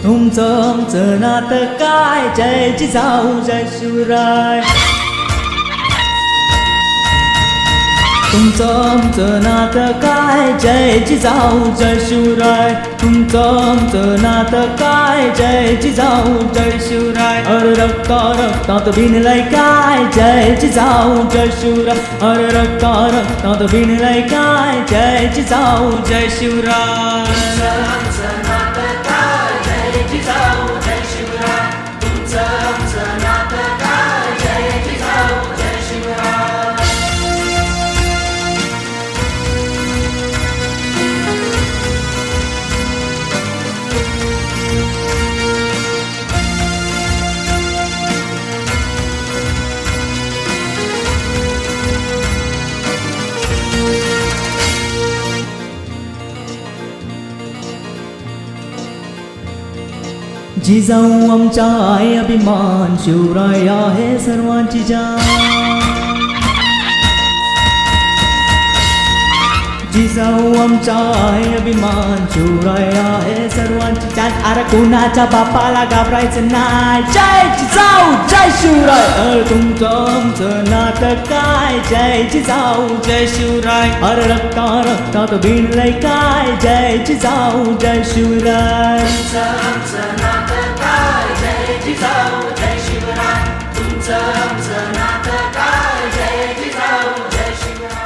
तुमचं आमचं नातं काय, जय जिजाऊ जय शिवराय. तुमचं आमचं नातं काय, जय जिजाऊ जय शिवराय. तुमचं आमचं नातं काय, जय जिजाऊ जय शिवराय. अरे रक्तात भिनलंय काय, जय जिजाऊ जय शिवराय. अरे रक्तात भिनलंय काय, जय जिजाऊ जय शिवराय. आमचं नातं काय, जय जिजाऊ जय शिवराय. तुमचं आमचं नातं काय, जय जिजाऊ जय शिवराय. जिजाऊ आमचा आहे अभिमान, शिवराय आहे सर्वांची जान. जिजाऊ आमचा आहे अभिमान, शिवराय आहे सर्वांची जान. अरे कोणाच्या बापाला घाबरायचं नाही, जय जिजाऊ जय शिवराय. तुमचं आमचं नातं काय, जय जिजाऊ जय शिवराय. अरे रक्तात भिनलंय काय, जय जिजाऊ जय शिवराय. आमचं नातं काय, जय जिजाऊ जय शिवराय. तुमचं आमचं नातं काय, जय जिजाऊ जय शिवराय.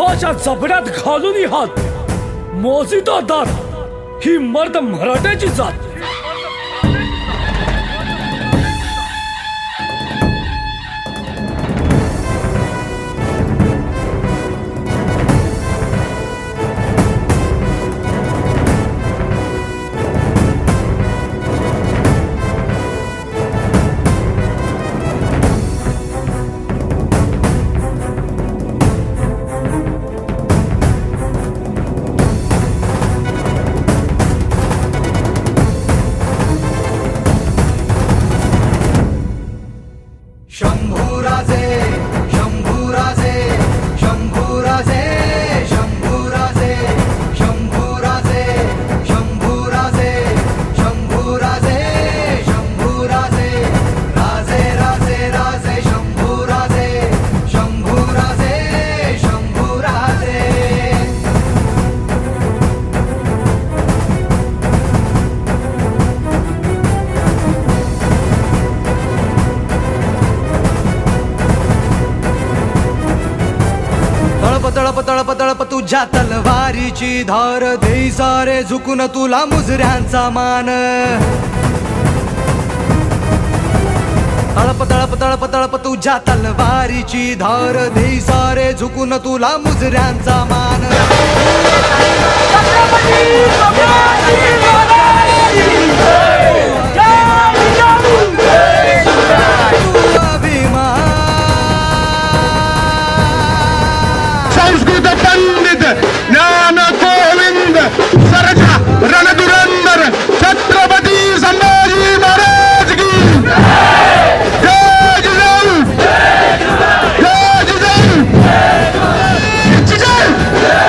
देवाच्या जबड्यात घालून हात मोजितो दात ही मर्द मराठ्याची जात. तळप तळप तुझ्या तलवारीची धार देई सारे झुकून तुला मुजऱ्यांचा मान. तळप तळप तळप तळप तुझ्या तलवारीची धार देई सारे झुकून तुला मुजऱ्यांचा मान. संस्कृत पंडित ज्ञान गोविंद सरजा रणधुरंदर छत्रपती संभाजी महाराज की जय जिजाऊ जय जिजाऊ जिजाऊ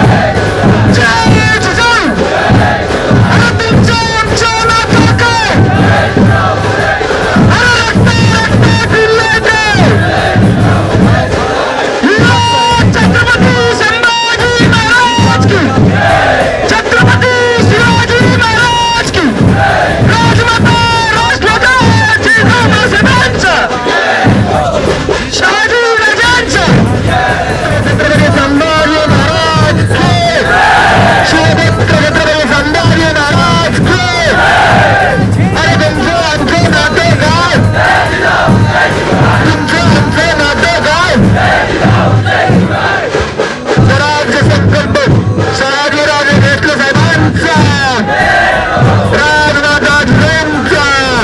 जय जिजाऊ. अरे तुमच्या आमच्या नातं काय अरे रक्त रक्त दिले छत्रपती संभाजी महाराज की छत्रपती शिवाजी महाराज की राजमाता राष्ट्रमाता जिजामासाहेबांचा शिवाजी राजांचा छत्रपती संभाजी महाराज की छत्रपती संभाजी महाराज की. अरे तुमचं आमचं नातं काय तुमचं आमचं नातं काय स्वराज्य संकल्प शहाजीराजे भोसले साहेबांचा राजमाता जिजाऊंचा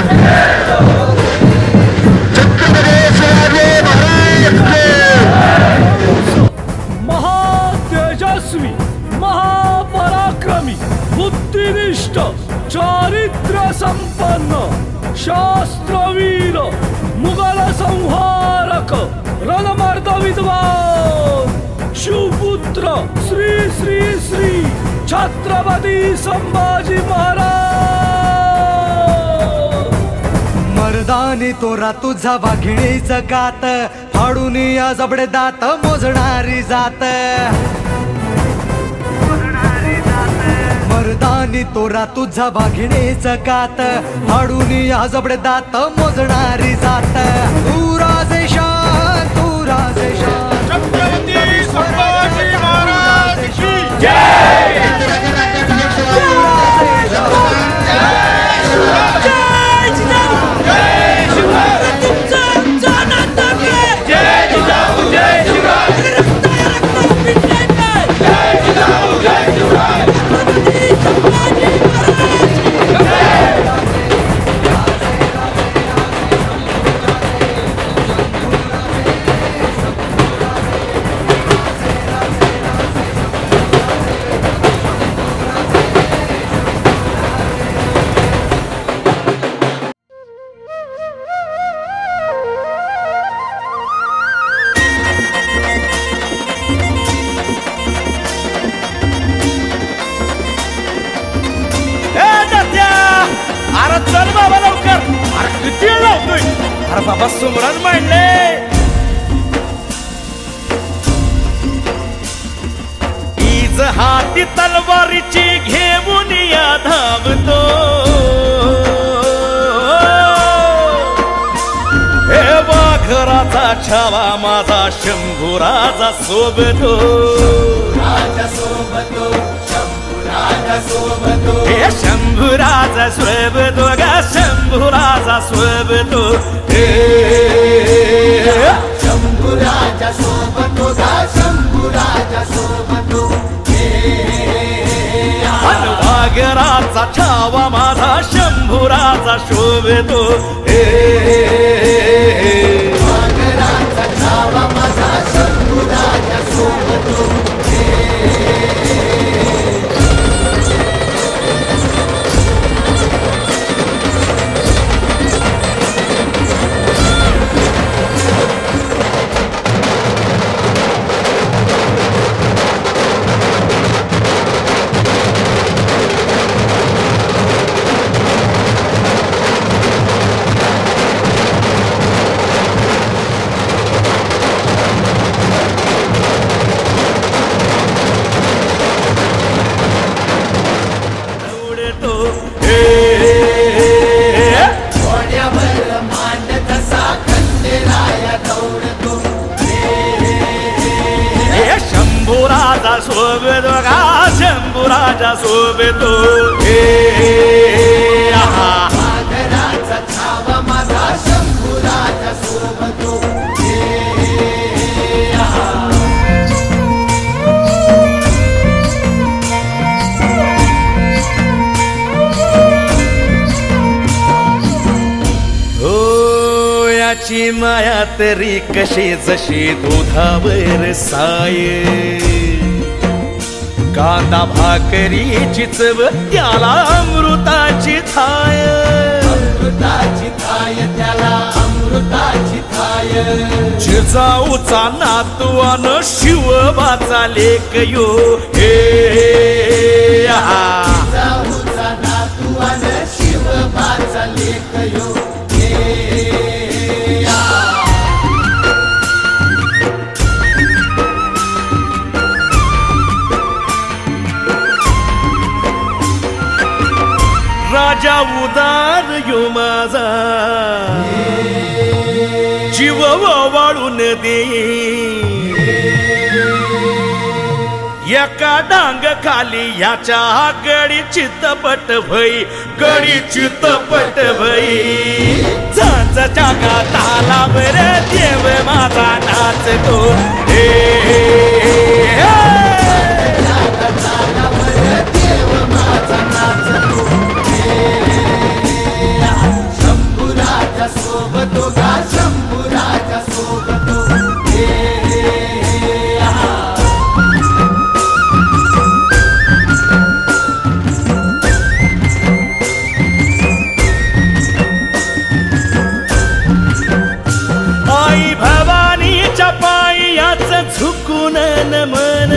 छत्रपती शिवाजी महाराज के. महातेजस्वी महापराक्रमी बुद्धिनिष्ठ चारित्र्य संपन्न शास्त्रवीर मुघल संहारक रणमर्द विद्वान शिवपुत्र श्री श्री श्री छत्रपती संभाजी महाराज. मर्दानी तोरा तुझा वाघिणीचं गात फाडून या जबडे दात मोजणारी जात. मर्दानी तोरा तुझा वाघिणीचं गात फाडून या जबडे दात मोजणारी जात. तू राजेशान तू राजेशान छत्रपती संभाजी महाराज की जय. अरे बाबा सुमरण म्हणले ईज हाती तलवारीची घेऊन या धावतो. हे वाघरा वाघराचा छावा माझा शंभूराजा सोबतो हे शंभूराजा सोबतो ग शंभूराजा सोबतो शंभूराजा सोबतो ग शंभूराजा सोबतो वाघराचा छावा माझा शंभूराजा शोभतो वाघराचा छावा माझा शंभूराजा शोभतो शोभतो गा शंभूराजा शोभतो वाघराचा छावा माझा शंभूराजा शोभतो हो याची माया तरी कशी जशी दुधावर साय कांदा भाकरीची चव त्याला अमृताची थाय अमृताची थाय त्याला अमृताची थाय जिजाऊचा नातवान शिवबाचा लेख यो हे जिजाऊचा नातवान शिवबाचा लेख यो राजा उदार यो माझा जीव वाळून दे एका डांग खाली याच्या गडी चितपट भई गडी चितपट भई झांजच्या गाताला बर देव माझा नाचतो शंभूराजा सोबतो गा शंभूराजा सोबतो आई भवानीच्या पायाच झुकून नमन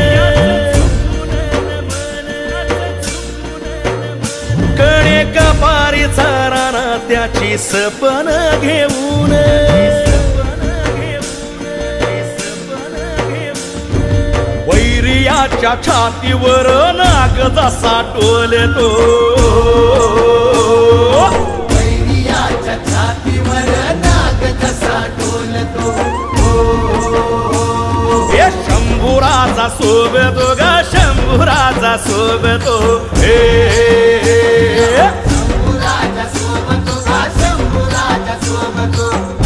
कणे कपारी चाराना त्याची सपन घेऊन वैरियाच्या छातीवर नाग जसा टोलतो वैरियाच्या छातीवर नाग जसा टोलतो हे शंभूराजा सोबतो ग शंभूराजा सोबतो शंभूराजा सोबतो गा शंभूराजा सोबतो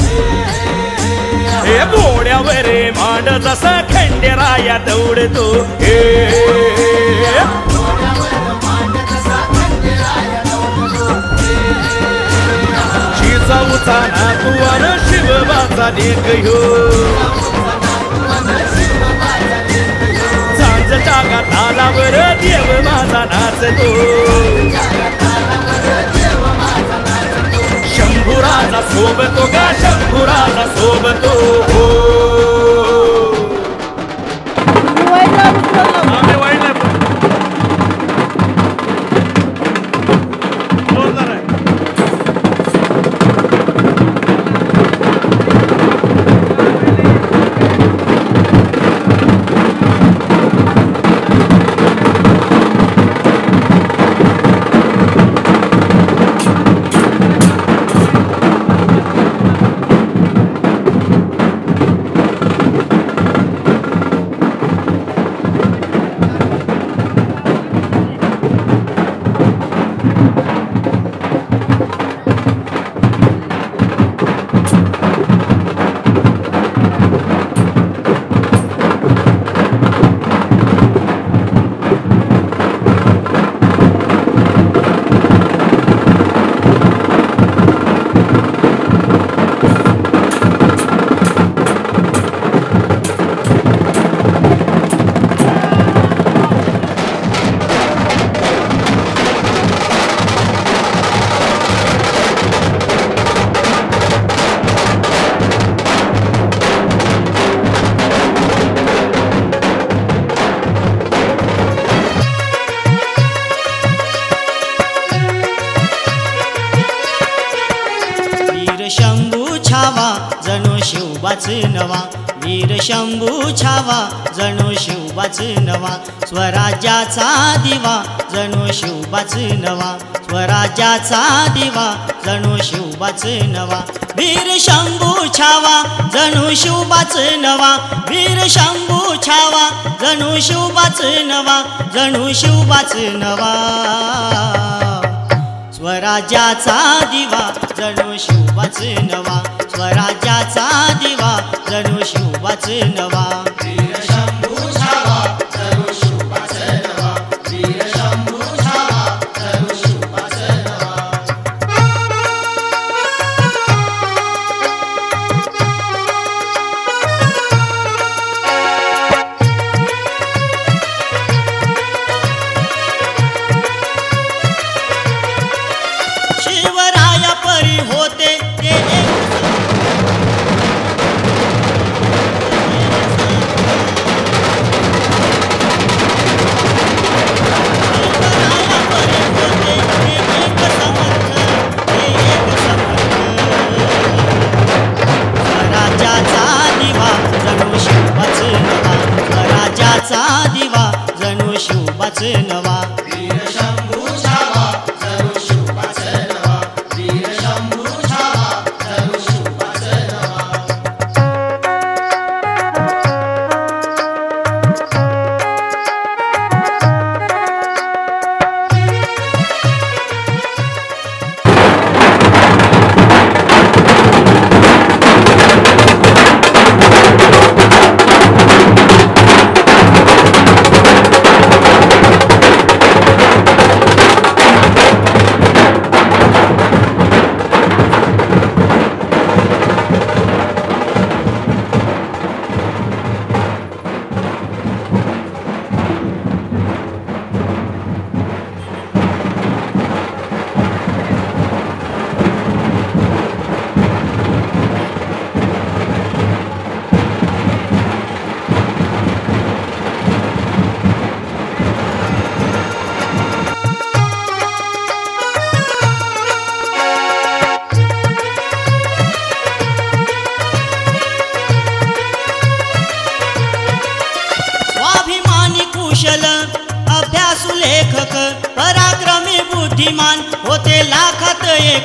हे घोड्यावर मांड जसा खंडेराया दौडतो जिजाऊचा नातवान शिवबाचा लेख ह्यो झांजच्या गातालावर देव माझा नाचतो शंभूराजा सोबतो गा शंभूराजा सोबतो छावा जणू शिवबाच नवा, वीर शंभू छावा जणू शिवबाच नवा, स्वराज्याचा दिवा जणू शिवबाच नवा, स्वराज्याचा दिवा जणू शिवबाच नवा, वीर शंभू छावा जणू शिवबाच नवा, वीर शंभू छावा जणू शिवबाच नवा, जणू शिवबाच नवा, स्वराज्याचा दिवा जणू शिवबाच नवा, स्वराज्याचा दिवा जणू शिवबाच नवा, वीर शंभू छावा जणू शिवबाच नवा, वीर शंभू छावा जणू शिवबाच नवा. शिवराया परी होते ते स्वराज्याचा दिवा जणू शिवबाच नवा, स्वराज्याचा दिवा जणू शिवबाच नवा, वीर शंभू छावा जणू शिवबाच नवा, वीर शंभू छावा जणू शिवबाच नवा. स्वाभिमानी कुशल अभ्यासू लेखक, पराक्रमी बुद्धिमान होते लाखात एक,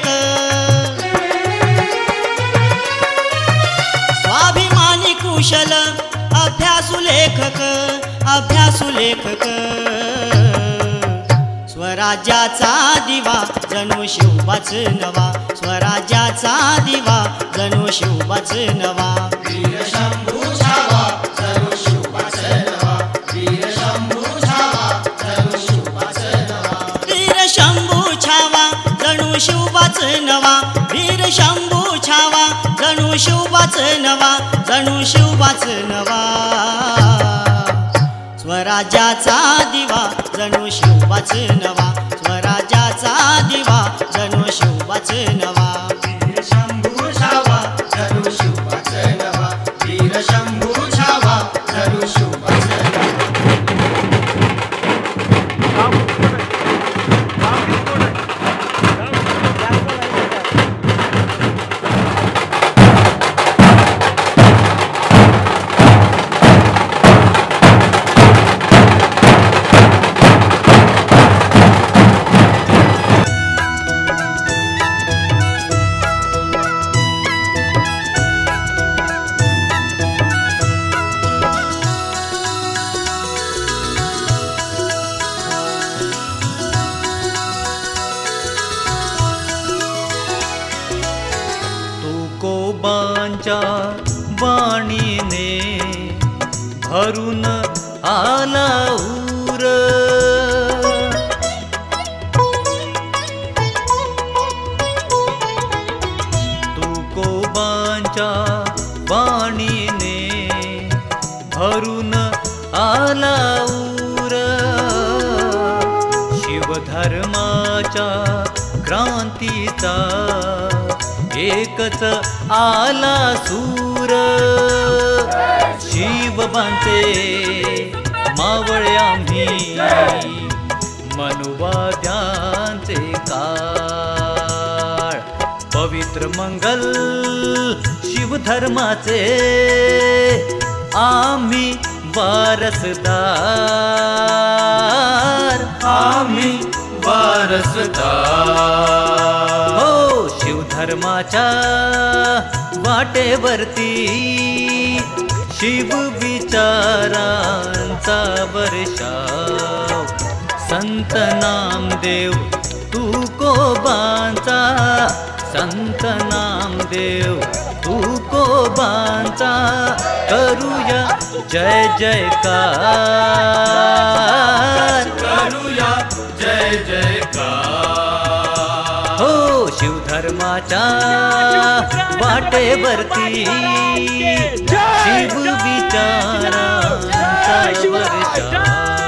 स्वाभिमानी कुशल अभ्यासू लेखक, अभ्यासू लेखक, स्वराज्याचा दिवा जणू शिवबाच नवा, स्वराज्याचा दिवा जणू शिवबाच नवा, वीर शंभू छावा जणू शिवबाच नवा, वीर शंभू छावा जणू शिवबाच नवा. वीर शंभू छावा जणू शिवबाच नवा, वीर शंभू छावा जणू शिवबाच नवा, जणू शिवबाच नवा, स्वराज्याचा दिवा जणू शिवबाच नवा, स्वराज्याचा दिवा जणू शिवबाच नवा, वीर शंभू छावा जणू शिवबाच नवा, वीर शंभू छावा जणू शिवबाच नवा. तुकोबांच्या वाणीने भरून आला उर, तुकोबांच्या वाणीने भरून आला उर, शिवधर्माच्या क्रांतीचा एकच आला सूर, शिवबांचे मावळे आम्ही मनुवाद्यांचे काळ, पवित्र मंगल शिवधर्माचे आम्ही वारसदार, आम्ही वारसदार. हो शिवधर्माच्या वाटेवरती शिव विचारांचा वर्षाव. संत नामदेव तुकोबांचा, संत नामदेव तुकोबांचा करूया जय जयकार, करूया जय जयकार. हो शिवधर्माच्या वाटेवरती शिव विचारांचा वर्षा.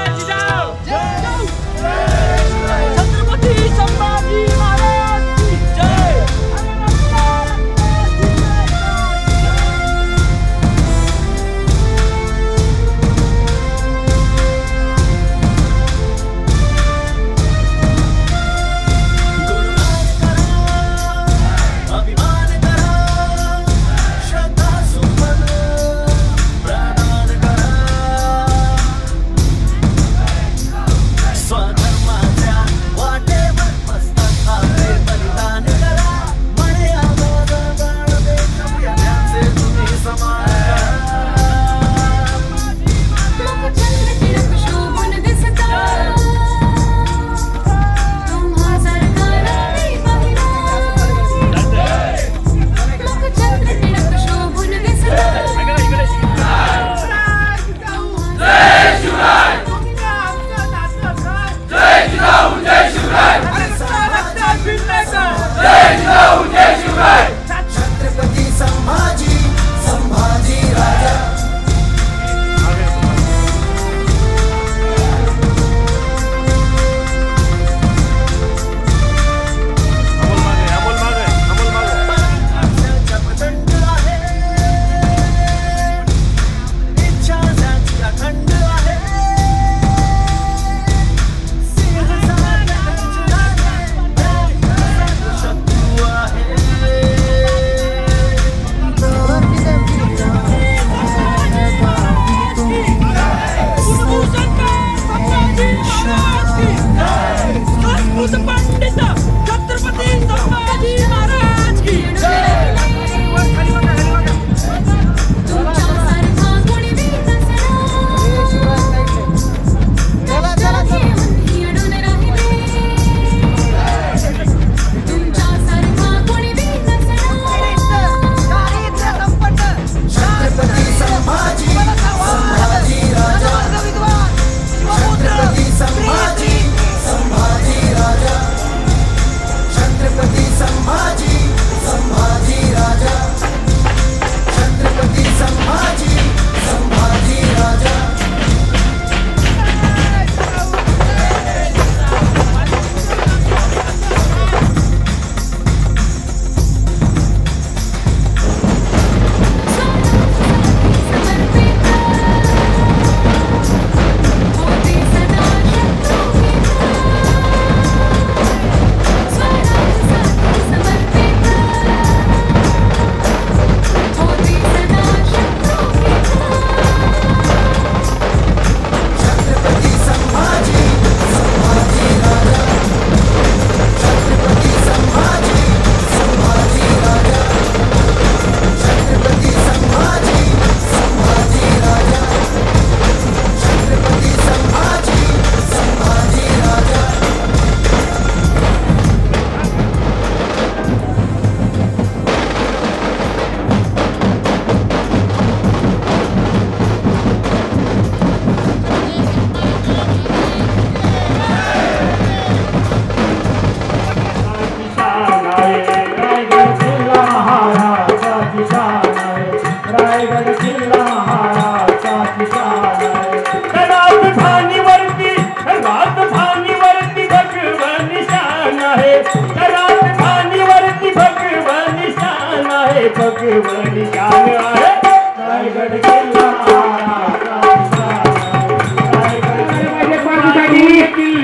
भगवान शान आहे रायगड किल्ला रायगड किल्ला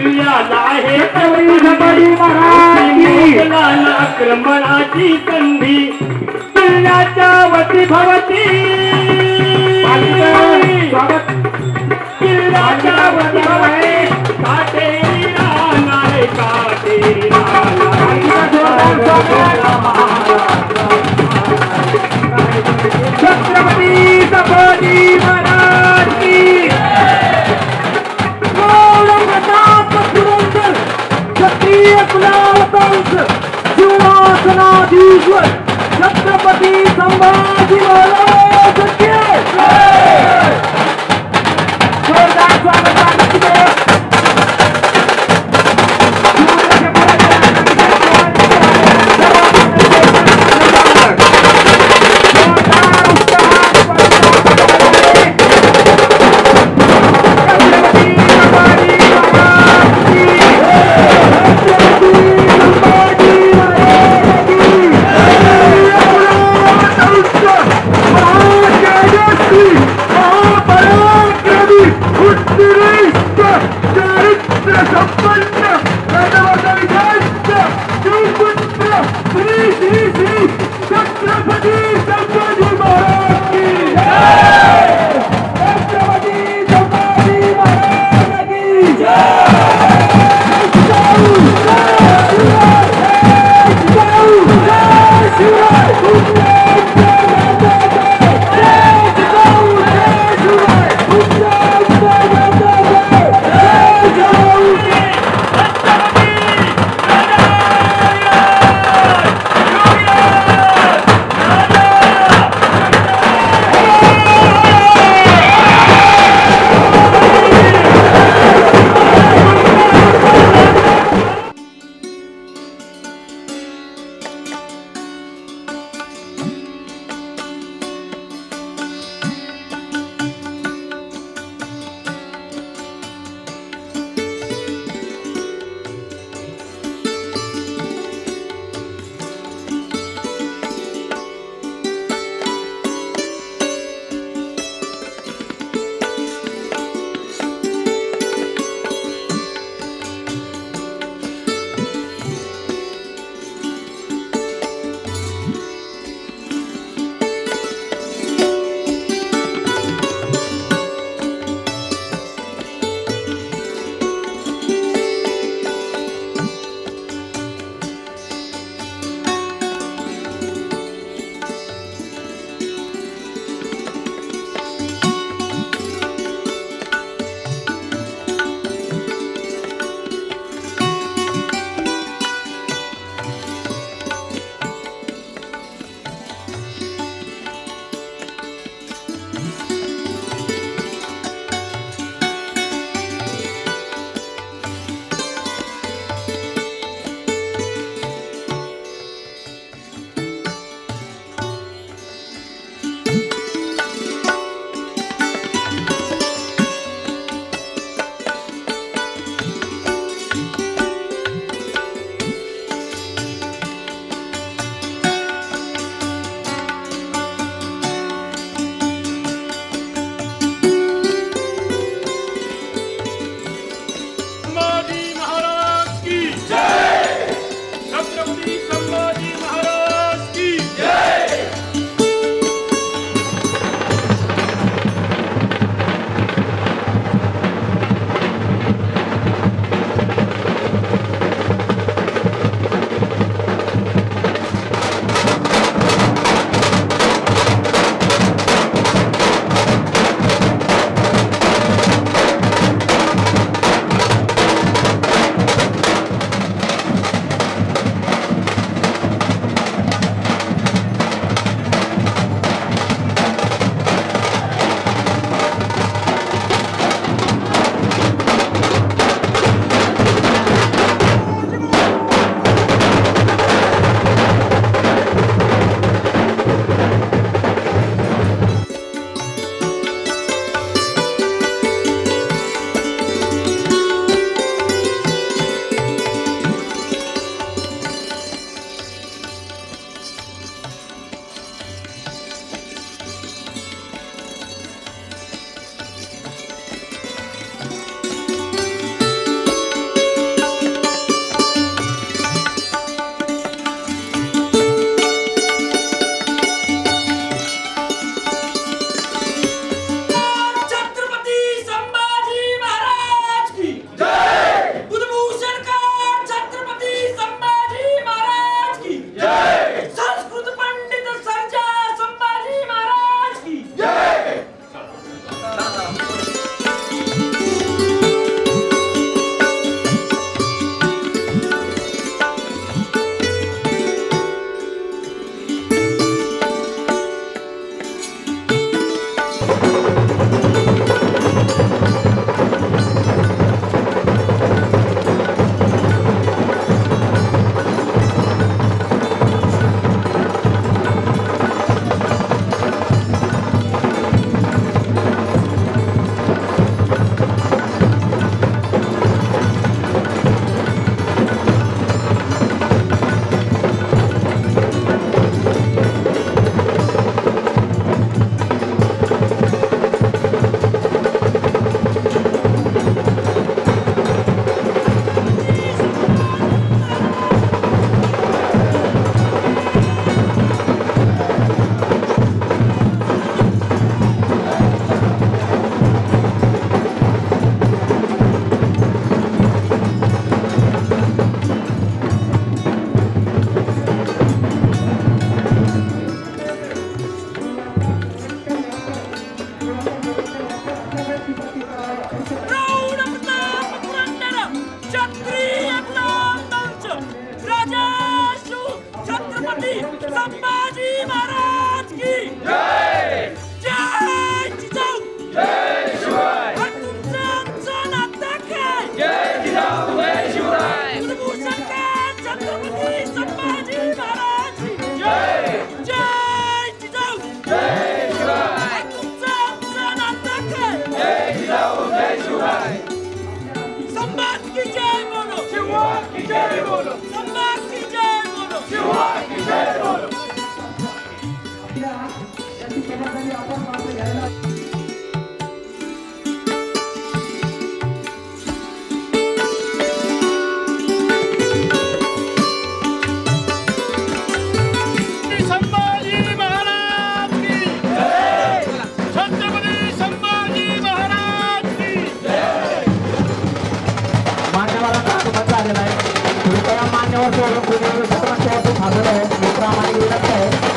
किल्ल्याला आहे आक्रमणाची संधी किल्ल्याच्या वती भवती किल्ल्याच्या वती भवती काटेरी राहणार काटेरी छत्रपती संभाजी महाराज की क्षत्रिय कुलावतंस सिंहासनाधीश्वर छत्रपती संभाजी महाराज की जोरदार स्वागत सोडून कुणी शतकांच्या थांबलं आहे मित्र आम्हाला विनंती आहे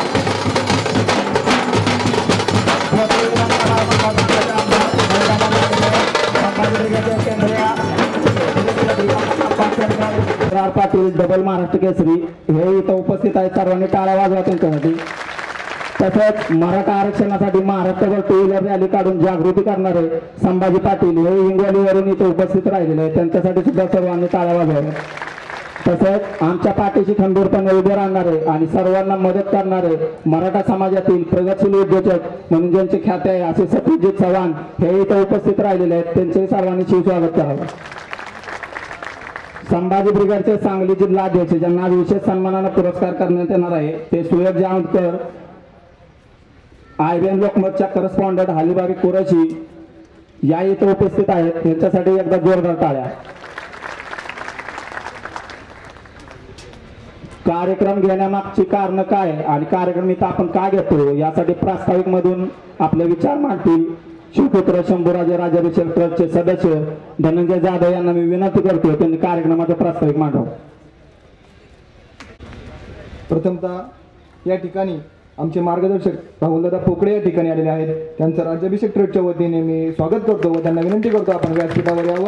पाटील डबल महाराष्ट्र केसरी हे इथं उपस्थित आहेत. सर्वांनी टाळ्या वाजवा त्यांच्यासाठी. तसंच मराठा आरक्षणासाठी महाराष्ट्रभर टू व्हीलर रॅली काढून जागृती करणारे संभाजी पाटील हे हिंगोलीवरून इथे उपस्थित राहिलेले आहेत. त्यांच्यासाठी सुद्धा सर्वांनी टाळ्या वाजवाव्या. तसंच आमच्या पाठीशी खंबीरपणे उभे राहणारे आणि सर्वांना मदत करणारे मराठा समाजातील प्रगतशील उद्योजक म्हणून ज्यांचे ख्याती आहे असे सतीशजी चव्हाण हे इथे उपस्थित राहिलेले आहेत. त्यांचे सर्वांनी शिवस्वागत करावं. संभाजी ब्रिगेडचे सांगली जिल्हा अध्यक्ष ज्यांना विशेष सन्मानाने पुरस्कार करण्यात येणार आहे ते सुयोग जामकर IBN लोकमतच्या करस्पॉन्डंट हालीबाई कुरशी या इथे उपस्थित आहेत. त्यांच्यासाठी एकदा जोरदार टाळ्या. कार्यक्रम घेण्यामागची कारण काय आणि कार्यक्रम इथं आपण का घेतो यासाठी प्रास्ताविक मधून आपले विचार मांडतील शिवपुत्र शंभूराजे राज्याभिषेक ट्रस्टचे सदस्य धनंजय जाधव यांना मी विनंती करतो त्यांनी कार्यक्रमाचं प्रास्ताविक मांडावं. प्रथमतः या ठिकाणी आमचे मार्गदर्शक राहुलदादा पोकळे या ठिकाणी आलेले आहेत. त्यांचं राज्याभिषेक ट्रस्टच्या वतीने मी स्वागत करतो व त्यांना विनंती करतो आपण व्यासपीठावर यावं.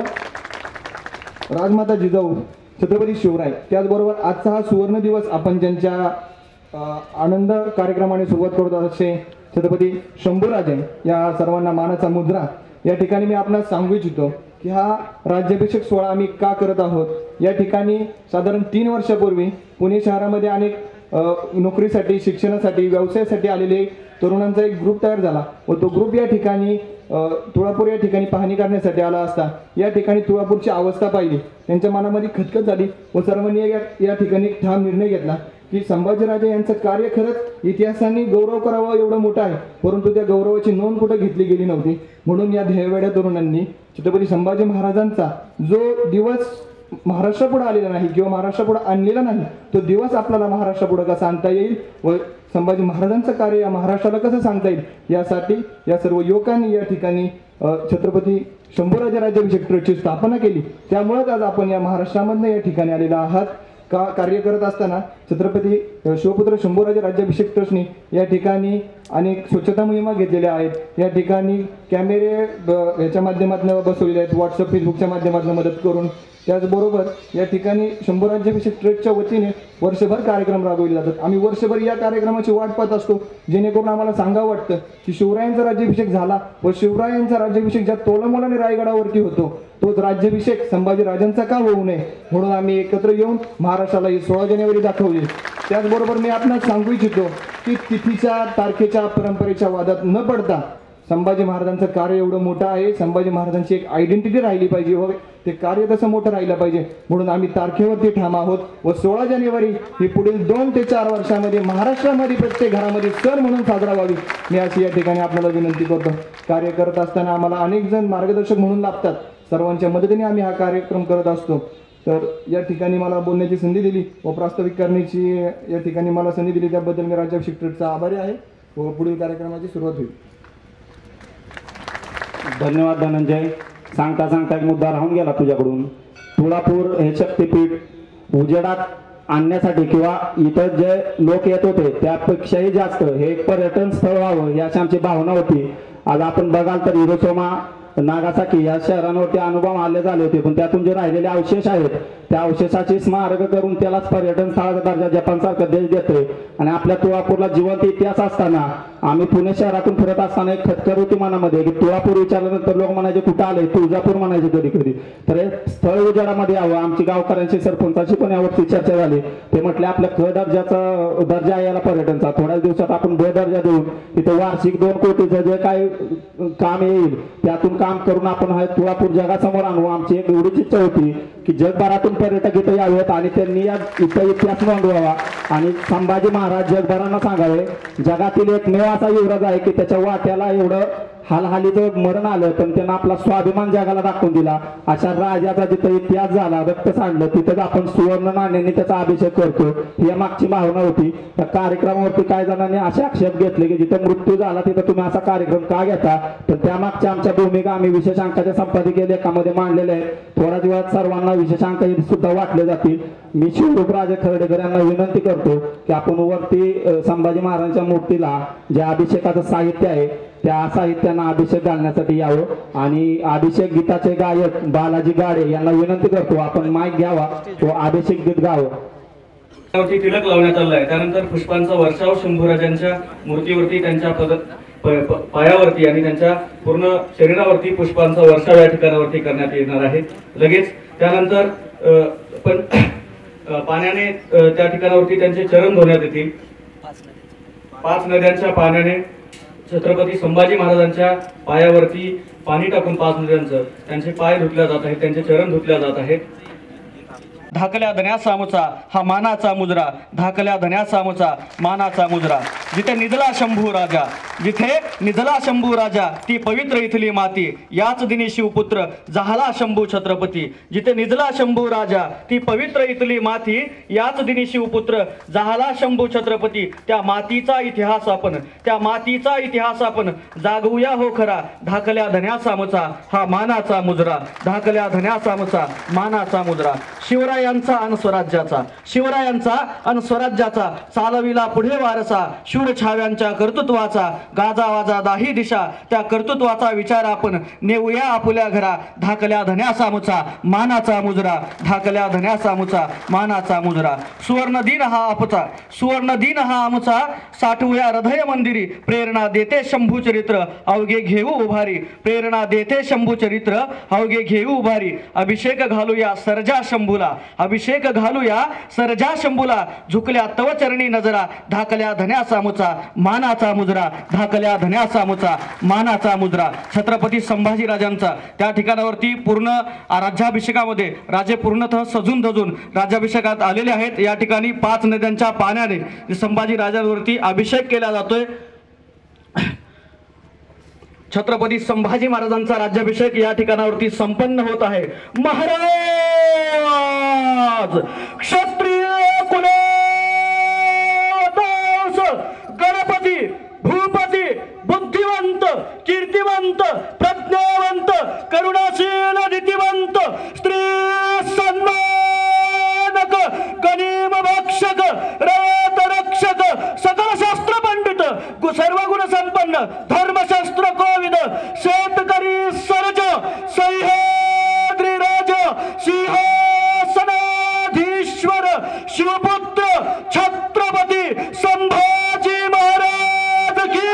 राजमाता जिजाऊ छत्रपती शिवराय त्याचबरोबर आजचा हा सुवर्ण दिवस आपण ज्यांच्या आनंद कार्यक्रमाने सुरुवात करतो असे छत्रपती शंभूराजे या सर्वांना मानाचा मुद्रा या ठिकाणी मी आपणास सांगू इच्छितो की हा राज्याभिषेक सोहळा आम्ही का करत आहोत. या ठिकाणी साधारण 3 वर्षापूर्वी पुणे शहरामध्ये अनेक नोकरीसाठी शिक्षणासाठी व्यवसायासाठी आलेले तरुणांचा एक ग्रुप तयार झाला व तो ग्रुप या ठिकाणी तुळापूर या ठिकाणी पाहणी करण्यासाठी आला असता या ठिकाणी तुळापूरची अवस्था पाहिली. त्यांच्या मनामध्ये खचखच झाली व सर्वांनी या ठिकाणी ठाम निर्णय घेतला की संभाजीराजे यांचं कार्य खरंच इतिहासाने गौरव करावा एवढं मोठं आहे परंतु त्या गौरवाची नोंद कुठं घेतली गेली नव्हती. म्हणून या ध्येयवेड्या तरुणांनी छत्रपती संभाजी महाराजांचा जो दिवस महाराष्ट्रापुढे आलेला नाही किंवा महाराष्ट्रापुढे आणलेला नाही तो दिवस आपल्याला महाराष्ट्रापुढे कसा आणता येईल व संभाजी महाराजांचं कार्य या महाराष्ट्राला कसं सांगता येईल यासाठी या सर्व युवकांनी या ठिकाणी छत्रपती शंभूराजे राज्याभिषेक ट्रस्टची स्थापना केली. त्यामुळेच आज आपण या महाराष्ट्रामधनं या ठिकाणी आलेला आहात. का कार्य करत असताना छत्रपती शिवपुत्र शंभूराजे राज्याभिषेक ट्रस्टने या ठिकाणी अनेक स्वच्छता मोहिमा घेतलेल्या आहेत. या ठिकाणी कॅमेरे याच्या माध्यमातून बसवलेले आहेत व्हॉट्सअप फेसबुकच्या माध्यमातून मदत करून. त्याचबरोबर या ठिकाणी शंभूराज्याभिषेक ट्रस्टच्या वतीने वर्षभर कार्यक्रम राबवले जातात. आम्ही वर्षभर या कार्यक्रमाची वाट पाहत असतो जेणेकरून आम्हाला सांगावं वाटतं की शिवरायांचा राज्याभिषेक झाला व शिवरायांचा राज्याभिषेक ज्या तोलामोलाने रायगडावरती होतो तोच राज्याभिषेक संभाजीराजांचा का होऊ नये म्हणून आम्ही एकत्र येऊन महाराष्ट्राला ही 16 जानेवारी दाखवली. त्याचबरोबर मी आपणास सांगू इच्छितो की तिथीच्या तारखेच्या परंपरेच्या वादात न पडता संभाजी महाराजांचं कार्य एवढं मोठं आहे. संभाजी महाराजांची एक आयडेंटिटी राहिली पाहिजे व ते कार्य तसं मोठं राहिलं पाहिजे म्हणून आम्ही तारखेवरती ठाम आहोत व 16 जानेवारी ही पुढील 2 ते 4 वर्षामध्ये महाराष्ट्रामध्ये प्रत्येक घरामध्ये सण म्हणून साजरा व्हावी मी अशी या ठिकाणी आपल्याला विनंती करतो. कार्य करत असताना आम्हाला अनेक जण मार्गदर्शक म्हणून लाभतात. सर्वांच्या मदतीने आम्ही हा कार्यक्रम करत असतो. तर या ठिकाणी मला बोलण्याची संधी दिली व प्रास्ताविक करण्याची या ठिकाणी मला संधी दिली त्याबद्दल मी राज्याभिषेक ट्रस्टचा आभारी आहे व पुढील कार्यक्रमाची सुरुवात होईल. धन्यवाद धनंजय. सांगता सांगता एक मुद्दा राहून गेला तुझ्याकडून. तुळापूर हे शक्तीपीठ उजेडात आणण्यासाठी किंवा इतर जे लोक येत होते त्यापेक्षाही जास्त हे एक पर्यटन स्थळ व्हावं ही अशी आमची भावना होती. आज आपण बघाल तर हिरोशिमा नागासाकी या शहरांवरती अनुभव आले झाले होते पण त्यातून जे राहिलेले अवशेष आहेत त्या अवशेषाची स्मारक करून त्यालाच पर्यटन स्थळाचा दर्जा जपानसारखा देश देतोय. आणि आपल्या तुळापूरला जिवंत इतिहास असताना आम्ही पुणे शहरातून फिरत असताना एक खटकर होती मनामध्ये की तुळापूर विचारल्यानंतर लोक म्हणायचे कुठं आले तुळजापूर म्हणायचे कधी कधी. तर हे स्थळ उजेडामध्ये यावं. आमची गावकऱ्यांची सरपंचाची पण यावरती चर्चा झाली. ते म्हटले आपल्या क दर्जाचा दर्जा आहे याला पर्यटनचा थोड्याच दिवसात आपण ब दर्जा देऊन तिथे वार्षिक 2 कोटीचं जे काही काम येईल त्यातून काम करून आपण हा तुळापूर जगासमोर आणू. आमची एक एवढीच इच्छा होती की जगभरातून पर्यटक इथे यावेत आणि त्यांनी या इथं इतिहास नोंदवावा आणि संभाजी महाराज जगभरांना सांगावे जगातील एकमेव असा युवराज आहे की त्याच्या वाट्याला एवढं हालहालीचं मरण आलं पण त्यांना आपला स्वाभिमान जगाला दाखवून दिला. अशा राजाचा जिथं इतिहास झाला, रक्त सांडलं, तिथंच आपण सुवर्ण नाण्याने त्याचा अभिषेक करतो. ही मागची भावना होती. त्या कार्यक्रमावरती काही जणांनी असे आक्षेप घेतले की जिथं मृत्यू झाला तिथं तुम्ही असा कार्यक्रम का घेता. पण त्यामागच्या आमच्या भूमिका आम्ही विशेष अंकाच्या संपादकीय लेखामध्ये मांडलेल्या आहेत. थोड्याच वेळात सर्वांना विशेष अंक सुद्धा वाटले जातील. मी शिवरूप राजे खर्डेकर यांना विनंती करतो की आपण वरती संभाजी महाराजांच्या मूर्तीला जे अभिषेकाचं साहित्य आहे त्या साहित्यांना अभिषेक घालण्यासाठी यावं. आणि अभिषेक गीताचे गायक बालाजी गाडे यांना विनंती करतो आपण माईक घ्यावा व अभिषेक गीत गावं. तिलक लावण्यात आलं आहे. त्यानंतर पुष्पांचा वर्षाव शंभूराजांच्या मूर्तीवरती, त्यांच्या पायावरती आणि त्यांच्या पूर्ण शरीरावरती पुष्पांचा वर्षाव या ठिकाणावरती करण्यात येणार आहे. लगेच त्यानंतर पण पाण्याने त्या ठिकाणावरती त्यांचे चरण धुण्यात येतील. 5 नद्यांच्या पाण्याने छत्रपती संभाजी महाराजांच्या पायावरती पाणी टाकून 5 नद्यांचं त्यांचे पाय धुतल्या जात आहेत, त्यांचे चरण धुतल्या जात आहेत. धाकल्या धन्यासामुचा हा मानाचा मुजरा, धाकल्या धन्यासामुचा मानाचा मुजरा. जिथे निजला शंभू राजा, जिथे निजला शंभू राजा ती पवित्र इथली माती, याच दिनी शिवपुत्र झाला शंभू छत्रपती. जिथे निजला शंभू राजा ती पवित्र इथली माती, याच दिनी शिवपुत्र झाला शंभू छत्रपती. त्या मातीचा इतिहास आपण, त्या मातीचा इतिहास आपण जागवूया हो खरा. धाकल्या धन्यासामुचा हा मानाचा मुजरा, धाकल्या धन्यासामुचा मानाचा मुजरा. शिवरायांचा अन स्वराज्याचा, शिवरायांचा अन स्वराज्याचा चालविला पुढे वारसा. शूर छाव्यांच्या कर्तृत्वाचा गाजावाजा दाही दिशा, त्या कर्तृत्वाचा विचार आपण नेऊया आपुल्या घरा. धाकल्या धन्यासामुचा मानाचा मुजरा, धाकल्या धन्यासामुचा मानाचा मुजरा. सुवर्ण दिन हा आमचा, सुवर्ण दिन हा आमचा, साठवूया हृदय मंदिरी. प्रेरणा देते शंभू चरित्र अवघे घेऊ उभारी, प्रेरणा देते शंभू चरित्र अवघे घेऊ उभारी. अभिषेक घालूया सर्जा शंभूला, अभिषेक घालूया सर्जा शंभूला. झुकल्या तव चरणी नजरा, धाकल्या धन्यासामुचा मानाचा मुजरा, धाकल्या धन्यासामुचा मानाचा मुजरा. छत्रपती संभाजी राजांचा त्या ठिकाणावरती पूर्ण राज्याभिषेकामध्ये राजे पूर्णतः सजून धजून राज्याभिषेकात आलेले आहेत. या ठिकाणी 5 नद्यांच्या पाण्याने संभाजी राजांवरती अभिषेक केला जातोय. छत्रपती संभाजी महाराजांचा राज्याभिषेक या ठिकाणावरती संपन्न होत आहे. महाराज क्षत्रिय कुलवंश गणपती भूपती बुद्धिवंत कीर्तिवंत प्रज्ञावंत करुणाशील नीतिवंत स्त्री सन्मानक गनिम भक्षक रयत रक्षक सकल शास्त्र पंडित सर्व गुण संपन्न धर्मशास्त्र कोविद शेतकरी सरज सह्याद्री राज सिंहासनाधीश्वर शिवपुत्र छत्रपती संभाजी महाराज की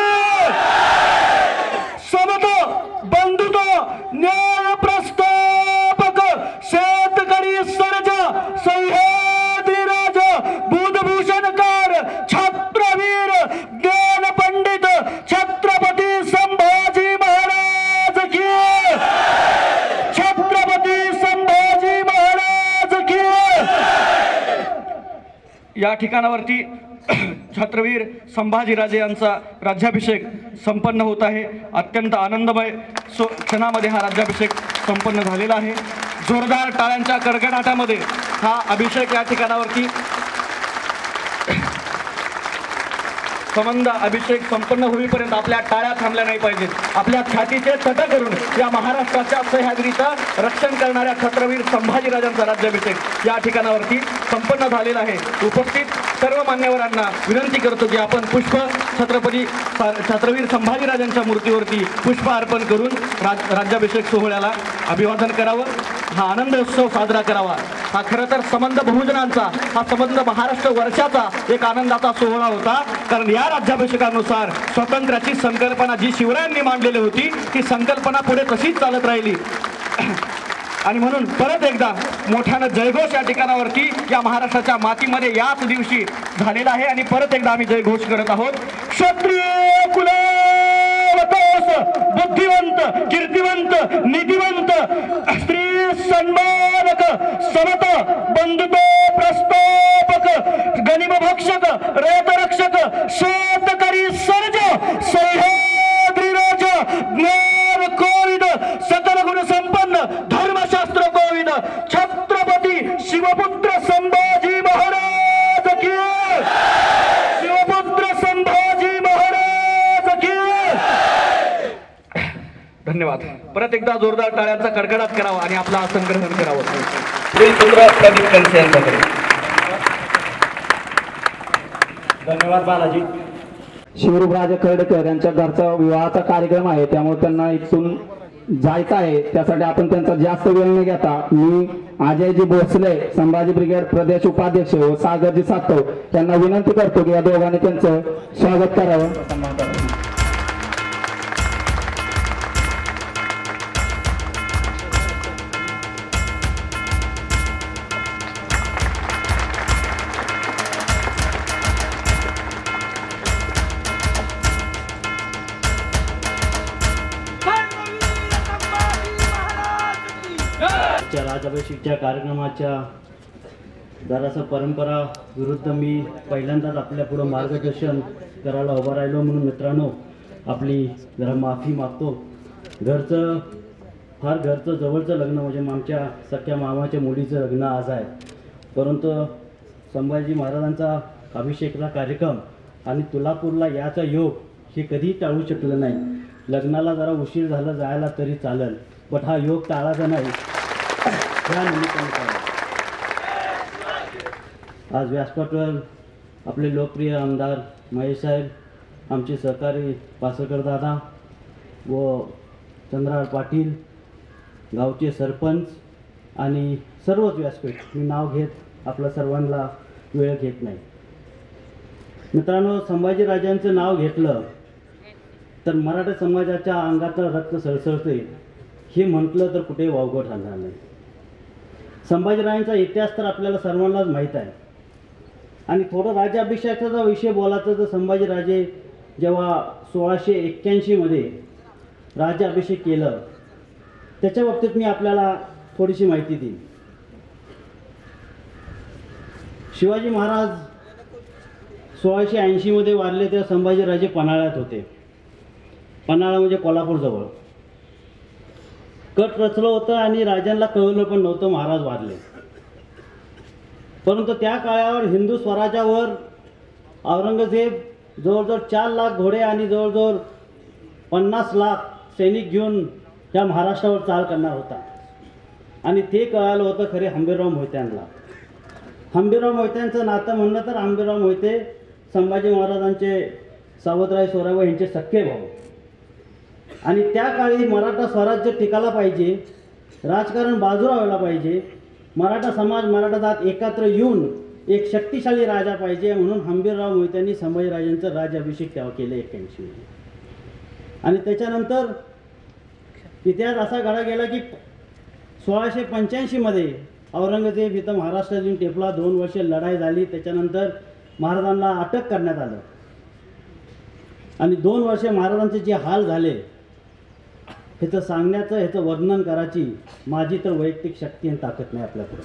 समता बंधुता न्याय प्रस्थापक शेतकरी सरजा सह्याद्री राजा बुधभूषणकार छत्रवीर ज्ञान पंडित छत्रपती संभाजी महाराज की, छत्रपती संभाजी महाराज की. या ठिकाणावरती छत्रवीर संभाजीराजे यांचा राज्याभिषेक संपन्न होत आहे. अत्यंत आनंदमय क्षणामध्ये हा राज्याभिषेक संपन्न झालेला आहे. जोरदार टाळ्यांच्या कडकडाटामध्ये हा अभिषेक या ठिकाणावरती संबंध अभिषेक संपन्न होईपर्यंत आपल्या टाळ्या थांबल्या नाही पाहिजेत. आपल्या छातीचे तट करून या महाराष्ट्राच्या सह्याद्रीचं रक्षण करणाऱ्या छत्रवीर संभाजीराजांचा राज्याभिषेक या ठिकाणावरती संपन्न झालेला आहे. उपस्थित सर्व मान्यवरांना विनंती करतो की आपण पुष्प छत्रवीर संभाजीराजांच्या मूर्तीवरती पुष्प अर्पण करून राज्याभिषेक सोहळ्याला अभिवादन करावं, हा आनंद उत्सव साजरा करावा. हा खरं तर संबंध बहुजनांचा, हा संबंध महाराष्ट्र वर्षाचा एक आनंदाचा सोहळा होता. कारण या राज्याभिषेकानुसार स्वातंत्र्याची संकल्पना जी शिवरायांनी मांडलेली होती ती संकल्पना पुढे तशीच चालत राहिली. आणि म्हणून परत एकदा मोठ्यानं जयघोष या ठिकाणावरती या महाराष्ट्राच्या मातीमध्ये याच दिवशी झालेला आहे. आणि परत एकदा आम्ही जयघोष करत आहोत. क्षत्रिय कुलवंश बुद्धिवंत कीर्तिवंत नीतिवंत स्त्री सन्मानक समता बंधुता प्रस्थापक गनिम भक्षक रयत रक्षक शेतकरी सर्ज सह्याद्री राजा धन्यवाद. परत एकदा जोरदार टाळ्यांचा कडकडाट करावा आणि आपला आसन ग्रहण करावं. पुढील सूत्र प्रदीप कनसे यांच्याकडे. धन्यवाद बालाजी. शिवरूपराजे खर्डेकर यांच्या घरचा विवाहाचा कार्यक्रम आहे, त्यामुळे त्यांना इथून जायचं आहे. त्यासाठी आपण त्यांचा जास्त वेळ न घेता मी अजयजी भोसले संभाजी ब्रिगेड प्रदेश उपाध्यक्ष व सागरजी सातव यांना विनंती करतो की या दोघांनी त्यांचं स्वागत करावं. राजाभिषेकच्या कार्यक्रमाच्या जरासं परंपरा विरुद्ध मी पहिल्यांदाच आपल्या पुढं मार्गदर्शन करायला उभा राहिलो, म्हणून मित्रांनो आपली जरा माफी मागतो. घरचं जवळचं लग्न म्हणजे आमच्या सख्या मामाच्या मुलीचं लग्न आज आहे, परंतु संभाजी महाराजांचा अभिषेकचा कार्यक्रम आणि तुळजापूरला याचा योग हे कधीही टाळू शकलं नाही. लग्नाला जरा उशीर झाला जायला तरी चालेल, पण हा योग टाळायचा नाही. त्या निमित्ताने आज व्यासपीठावर आपले लोकप्रिय आमदार महेश साहेब, आमचे सहकारी पासरकर दादा व चंद्रहार पाटील, गावचे सरपंच आणि सर्वच व्यासपीठ, मी नाव घेत आपल्या सर्वांना वेळ घेत नाही. मित्रांनो, संभाजीराजांचं नाव घेतलं तर मराठा समाजाच्या अंगातलं रक्त सळसळते हे म्हटलं तर कुठेही वावगं ठरणार नाही. संभाजीराजांचा इतिहास तर आपल्याला सर्वांनाच माहीत आहे. आणि थोडं राज्याभिषेकाचा विषय बोलायचं तर संभाजीराजे जेव्हा 1681 राज्याभिषेक केलं त्याच्या बाबतीत मी आपल्याला थोडीशी माहिती देईन. शिवाजी महाराज 1680 वारले तेव्हा संभाजीराजे पन्हाळ्यात होते. पन्हाळा म्हणजे कोल्हापूरजवळ. कट रचलं होतं आणि राजांना कळलं पण नव्हतं महाराज वारले. परंतु त्या काळावर हिंदू स्वराज्यावर औरंगजेब जवळजवळ 4 लाख घोडे आणि जवळजवळ 50 लाख सैनिक घेऊन त्या महाराष्ट्रावर चाल करणार होता. आणि ते कळालं होतं खरे हंबीरराव मोहित्यांना. हंबीरराव मोहित्यांचं नातं म्हणलं तर हंबीरराव मोहिते संभाजी महाराजांचे सावतराय सोराव यांचे सख्खे भाऊ. आणि त्या काळी मराठा स्वराज्य टिकायला पाहिजे, राजकारण बाजूला व्हायला पाहिजे, मराठा समाज मराठा जात एकत्र येऊन एक शक्तिशाली राजा पाहिजे, म्हणून हंबीरराव मोहित्यांनी संभाजीराजांचं राज्याभिषेक तेव्हा केलं 81 मध्ये. आणि त्याच्यानंतर इतिहास असा घडा गेला की 1685 औरंगजेब इथं महाराष्ट्रात येऊन टेपला. 2 वर्ष लढाई झाली. त्याच्यानंतर महाराजांना अटक करण्यात आलं आणि 2 वर्ष महाराजांचे जे हाल झाले ह्याचं सांगण्याचं, ह्याचं वर्णन करायची माझी तर वैयक्तिक शक्ती आणि ताकद नाही आपल्याकडे.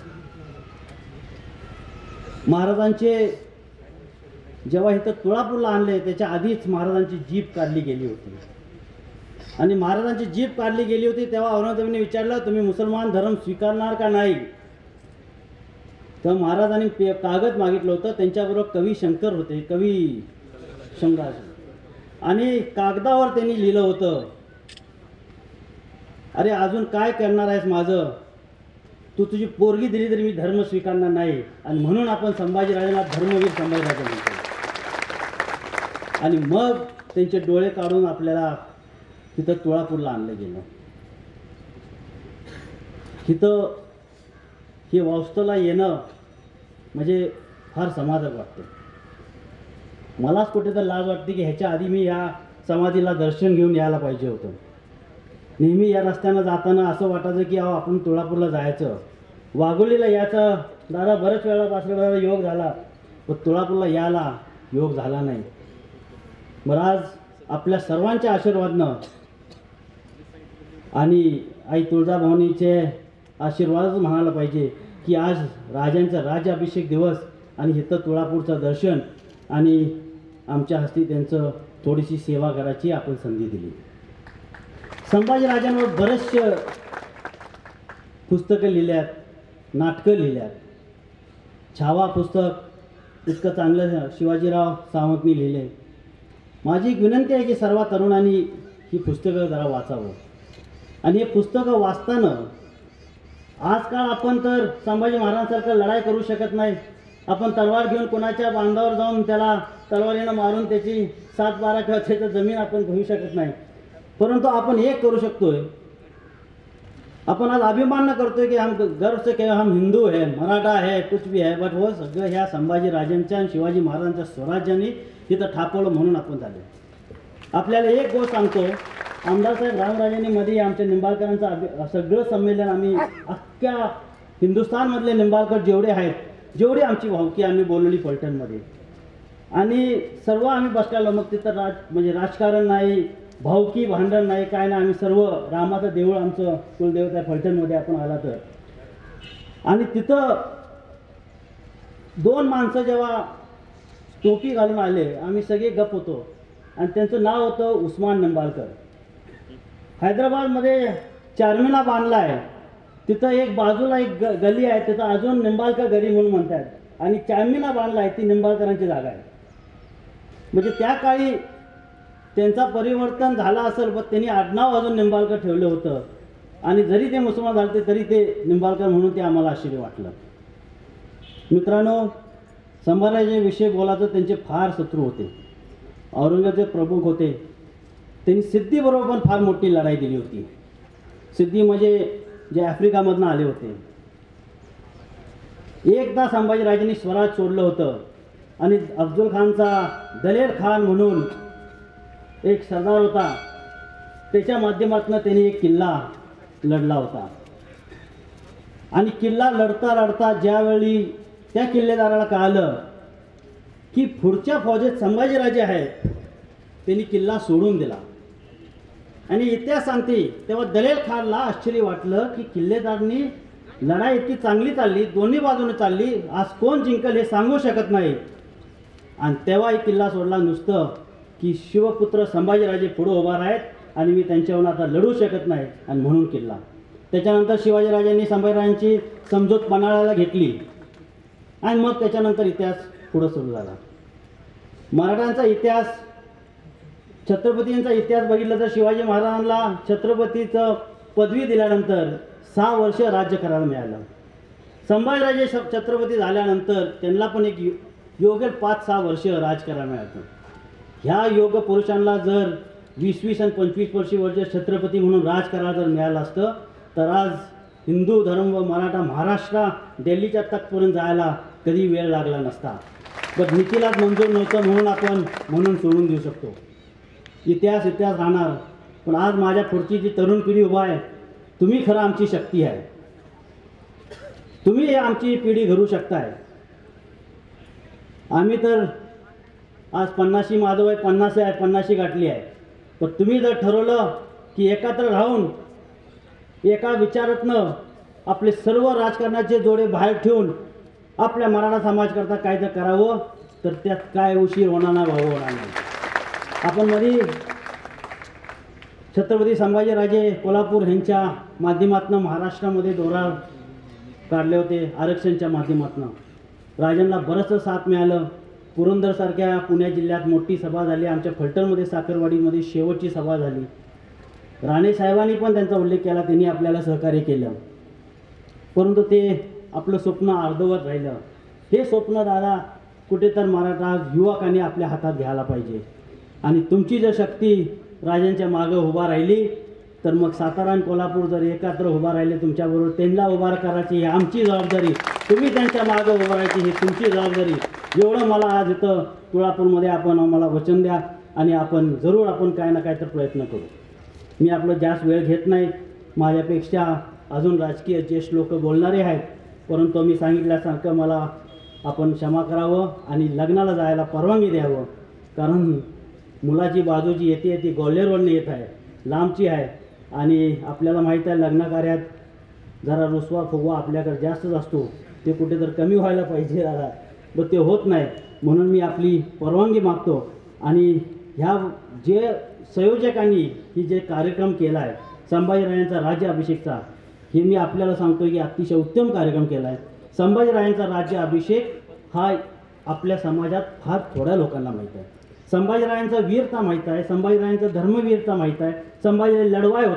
महाराजांचे जेव्हा इथं तुळजापूरला आणले त्याच्या आधीच महाराजांची जीभ काढली गेली होती. आणि महाराजांची जीभ काढली गेली होती तेव्हा औरंगजेबाने विचारलं, तुम्ही मुसलमान धर्म स्वीकारणार का नाही? तेव्हा महाराजांनी कागद मागितलं होतं. त्यांच्याबरोबर कवी शंकर होते, कवी शंकराज, आणि कागदावर त्यांनी लिहिलं होतं, अरे अजून काय करणार आहेस माझं, तू तुझी पोरगी दिली तरी मी धर्म स्वीकारणार नाही. आणि म्हणून आपण संभाजीराजांना धर्मवीर संभाजीराजा म्हणतो. आणि मग त्यांचे डोळे काढून आपल्याला तिथं तुळजापूरला आणलं गेलं. तिथं हे वास्तवला येणं म्हणजे फार समाधान वाटतं. मलाच कुठे तर लाज वाटते की ह्याच्या आधी मी या समाधीला दर्शन घेऊन यायला पाहिजे होतं. नेहमी या रस्त्यानं जाताना असं वाटायचं की आपण तुळजापूरला जायचं, वाघोलीला यायचं. दादा बऱ्याच वेळापासून योग झाला पण तुळजापूरला यायला योग झाला नाही. बरं, आज आपल्या सर्वांच्या आशीर्वादानं आणि आई तुळजाभवानीचे आशीर्वादच म्हणायला पाहिजे की आज राजांचा राज्याभिषेक दिवस आणि इथं तुळजापूरचं दर्शन आणि आमच्या हस्ते त्यांचं थोडीशी सेवा करायची आपण संधी दिली. संभाजीराजांवर बरेचसे पुस्तकं लिहिल्यात, नाटकं लिहिल्यात. छावा पुस्तक इतकं चांगलं शिवाजीराव सावंतनी लिहिले. माझी एक विनंती आहे की सर्व तरुणांनी ही पुस्तकं जरा वाचावं. आणि हे पुस्तकं वाचताना आजकाल आपण तर संभाजी महाराजांसारखं लढाई करू शकत नाही. आपण तलवार घेऊन कोणाच्या बांधावर जाऊन त्याला तलवारीनं मारून त्याची 7-12 किंवा त्याचं जमीन आपण घेऊ शकत नाही. परंतु आपण एक करू शकतोय. आपण आज अभिमान करतोय की हम गर्व से कि हम हिंदू है, मराठा है, कुछ भी है, बट वो सगळं ह्या संभाजी राजांच्या आणि शिवाजी महाराजांच्या स्वराज्याने तिथं ठापवलं म्हणून आपण झाले. आपल्याला एक गोष्ट सांगतो, आमदार साहेब रामराजेंनी मध्ये आमच्या निंबाळकरांचं सगळं संमेलन आम्ही अख्ख्या हिंदुस्थानमधले निंबाळकर जेवढे आहेत, जेवढी आमची भावकी आम्ही बोलवली फलटणमध्ये आणि सर्व आम्ही बसलेलो. मग तिथं म्हणजे राजकारण नाही, भावकी भांडण नाही, काय नाही. आम्ही सर्व रामाचं देऊळ आमचं कुलदेवता आहे फलटणमध्ये आपण आला तर. आणि तिथं 2 माणसं जेव्हा टोपी घालून आले, आम्ही सगळे गप होतो आणि त्यांचं नाव होतं उस्मान निंबाळकर. हैदराबादमध्ये चारमिना बांधला आहे, तिथं एक बाजूला एक गली आहे, तिथं अजून निंबाळकर गली म्हणून म्हणतात आणि चारमिना बांधला आहे, ती निंबाळकरांची जागा आहे. म्हणजे त्या काळी त्यांचा परिवर्तन झाला असेल, पण त्यांनी आडनाव अजून निंबाळकर ठेवलं होतं आणि जरी ते मुसलमान झाले तरी ते निंबाळकर म्हणून ते आम्हाला आश्चर्य वाटलं. मित्रांनो, संभाजीविषयी बोलायचं, त्यांचे फार शत्रू होते. औरंगजेब प्रमुख होते, त्यांनी सिद्धीबरोबर पण फार मोठी लढाई दिली होती. सिद्धी म्हणजे जे आफ्रिकामधून आले होते. एकदा संभाजीराजांनी स्वराज सोडलं होतं आणि अफजल खानचा दलेर खान म्हणून एक सरदार होता, त्याच्या माध्यमातून त्यांनी एक किल्ला लढला होता. आणि किल्ला लढता लढता ज्यावेळी त्या किल्लेदाराला कळालं की पुढच्या फौजेत संभाजीराजे आहेत, त्यांनी किल्ला सोडून दिला. आणि इतिहास सांगते तेव्हा दलेर खानला आश्चर्य वाटलं की किल्लेदारांनी लढाई इतकी चांगली चालली, दोन्ही बाजूने चालली, आज कोण जिंकल हे सांगू शकत नाही. आणि तेव्हा एक किल्ला सोडला नुसतं की शिवपुत्र संभाजीराजे पुढे उभा आहेत आणि मी त्यांच्यावर आता लढू शकत नाही, आणि म्हणून किल्ला. त्याच्यानंतर शिवाजीराजांनी संभाजीराजांची समजूत पन्हाळ्याला घेतली आणि मग त्याच्यानंतर इतिहास पुढं सुरू झाला. मराठ्यांचा इतिहास, छत्रपतींचा इतिहास बघितलं तर शिवाजी महाराजांना छत्रपतीचं पदवी दिल्यानंतर 6 वर्ष राज्य करायला मिळालं. संभाजीराजे छत्रपती झाल्यानंतर त्यांना पण एक योग्य 5-6 वर्ष राज करायला मिळालं. ह्या योग पुरुषांना जर 20 आणि 25 वर्ष छत्रपती म्हणून राज करायला जर मिळालं असतं तर आज हिंदू धर्म व मराठा महाराष्ट्र दिल्लीच्या तख्तपर्यंत जायला कधी वेळ लागला नसता. पण नीतीलाच मंजूर नव्हतं म्हणून आपण सोडून देऊ शकतो. इतिहास राहणार. पण आज माझ्या पुढची जी तरुण पिढी उभा आहे, तुम्ही खरं आमची शक्ती आहे. तुम्ही आमची पिढी घडवू शकताय. आम्ही तर आज 50शी, माझं वय 50 आहे, 50शी गाठली आहे. पण तुम्ही जर ठरवलं की एकत्र राहून एका विचारातनं आपले सर्व राजकारणाचे जोडे बाहेर ठेवून आपल्या मराठा समाजाकरता काय जर करावं तर त्यात काय उशीर होणार नाही, भाऊ होणार नाही. आपण मध्ये छत्रपती संभाजीराजे कोल्हापूर यांच्या माध्यमातून महाराष्ट्रामध्ये दौरा काढले होते. आरक्षणच्या माध्यमातून राजांना बरंचसं साथ मिळालं. पुरंदरसारख्या पुणे जिल्ह्यात मोठी सभा झाली. आमच्या फलटणमध्ये साखरवाडीमध्ये शेवटची सभा झाली. राणे साहेबांनी पण त्यांचा उल्लेख केला, त्यांनी आपल्याला सहकार्य केलं. परंतु ते आपलं स्वप्न अर्धवट राहिलं. हे स्वप्न दादा कुठे तर मराठा युवकांनी आपल्या हातात घ्यायला पाहिजे. आणि तुमची जर शक्ती राजांच्या मागं उभा राहिली तर मग सातारा आणि कोल्हापूर जर एकत्र उभा राहिले तुमच्याबरोबर, त्यांना उभा करायची ही आमची जबाबदारी. तुम्ही त्यांच्या मागं उभं राहायची ही तुमची जबाबदारी. एवढं मला आज इथं तुळापूरमध्ये आपण आम्हाला वचन द्या आणि आपण जरूर आपण काय ना काय तर प्रयत्न करू. मी आपलं जास्त वेळ घेत नाही. माझ्यापेक्षा अजून राजकीय ज्येष्ठ लोक बोलणारे आहेत, परंतु मी सांगितल्यासारखं मला आपण क्षमा करावं आणि लग्नाला जायला परवानगी द्यावं. कारण मुलाची बाजू जी येते ती ग्वाल्हेरवरून येत आहे, लांबची आहे. आणि आपल्याला माहीत आहे लग्न कार्यात जरा रुसवा फुगवा आपल्याकडे जास्तच असतो. ते कुठे तर कमी व्हायला पाहिजे दादा, पण ते होत नाही. म्हणून मी आपली परवानगी मागतो. आणि ह्या जे संयोजकांनी ही जे कार्यक्रम केला आहे संभाजीराजांचा राज्याभिषेकचा, हे मी आपल्याला सांगतो की अतिशय उत्तम कार्यक्रम केला आहे. संभाजीराजांचा राज्याभिषेक हा आपल्या समाजात फार थोड्या लोकांना माहीत आहे. संभाजीराजांचा वीरता माहीत आहे, संभाजीराजांचा धर्मवीरता माहीत आहे. संभाजीराजे लढवाय होते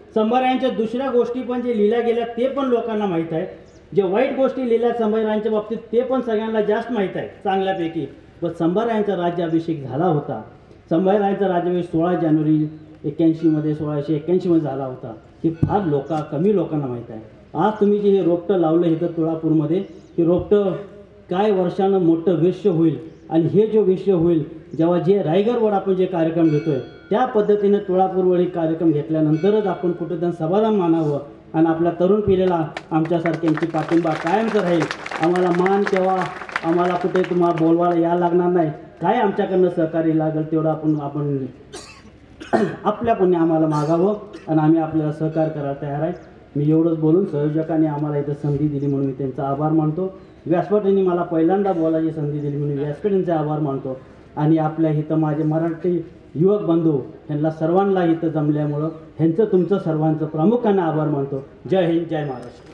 संभारायांच्या दुसऱ्या गोष्टी पण जे लिहिल्या गेल्या ते पण लोकांना माहीत आहे. जे वाईट गोष्टी लिहिल्या संभारायांच्या बाबतीत ते पण सगळ्यांना जास्त माहीत आहे चांगल्यापैकी. पण संभारायांचा राज्याभिषेक झाला होता. संभारायांचा राज्याभिषेक 16 जानेवारी 81मध्ये 1681मध्ये झाला होता. हे फार कमी लोकांना माहीत आहे. आज तुम्ही जे हे रोपटं लावलं इथं तुळापूरमध्ये, हे रोपटं काय वर्षानं मोठं विश्व होईल. आणि हे जो विश्व होईल जेव्हा जे रायगडवर आपण जे कार्यक्रम घेतोय त्या पद्धतीने तुळापूरवर कार्यक्रम घेतल्यानंतरच आपण कुठेतरी समाधान मानावं आणि आपल्या तरुण पिढीला आमच्यासारख्यांची पाठिंबा कायमचं राहील. आम्हाला मान तेव्हा आम्हाला कुठे तुम्हाला बोलवायला यायला लागणार नाही. काय आमच्याकडनं सहकार्य लागेल तेवढं आपण आपल्या पुण्य आम्हाला मागावं आणि आम्ही आपल्याला सहकार्य करायला तयार आहे. मी एवढंच बोलून संयोजकांनी आम्हाला इथं संधी दिली म्हणून मी त्यांचा आभार मानतो. व्यासपीठांनी मला पहिल्यांदा बोलायची संधी दिली म्हणून व्यासपीठांचे आभार मानतो. आणि आपल्या इथं माझे मराठी युवक बंधू ह्यांना सर्वांना इथं जमल्यामुळं ह्यांचं तुमचं सर्वांचं प्रामुख्याने आभार मानतो. जय हिंद, जय महाराष्ट्र.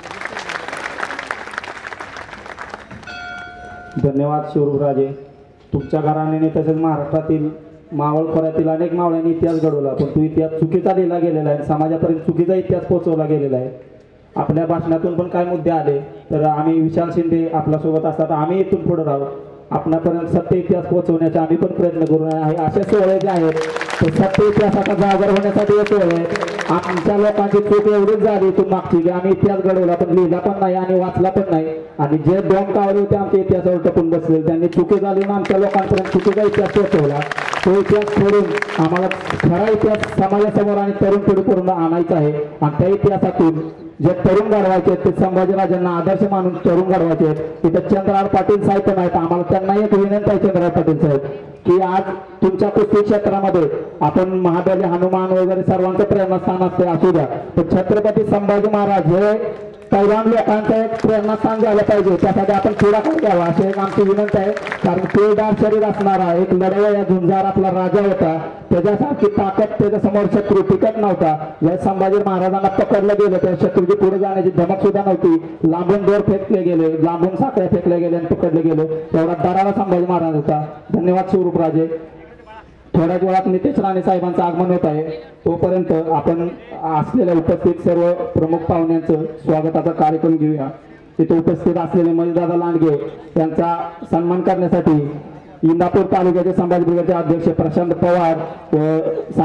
धन्यवाद शिवराजे. तुमच्या घराण्याने तसेच महाराष्ट्रातील मावळ खोऱ्यातील अनेक मावळ्यांनी इतिहास घडवला, पण तो इतिहास चुकीचा लिहिला गेलेला आहे. समाजापर्यंत चुकीचा इतिहास पोहोचवला गेलेला आहे. आपल्या भाषणातून पण काय मुद्दे आले तर आम्ही विशाल शिंदे आपल्यासोबत असतात, आम्ही इथून पुढे राहू. आपल्यापर्यंत सत्य इतिहास पोहोचवण्याचे आम्ही पण प्रयत्न करू. असे सोहळे जे आहेत ते सत्य इतिहासाचा जागर होण्यासाठी हे सोहळे. आमच्या लोकांची चूक एवढीच झाली इथून मागची की आम्ही इतिहास घडवला पण लिहिला पण नाही आणि वाचला पण नाही. आणि जे 2 कावळे होते आमच्या इतिहासावर टपून बसले त्यांनी चुकी झाली आणि आमच्या लोकांपर्यंत चुकीचा इतिहास पोहोचवला. तो इतिहास सोडून आम्हाला खरा इतिहास समाजासमोर आणि तरुण पिढीपर्यंत आणायचा आहे. आणि त्या इतिहासातून जे तरुण घडवायचे ते संभाजीराजांना आदर्श मानून तरुण घडवायचे. इथं चंद्रहार पाटील साहेब पण आहेत. आम्हाला त्यांना एक विनंती आहे चंद्रहार पाटील साहेब की आज तुमच्या कुस्ती क्षेत्रामध्ये आपण महाबली हनुमान वगैरे सर्वांचं प्रेरणास्थान असते असू द्या, पण छत्रपती संभाजी महाराज हे पैलवान लोकांचं एक प्रेरणास्थान झालं पाहिजे. त्यासाठी आपण पुढाकार घ्यावा अशी एक आमची विनंती आहे. कारण पिळदार शरीर असणारा एक लढवया झुंजार आपला राजा होता. त्याच्यासारखी ताकद त्याच्यासमोर शत्रू टिकत नव्हता. या संभाजी महाराजांना पकडलं गेलं त्या शत्रूची पुढे जाण्याची धमक सुद्धा नव्हती. लांबून दोर फेकले गेले, लांबून साखळ्या फेकले गेले आणि पकडले गेले. एवढा दरारा संभाजी महाराज होता. धन्यवाद स्वरूपराजे. थोड्याच वेळात नितेश राणे साहेबांचं आगमन होत आहे. तोपर्यंत आपण असलेल्या उपस्थित सर्व प्रमुख पाहुण्यांचं स्वागताचा कार्यक्रम घेऊया. तिथे उपस्थित असलेले मणिदादा लांडगे यांचा सन्मान करण्यासाठी इंदापूर तालुक्याचे संभाजी ब्रिगेडचे अध्यक्ष प्रशांत पवार व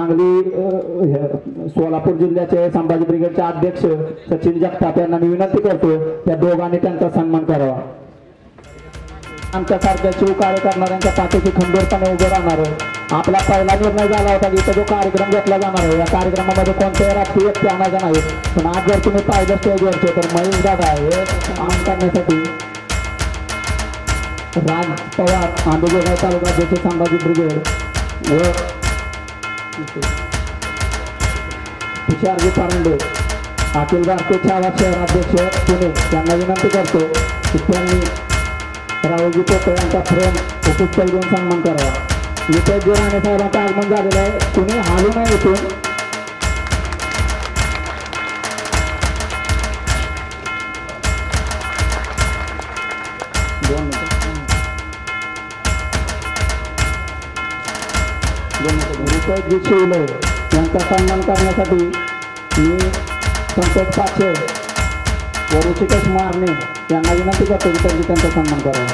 सांगली सोलापूर जिल्ह्याचे संभाजी ब्रिगेडचे अध्यक्ष सचिन जगताप यांना मी विनंती करतो त्या दोघांनी त्यांचा सन्मान करावा. आमच्यासारख्या शिवकार्य करणाऱ्यांच्या पाठीशी खंबीरपणे उभे राहणार. आपला पहिला निर्णय झाला होता की इथं जो कार्यक्रम घेतला जाणार आहे या कार्यक्रमामध्ये कोणत्याही राजकीय व्यक्ती आणायचा नाही. पण आज जर तुम्ही पाहिलं स्टेजवरचे तर महेश दादा हे काम करण्यासाठी राज पवार आंबेजोगाई तालुका अध्यक्ष संभाजी ब्रिगेड व तुषारजी पारंडे अखिल भारतीय छावा शहराध्यक्ष पुणे यांना विनंती करतो की त्यांनी राहुलजी पोटे यांचा फ्रेम उपस्थित घेऊन सन्मान करावा. नितेशजी राणे साहेबांचं आगमन झालेलं आहे. कुणी हालू नाही इथून. नितेशजी शिवले यांचा सन्मान करण्यासाठी मी संतोष पाचे व ऋषिकेश मारणे यांना विनंती करतो की त्यांनी त्यांचा सन्मान करावा.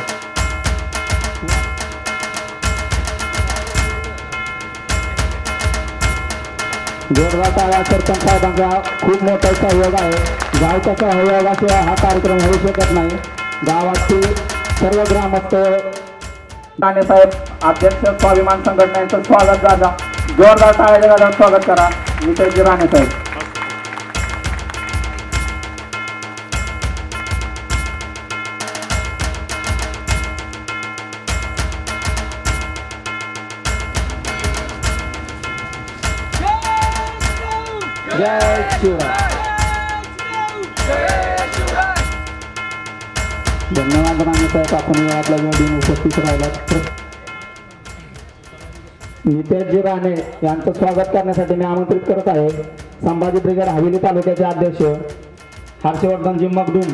जोरदार टाळ्या. सरपंच साहेबांचा खूप मोठा सहयोग आहे. गावच्या सहयोगाशिवाय हा कार्यक्रम होऊ शकत नाही. गावातील सर्व ग्रामस्थ राणे साहेब अध्यक्ष स्वाभिमान संघटना यांचं स्वागत झालं. जोरदार टाळ्या स्वागत करा नितेशजी राणे साहेब. जय शिवराय. धन्यवाद राणे साहेब, आपण आपल्या वेळी उपस्थित राहिला. नितेशजी राणे यांचं स्वागत करण्यासाठी मी आमंत्रित करत आहे संभाजी ब्रिगेड हवेली तालुक्याचे अध्यक्ष हर्षवर्धनजी मगदूम.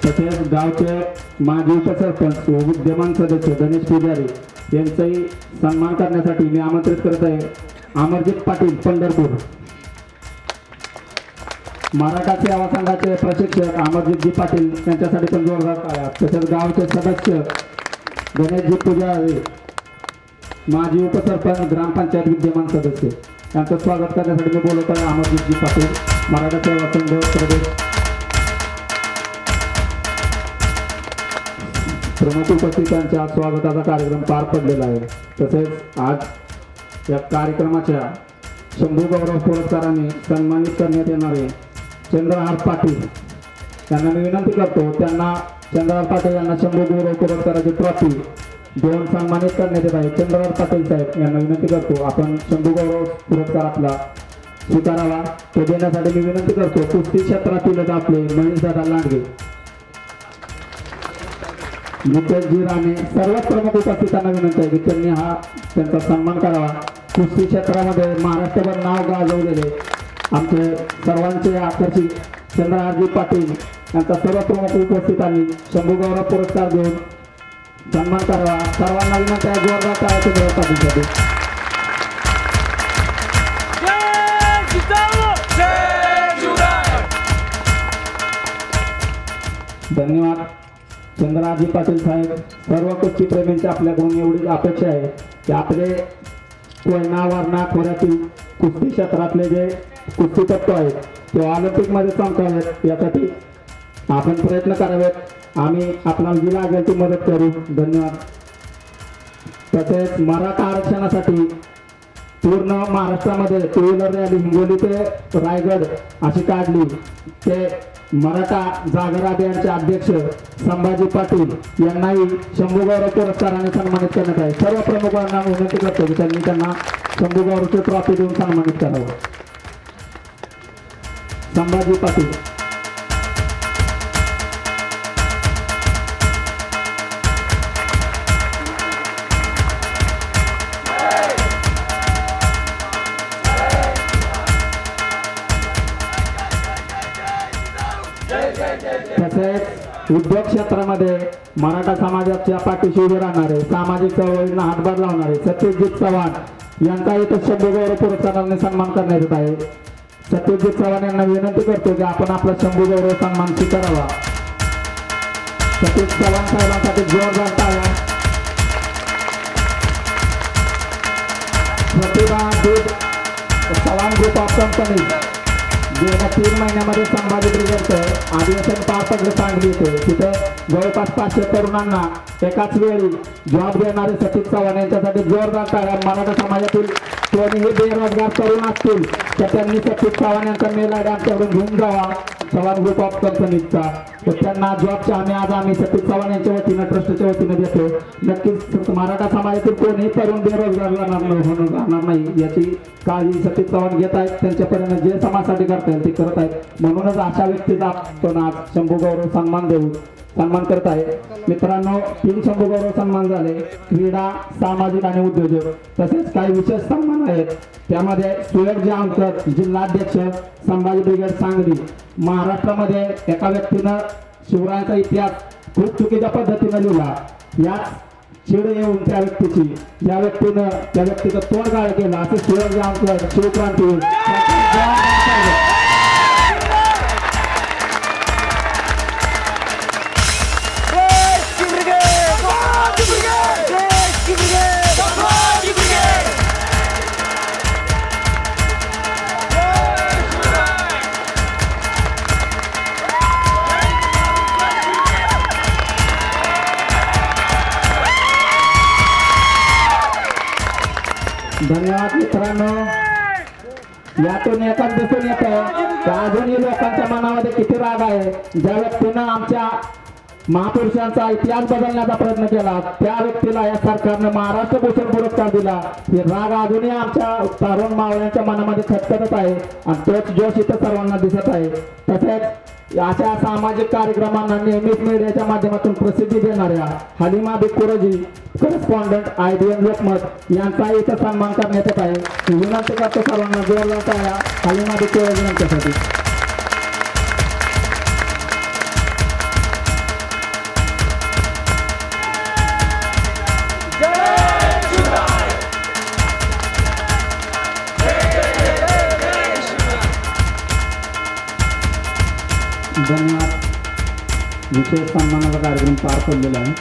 तसेच गावचे माजी उपसरपंच व विद्यमान सदस्य गणेश पुजारी यांचाही सन्मान करण्यासाठी मी आमंत्रित करत आहे अमरजित पाटील पंढरपूर. मराठा सेवा संघाचे प्रशिक्षक अमरजितजी पाटील यांच्यासाठी पण जोरदार टाळ्या. तसेच गावचे सदस्य गणेशजी पुजारी माजी उपसरपंच ग्रामपंचायत विद्यमान सदस्य यांचं स्वागत करण्यासाठी मी बोलत आहे अमरजितजी पाटील मराठा सेवा संघ प्रदेश. प्रमुख उपस्थितांच्या स्वागताचा कार्यक्रम पार पडलेला आहे. तसेच आज या कार्यक्रमाच्या शंभू गौरव पुरस्काराने सन्मानित करण्यात येणारे चंद्रहार पाटील यांना मी विनंती करतो, त्यांना चंद्रहार पाटील यांना शंभू गौरव पुरस्काराची ट्रॉफी देऊन सन्मानित करण्यात येत आहे. चंद्रहार पाटील साहेब यांना विनंती करतो आपण शंभू गौरव पुरस्कार आपला स्वीकारावा. तो देण्यासाठी मी विनंती करतो कुस्ती क्षेत्रातीलच आपले महेशदादा लांडगे, नितेशजी राणे, सर्व प्रमुख उपस्थितांना विनंती आहे की त्यांनी त्यांचा सन्मान करावा. कुस्ती क्षेत्रामध्ये महाराष्ट्रभर नाव गाजवलेले आमचे सर्वांचे आकर्षित चंद्रहारजी पाटील यांचा सर्व प्रमुख उपस्थितांनी शंभू गौरव पुरस्कार देऊन सन्मान करावा. सर्वांना विनंती आहे जोरदार टाळ्या चंद्रहार पाटीलसाठी. धन्यवाद चंद्रहारजी पाटील साहेब. सर्व कुस्ती प्रेमींची आपल्याकडून एवढीच अपेक्षा आहे की आपले कोयना वारणा खोऱ्यातील कुस्ती क्षेत्रातले जे कुस्तीपटू आहेत ते ऑलिम्पिकमध्ये चमकावेत यासाठी आपण प्रयत्न करावेत. आम्ही आपल्याला जी लागेल ती मदत करू. धन्यवाद. तसेच मराठा आरक्षणासाठी पूर्ण महाराष्ट्रामध्ये टू व्हीलर रॅली हिंगोली ते रायगड अशी काढली. ते मराठा जागर अभियानचे अध्यक्ष संभाजी पाटील यांनाही शंभू गौरव पुरस्काराने सन्मानित करण्यात आहे. सर्व प्रमुखांना विनंती करतो की त्यांनी त्यांना शंभू गौरवची ट्रॉफी देऊन सन्मानित करावं. संभाजी पाटील. तसेच उद्योग क्षेत्रामध्ये मराठा समाजाच्या पाठीशी उभे राहणारे सामाजिक चळवळींना हातभार लावणारे सत्यजित चव्हाण यांचाही तर शंभू गौरव पुरस्काराने सन्मान करण्यात येत आहे. सत्यजित चव्हाण यांना विनंती करतो की आपण आपला शंभू गौरव सन्मान स्वीकारावा. सत्यजित चव्हाण साहेबांसाठी जोरदार टाळ्या. प्रतिभा दूध चव्हाण ग्रुप ऑफ कंपनी गेल्या 3 महिन्यामध्ये संभाजी ब्रिगेडचं अधिवेशन पार पडलं सांगली येथे. तिथं जवळपास 500 तरुणांना एकाच वेळी जॉब देणारे सतीश चव्हाण यांच्यासाठी जोरदार टाळ्या. मराठा समाजातील कोणीही बेरोजगार तरुण असतील तर त्यांनी सतीश चव्हाण यांचा मेल आयडी आमच्याकडून घेऊन जावा चव्हाण ग्रुप ऑफ कंपनीचा. तर त्यांना जॉबच्या आम्ही सतीश चव्हाण यांच्या वतीनं ट्रस्टच्या वतीनं देतो. नक्कीच मराठा समाजातील कोणीही तरुण बेरोजगार राहणार नाही याची काळजी सतीश चव्हाण घेत आहेत. त्यांच्यापर्यंत जे समाजासाठी करता येईल ते करत आहेत. म्हणूनच अशा व्यक्तीचा आपण आज शंभू गौरव सन्मान करत आहे. मित्रांनो 3 शंभू गौरव सन्मान झाले. क्रीडा सामाजिक आणि उद्योजक तसेच काही विशेष सन्मान आहेत. त्यामध्ये सुयोग जामकर जिल्हाध्यक्ष संभाजी ब्रिगेड सांगली. महाराष्ट्रामध्ये एका व्यक्तीनं शिवरायांचा इतिहास खूप चुकीच्या पद्धतीने लिहिला. याच चिड येऊन त्या व्यक्तीचं तोड गाळ केलं असे सुयोग जामकर शिवक्रांतीवीर. धन्यवाद मित्रांनो. यातून एकाच दिसून येतं की अजूनही लोकांच्या मनामध्ये किती राग आहे. ज्या व्यक्तीनं आमच्या महापुरुषांचा इतिहास बदलण्याचा प्रयत्न केला त्या व्यक्तीला या सरकारनं महाराष्ट्र भूषण पुरस्कार दिला. हे राग अजूनही आमच्या तरुण मावळ्यांच्या मनामध्ये खटखटत आहे आणि तोच जोश इथं सर्वांना दिसत आहे. तसेच अशा सामाजिक कार्यक्रमांना नेहमीच मीडियाच्या माध्यमातून प्रसिद्धी देणाऱ्या हलिमा बिकुरजी करस्पॉन्डंट IBN लोकमत यांचा इथं सन्मान करण्यात येत आहे. विनंती करतो सर्वांना जोरदार टाळ्या हलिमा बिकुरजी यांच्यासाठी. धन्यवाद. विशेष सन्मानाचा कार्यक्रम पार पडलेला आहे.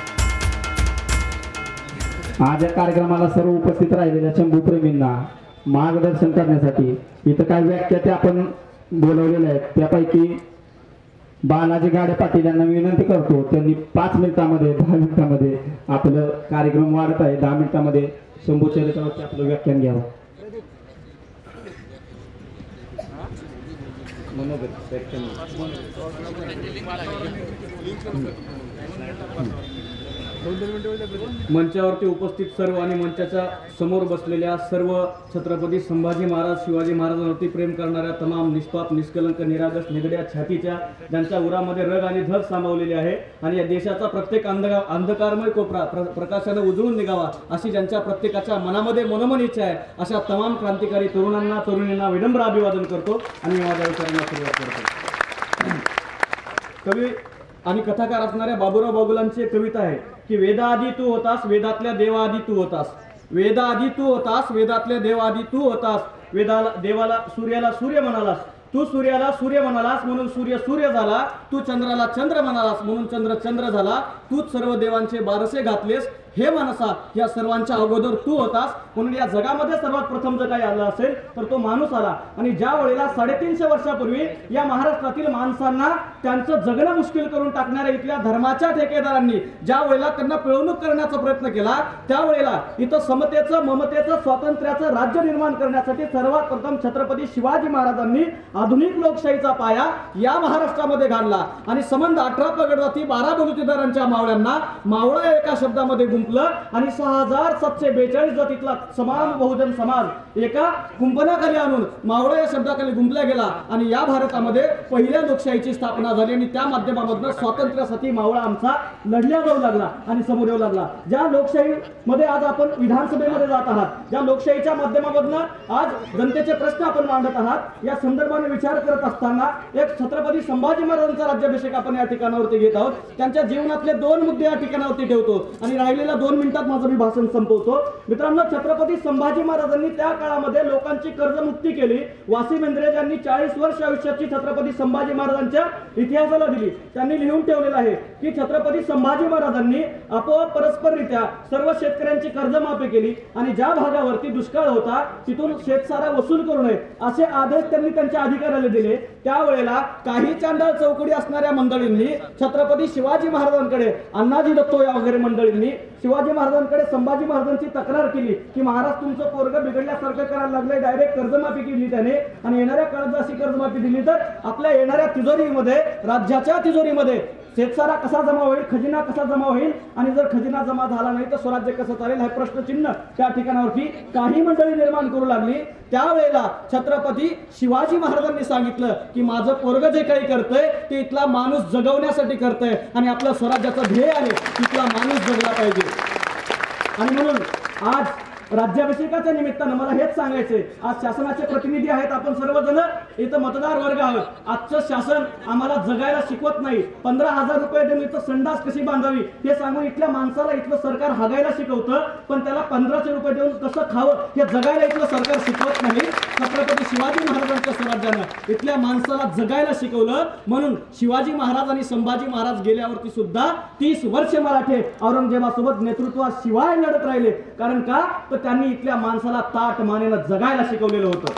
आज या कार्यक्रमाला सर्व उपस्थित राहिलेल्या शंभूप्रेमींना मार्गदर्शन करण्यासाठी इथं काही व्याख्याते आपण बोलवलेल्या आहेत. त्यापैकी बालाजी गाडे पाटील यांना विनंती करतो, त्यांनी 5 मिनिटांमध्ये 10 मिनिटांमध्ये आपलं कार्यक्रम वाढत आहे. 10 मिनिटांमध्ये शंभू चरित्रावरती आपलं व्याख्यान घ्यावं. मंचावरती उपस्थित सर्व आणि मंचाच्या समोर बसलेल्या सर्व छत्रपती संभाजी महाराज शिवाजी महाराजांवरती प्रेम करणाऱ्या तमाम निष्पाप निष्कलंक निरागस निगड्या छातीच्या ज्यांच्या उरामध्ये रग आणि धग सामावलेले आहे आणि या देशाचा प्रत्येक अंधकारमय कोपरा प्रकाशाने उजळून निघावा अशी ज्यांच्या प्रत्येकाच्या मनामध्ये मनोमन इच्छा आहे अशा तमाम क्रांतिकारी तरुणांना तरुणींना विनम्र अभिवादन करतो आणि माझ्या विचारांना सुरुवात करतो. कवी आणि कथाकार असणाऱ्या बाबूराव बागुलांची एक कविता आहे की वेदाआधी तू होतास वेदातल्या देवाआधी तू होतास. वेदाआधी तू होतास वेदातल्या देवाआधी तू होतास. देवाला सूर्याला सूर्य म्हणालास. तू सूर्याला सूर्य म्हणालास म्हणून सूर्य सूर्य झाला. तू चंद्राला चंद्र म्हणालास म्हणून चंद्र चंद्र झाला. तूच सर्व देवांचे बारसे घातलेस. हे माणसा या सर्वांच्या अगोदर तू होतास. म्हणून या जगामध्ये सर्वात प्रथम जर काही आलं असेल तर तो माणूस आला. आणि ज्या वेळेला 350 वर्षापूर्वी या महाराष्ट्रातील माणसांना त्यांचं जगणं मुश्किल करून टाकणाऱ्या इथल्या धर्माच्या ठेकेदारांनी ज्या वेळेला त्यांना पिळवणूक करण्याचा प्रयत्न केला त्यावेळेला इथं समतेचं ममतेचं स्वातंत्र्याचं राज्य निर्माण करण्यासाठी सर्वात प्रथम छत्रपती शिवाजी महाराजांनी आधुनिक लोकशाहीचा पाया या महाराष्ट्रामध्ये घातला. आणि संबंध 18 पगडजाती 12 बलुतेदारांच्या मावळ्यांना मावळा एका शब्दामध्ये आणि 6742 जातीतला समान बहुजन समाज एका कुंपणाखाली आणून मावळा या शब्दाखाली गुंफला गेला आणि या भारतामध्ये पहिल्या लोकशाहीची स्थापना झाली आणि त्या माध्यमामधून स्वातंत्र्यासाठी मावळा आमचा लढल्या जाऊ लागला आणि समोर येऊ लागला. ज्या लोकशाहीमध्ये आज आपण विधानसभेमध्ये जात आहात, ज्या लोकशाहीच्या माध्यमामधून आज जनतेचे प्रश्न आपण मांडत आहात, या संदर्भाने विचार करत असताना एक छत्रपती संभाजी महाराजांचा राज्याभिषेक आपण या ठिकाणावरती घेत आहोत. त्यांच्या जीवनातले 2 मुद्दे या ठिकाणावरती ठेवतो आणि राहिलेल्या 2 मिनिटात माझं मी भाषण संपवतो. मित्रांनो, छत्रपती संभाजी महाराजांनी त्या काळामध्ये लोकांची कर्जमुक्ती केली. वासिम इंद्रेज यांनी 40 वर्ष आयुष्याची छत्रपती संभाजी महाराजांच्या इतिहासाला दिली. त्यांनी लिहून ठेवलेलं आहे की छत्रपती संभाजी महाराजांनी आपोआप परस्पररित्या सर्व शेतकऱ्यांची कर्जमाफी केली आणि ज्या भागावरती दुष्काळ होता तिथून शेतसारा वसूल करू नये असे आदेश त्यांनी त्यांच्या अधिकाऱ्याला दिले. त्यावेळेला काही चांडाळ चौकडी असणाऱ्या मंडळींनी छत्रपती शिवाजी महाराजांकडे, अण्णाजी दत्तो या वगैरे मंडळींनी शिवाजी महाराजांकडे संभाजी महाराजांची तक्रार केली की महाराज तुमचं पोरग बिघडल्यासारखं करायला लागलंय. डायरेक्ट कर्जमाफी केली त्याने आणि येणाऱ्या काळात अशी कर्जमाफी दिली तर आपल्या येणाऱ्या तिजोरीमध्ये, राज्याच्या तिजोरीमध्ये शेतसारा कसा जमा होईल, खजिना कसा जमा होईल आणि जर खजिना जमा झाला नाही तर स्वराज्य कसं चालेल हे प्रश्नचिन्ह त्या ठिकाणावरती काही मंडळी निर्माण करू लागली. त्यावेळेला छत्रपती शिवाजी महाराजांनी सांगितलं की माझं पोरग जे काही करतंय ते इथला माणूस जगवण्यासाठी करतंय आणि आपलं स्वराज्याचं ध्येय आहे इथला माणूस जगला पाहिजे. आणि म्हणून आज राज्याभिषेकाच्या निमित्तानं मला हेच सांगायचंय, आज शासनाचे प्रतिनिधी आहेत आपण सर्वजण, इथं मतदार वर्ग आहोत. आजचं शासन आम्हाला जगायला शिकवत नाही. 15,000 रुपये देऊन इथं संडास कशी बांधावी हे सांगून इथल्या माणसाला इथलं सरकार हागायला शिकवतं, पण त्याला 1500 रुपये देऊन कसं खावं हे जगायला इथलं सरकार शिकवत नाही. छत्रपती शिवाजी महाराजांच्या स्वराज्यानं इथल्या माणसाला जगायला शिकवलं. म्हणून शिवाजी महाराज आणि संभाजी महाराज गेल्यावरती सुद्धा 30 वर्ष मराठे औरंगजेबासोबत नेतृत्वाशिवाय लढत राहिले. कारण का तर त्यांनी इथल्या माणसाला ताट मानेनं जगायला शिकवलेलं होतं.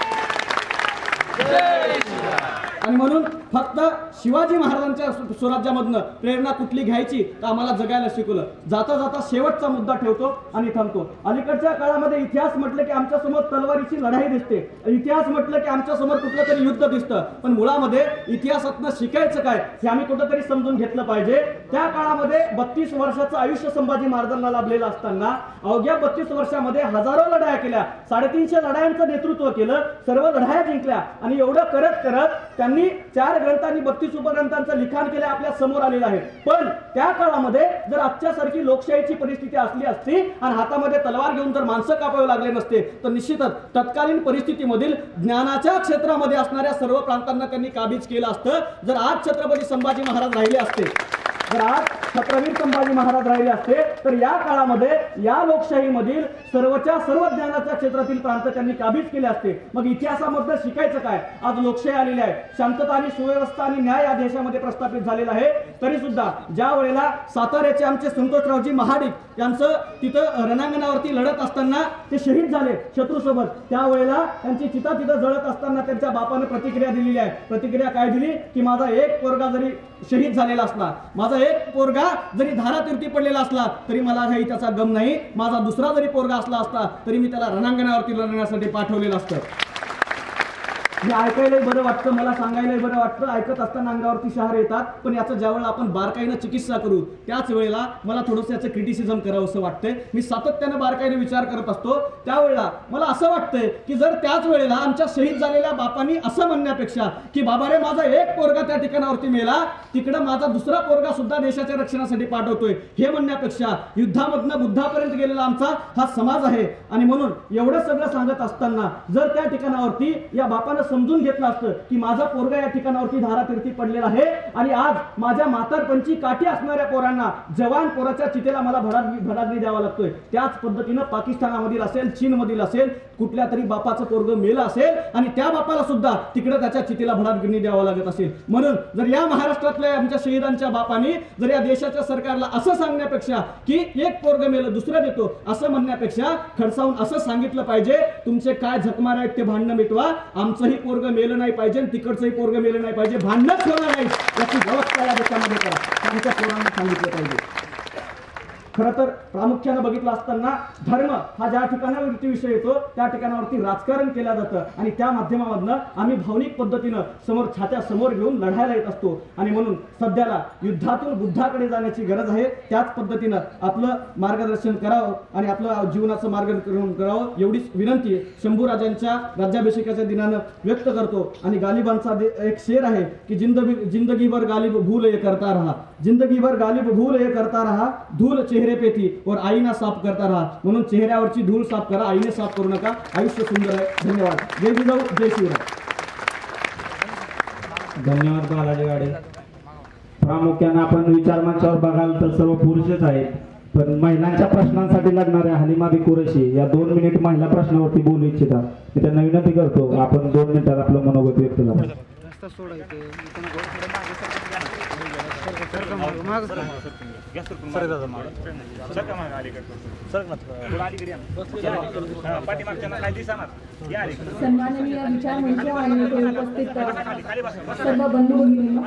आणि म्हणून फक्त शिवाजी महाराजांच्या स्वराज्यामधनं प्रेरणा कुठली घ्यायची तर आम्हाला जगायला शिकवलं. जाता जाता शेवटचा मुद्दा ठेवतो आणि थांबतो. अलीकडच्या काळामध्ये इतिहास म्हटलं की आमच्या समोर तलवारीची लढाई दिसते, इतिहास म्हटलं की आमच्या समोर कुठलं तरी युद्ध दिसतं, पण मुळामध्ये इतिहासातनं शिकायचं काय हे आम्ही कुठंतरी समजून घेतलं पाहिजे. त्या काळामध्ये 32 वर्षाचं आयुष्य संभाजी महाराजांना लाभलेलं असताना अवघ्या 32 वर्षामध्ये हजारो लढाया केल्या, 350 लढायांचं नेतृत्व केलं, सर्व लढाया जिंकल्या आणि एवढं करत करत त्यांनी 4 ग्रंथांनी 32 उपग्रंथांचं लिखाण केलं आपल्या समोर आलेलं आहे. पण त्या काळामध्ये जर आजच्यासारखी लोकशाहीची परिस्थिती असली असती आणि हातामध्ये तलवार घेऊन जर माणसं कापावे लागले नसते तर निश्चितच तत्कालीन परिस्थितीमधील ज्ञानाच्या क्षेत्रामध्ये असणाऱ्या सर्व प्रांतांना त्यांनी काबीज केलं असतं जर आज छत्रपती संभाजी महाराज राहिले असते. जर आज छत्रवीर संभाजी महाराज राहिले असते तर या काळामध्ये या लोकशाहीमधील सर्वच्या सर्व ज्ञानाच्या क्षेत्रातील प्रांत त्यांनी काबीज केले असते. मग इतिहासामध्ये शिकायचं काय? आज लोकशाही आलेली आहे, शांतता आणि सुव्यवस्था आणि न्याय या देशामध्ये प्रस्थापित झालेला आहे. तरी सुद्धा ज्या वेळेला साताऱ्याचे आमचे संतोषरावजी महाडिक यांचं तिथं रणांगणावरती लढत असताना ते शहीद झाले शत्रूसोबत, त्यावेळेला त्यांची चिता तिथं जळत असताना त्यांच्या बापाने प्रतिक्रिया दिलेली आहे. प्रतिक्रिया काय दिली की माझा एक पोरगा जरी शहीद झालेला असला, माझा एक पोरगा जरी धारातीर्थी पडलेला असला तरी मला काही त्याचा गम नाही, माझा दुसरा जरी पोरगा असला असता तरी मी त्याला रणांगणावरती लढण्यासाठी पाठवलेलं असतं. हे ऐकायलाही बरं वाटतं, मला सांगायलाही बरं वाटतं, ऐकत असताना अंगावरती शहारे येतात. पण याचं ज्यावेळेला आपण बारकाईनं चिकित्सा करू त्याच वेळेला मला थोडंसं याचं क्रिटिसिझम करावं असं वाटतंय. मी सातत्यानं बारकाईने विचार करत असतो, त्यावेळेला मला असं वाटतंय की जर त्याच वेळेला आमच्या शहीद झालेल्या बापांनी असं म्हणण्यापेक्षा की बाबा रे माझा एक पोरगा त्या ठिकाणावरती मेला, तिकडं माझा दुसरा पोरगा सुद्धा देशाच्या रक्षणासाठी पाठवतोय, हे म्हणण्यापेक्षा युद्धामधनं बुद्धापर्यंत गेलेला आमचा हा समाज आहे. आणि म्हणून एवढं सगळं सांगत असताना जर त्या ठिकाणावरती या बापानं समजून घेतलं असतं की माझा पोरगा या ठिकाणावरती धारातीर्थी पडलेला आहे आणि आज माझ्या म्हातारपणची काठी असणाऱ्या पोरांना, जवान पोराच्या चितेला मला भडागणी द्यावा लागतोय, त्याच पद्धतीनं पाकिस्तानामधील असेल, चीनमधील असेल, कुठल्या तरी बापाचं पोरगं मेलं असेल आणि त्या बापाला सुद्धा तिकडे त्याच्या चितेला भडागणी द्यावा लागत असेल. म्हणून जर या महाराष्ट्रातल्या आमच्या शहीदांच्या बापांनी जर या देशाच्या सरकारला असं सांगण्यापेक्षा की एक पोरगं मेलं दुसरं देतो असं म्हणण्यापेक्षा खडसावून असं सांगितलं पाहिजे, तुमचे काय झकमार आहेत ते भांडणं मिटवा, आमचंही पोरगं मेलं नाही पाहिजे, तिकडचंही पोरगं मेलं नाही पाहिजे, भांडणच होणार नाही याची व्यवस्था या देशामध्ये करा, आमच्या पोरांना सांगितलं पाहिजे. खरं तर प्रामुख्यानं बघितलं असताना धर्म हा ज्या ठिकाणावरती विषय येतो त्या ठिकाणावरती राजकारण केलं जातं आणि त्या माध्यमामधनं आम्ही भावनिक पद्धतीनं समोर छात्या समोर घेऊन लढायला येत असतो. आणि म्हणून सध्याला युद्धातून बुद्धाकडे जाण्याची गरज आहे, त्याच पद्धतीनं आपलं मार्गदर्शन करावं आणि आपलं जीवनाचं मार्गदर्शन करावं एवढीच विनंती शंभूराजांच्या राज्याभिषेकाच्या दिनानं व्यक्त करतो. आणि गालिबांचा एक शेर आहे की जिंदगी भर गालिब भूल ये करता रहा, जिंदगी भर गालिब भूल ये करता रहा, धूल चेहरे पे थी और आईना साफ करता रहा. म्हणून चेहऱ्यावरची धूळ साफ करा, आईने साफ करू नका. आयुष्य सुंदर आहे. धन्यवाद. जय जिजाऊ, जय शिवराय. धन्यवाद बालाजी गाडे. प्रामुख्याने आपण विचार मंचावर बघाल तर सर्व पुरुषच आहेत, पण महिलांच्या प्रश्नांसाठी लागणाऱ्या हलिमाबी कुरेशी या 2 मिनिट महिला प्रश्नावरती बोलू इच्छितात. मी त्यांना विनंती करतो आपण 2 मिनिटात आपलं मनोगत व्यक्त करा. सन्माननीय विचार मंच आणि उपस्थित सर्व बंधू भगिनींनो,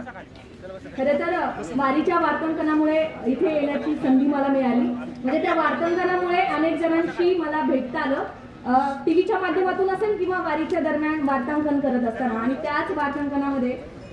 खरं तर वारीच्या वार्तांकनामुळे इथे येण्याची संधी मला मिळाली. म्हणजे त्या वार्तांकनामुळे अनेक जणांशी मला भेटता आलं, टीव्हीच्या माध्यमातून असेल किंवा वारीच्या दरम्यान वार्तांकन करत असताना. आणि त्याच वार्तांकनामध्ये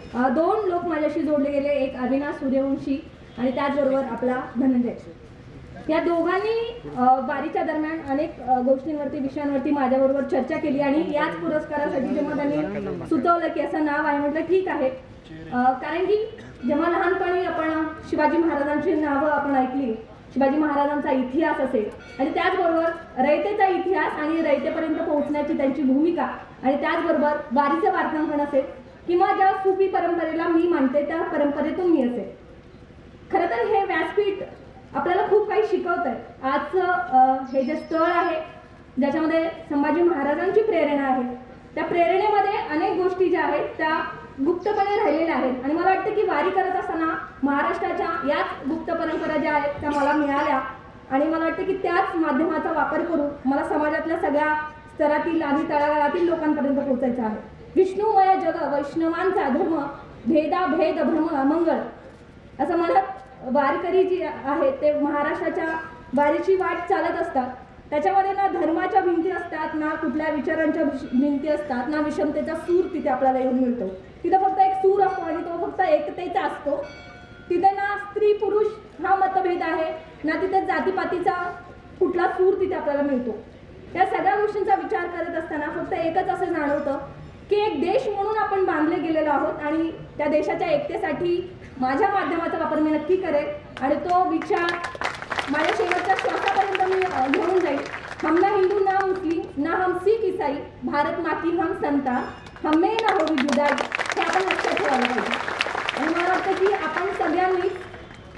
2 लोक माझ्याशी जोडले गेले, एक अविनाश सूर्यवंशी आणि त्याचबरोबर आपला धनंजय. या दोघांनी वारीच्या दरम्यान अनेक गोष्टींवरती, विषयांवरती माझ्याबरोबर चर्चा केली आणि याच पुरस्कारासाठी जेव्हा त्यांनी सुचवलं की असं नाव आहे, म्हटलं ठीक आहे. कारण की जेव्हा लहानपणी आपण शिवाजी महाराजांची नावं आपण ऐकली, शिवाजी महाराजांचा इतिहास असेल आणि त्याचबरोबर रयतेचा इतिहास आणि रयतेपर्यंत पोहोचण्याची त्यांची भूमिका आणि त्याचबरोबर वारीचं वार्तांकन असेल किंवा ज्या सुफी परंपरेला मी मानते त्या परंपरेतून मी असेल. खरं तर हे व्यासपीठ आपल्याला खूप काही शिकवत आहे. आजचं हे जे स्थळ आहे ज्याच्यामध्ये संभाजी महाराजांची प्रेरणा आहे, त्या प्रेरणेमध्ये अनेक गोष्टी ज्या आहेत त्या गुप्तपणे राहिलेल्या आहेत. आणि मला वाटतं की वारी करत असताना महाराष्ट्राच्या याच गुप्त परंपरा ज्या आहेत त्या मला मिळाल्या आणि मला वाटतं की त्याच माध्यमाचा वापर करून मला समाजातल्या सगळ्या स्तरातील आणि तळागाळातील लोकांपर्यंत पोहोचायचं आहे. विष्णुमय जग वैष्णवांचा धर्म, भेदाभेद भ्रम अमंगळ असं म्हणत वारकरी जी आहेत ते महाराष्ट्राच्या वारीची वाट चालत असतात. त्याच्यामध्ये ना धर्माच्या भिंती असतात, ना कुठल्या विचारांच्या भिंती असतात, ना विषमतेचा सूर तिथे आपल्याला येऊन मिळतो. तिथं फक्त एक सूर असतो आणि तो फक्त एकतेचा असतो. तिथे ना स्त्री पुरुष हा मतभेद आहे, ना तिथे जातीपातीचा कुठला सूर तिथे आपल्याला मिळतो. या सगळ्या गोष्टींचा विचार करत असताना फक्त एकच असं जाणवतं की एक देश म्हणून आपण बांधले गेलेलो आहोत आणि त्या देशाच्या एकतेसाठी माझ्या माध्यमाचा वापर मी नक्की करेल आणि तो विचार माझ्या शेवटच्या श्वासापर्यंत मी घेऊन जाईल. हम ना हिंदू ना मुस्लिम ना हम सिख ईसाई, भारत माँ की हम संतान, हमें ना होगी जुदाई, हे आपण लक्षात ठेवायला पाहिजे. आणि मला वाटतं की आपण सगळ्यांनी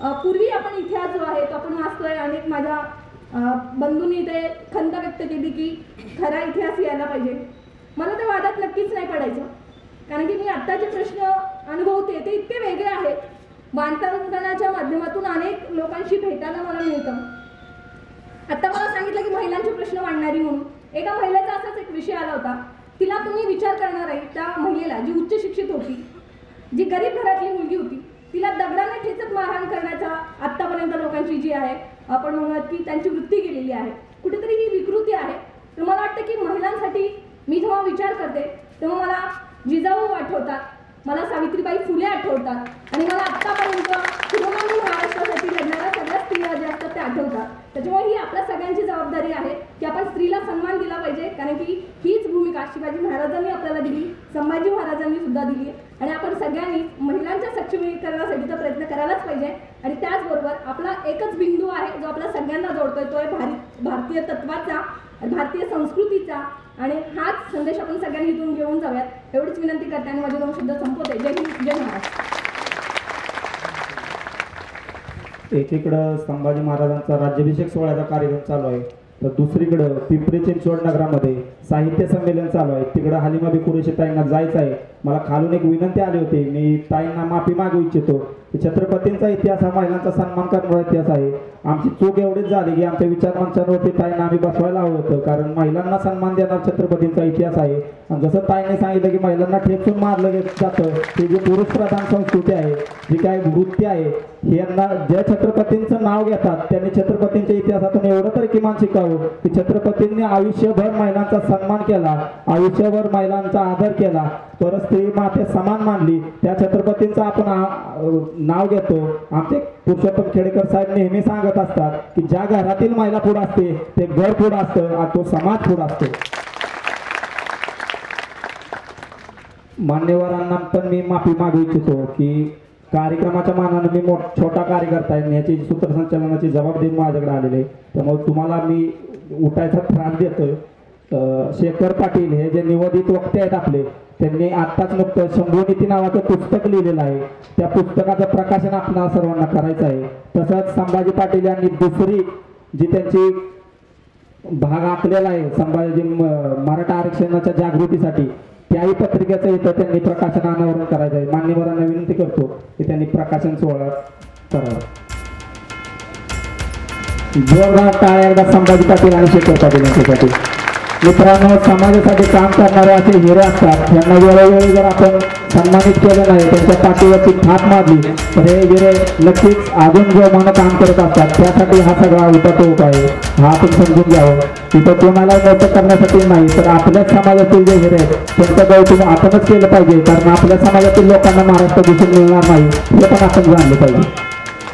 पूर्वी आपण इतिहास जो आहे तो आपण वाचतोय. अनेक माझ्या बंधूंनी ते खंत व्यक्त केली की खरा इतिहास यायला पाहिजे. मला त्या वादात नक्कीच नाही पडायचं, कारण की मी आत्ताचे प्रश्न अनुभवते ते इतके वेगळे आहेत. वार्तांकनाच्या माध्यमातून अनेक लोकांशी भेटायला मला मिळतं. आता मला सांगितलं की महिलांचे प्रश्न मांडणारी म्हणून एका महिलेचा असाच एक विषय आला होता. तिला तुम्ही विचार करणार आहे, त्या महिलेला जी उच्च शिक्षित होती, जी गरीब घरातली मुलगी होती, तिला दगडाने ठेचत मारहाण करण्याचा आत्तापर्यंत लोकांची जी आहे आपण म्हणूयात की त्यांची वृत्ती केलेली आहे. कुठेतरी ही विकृती आहे. तर मला वाटतं की महिलांसाठी मी जेव्हा विचार करते तेव्हा मला जिजाऊ आठवतात, मला सावित्रीबाई फुले आठवतात आणि मला आत्तापर्यंत शिरोमणी महाराष्ट्रासाठी लढणाऱ्या सगळ्या स्त्रिया ज्या असतात त्या आठवतात. त्याच्यामुळे ही आपल्या सगळ्यांची जबाबदारी आहे की आपण स्त्रीला सन्मान दिला पाहिजे, कारण की हीच भूमिका शिवाजी महाराजांनी आपल्याला दिली, संभाजी महाराजांनी सुद्धा दिली आणि आपण सगळ्यांनी महिलांच्या सक्षमीकरणासाठी तर प्रयत्न करायलाच पाहिजे. आणि त्याचबरोबर आपला एकच बिंदू आहे जो आपल्या सगळ्यांना जोडतोय, तो आहे भारतीय तत्वाचा, भारतीय संस्कृतीचा, आणि हाच संदेश आपण सगळ्यांनी इथून घेऊन जाऊयात एवढीच विनंती करते आणि माझे 2 शब्द संपवते. जय हिंद, जय महाराष्ट्र. एकीकडं संभाजी महाराजांचा राज्याभिषेक सोहळ्याचा कार्यक्रम चालू आहे, तर दुसरीकडं पिंपरी चिंचवड नगरामध्ये साहित्य संमेलन चालू आहे. तिकडं हलिमा कुरेशी ताईंना जायचं आहे. मला खालून एक विनंती आली होती, मी ताईंना माफी मागू इच्छितो. छत्रपतींचा इतिहास हा महिलांचा सन्मान करणारा इतिहास आहे. आमची चूक एवढीच झाली की आमच्या विचार मंचांवरती ताईंना आम्ही बसवायला हवं होतं, कारण महिलांना सन्मान देणार छत्रपतींचा इतिहास आहे. आणि जसं ताईने सांगितलं की महिलांना ठेचून मारलं जातं, ही जी पुरुष प्रधान संस्कृती आहे, जी काय वृत्ती आहे, यांना ज्या छत्रपतींचं नाव घेतात त्यांनी छत्रपतींच्या इतिहासातून एवढं तरी किमान शिकावं की छत्रपतींनी आयुष्यभर महिलांचा सन्मान केला, आयुष्यभर महिलांचा आदर केला, तर स्त्री माते समान मानली. त्या छत्रपतींचं आपण नाव घेतो. आमचे पुरुषोत्तम खेडेकर साहेब नेहमी सांगत असतात की ज्या घरातील महिला पुढे असते ते घर पुढे असतं आणि तो समाज पुढे असतो. मान्यवरांना पण मी माफी मागू इच्छितो की कार्यक्रमाच्या मानाने मी छोटा कार्यकर्ता आहे, याची सूत्रसंचालनाची जबाबदारी माझ्याकडे आलेली आहे, त्यामुळे तुम्हाला मी उठायचा त्रास देतोय. शेखर पाटील हे जे निवडित वक्ते आहेत आपले, त्यांनी आत्ताच नुकतं शंभूनीती नावाचं पुस्तक लिहिलेलं आहे. त्या पुस्तकाचं प्रकाशन आपल्याला सर्वांना करायचं आहे. तसंच संभाजी पाटील यांनी दुसरी जी त्यांची भाग आखलेला आहे संभाजी मराठा आरक्षणाच्या जागृतीसाठी, त्याही पत्रिकेचं इथं त्यांनी प्रकाशन अनावरण करायचं आहे. मान्यवरांना विनंती करतो की त्यांनी प्रकाशन सोहळा करावा. जोरदार टाळ्या एकदा संभाजी पाटील आणि शेखर पाटील यांच्यासाठी. मित्रांनो, समाजासाठी काम करणारे असे हिरे असतात, यांना वेळोवेळी जर आपण सन्मानित केलं नाही, त्यांच्या पाठीवरची थाप मारली तर हे हिरे नक्कीच अजून जोमानं काम करत असतात. त्यासाठी हा सगळा उपटोक आहे, हा आपण समजून घ्यावं. तिथं कोणाला मोठं करण्यासाठी नाही, तर आपल्याच समाजातील जे हिरे आहेत त्यांचं गौरव आपणच केलं पाहिजे, कारण आपल्या समाजातील लोकांना महाराष्ट्र दिसून मिळणार नाही हे पण आपण जाणलं पाहिजे.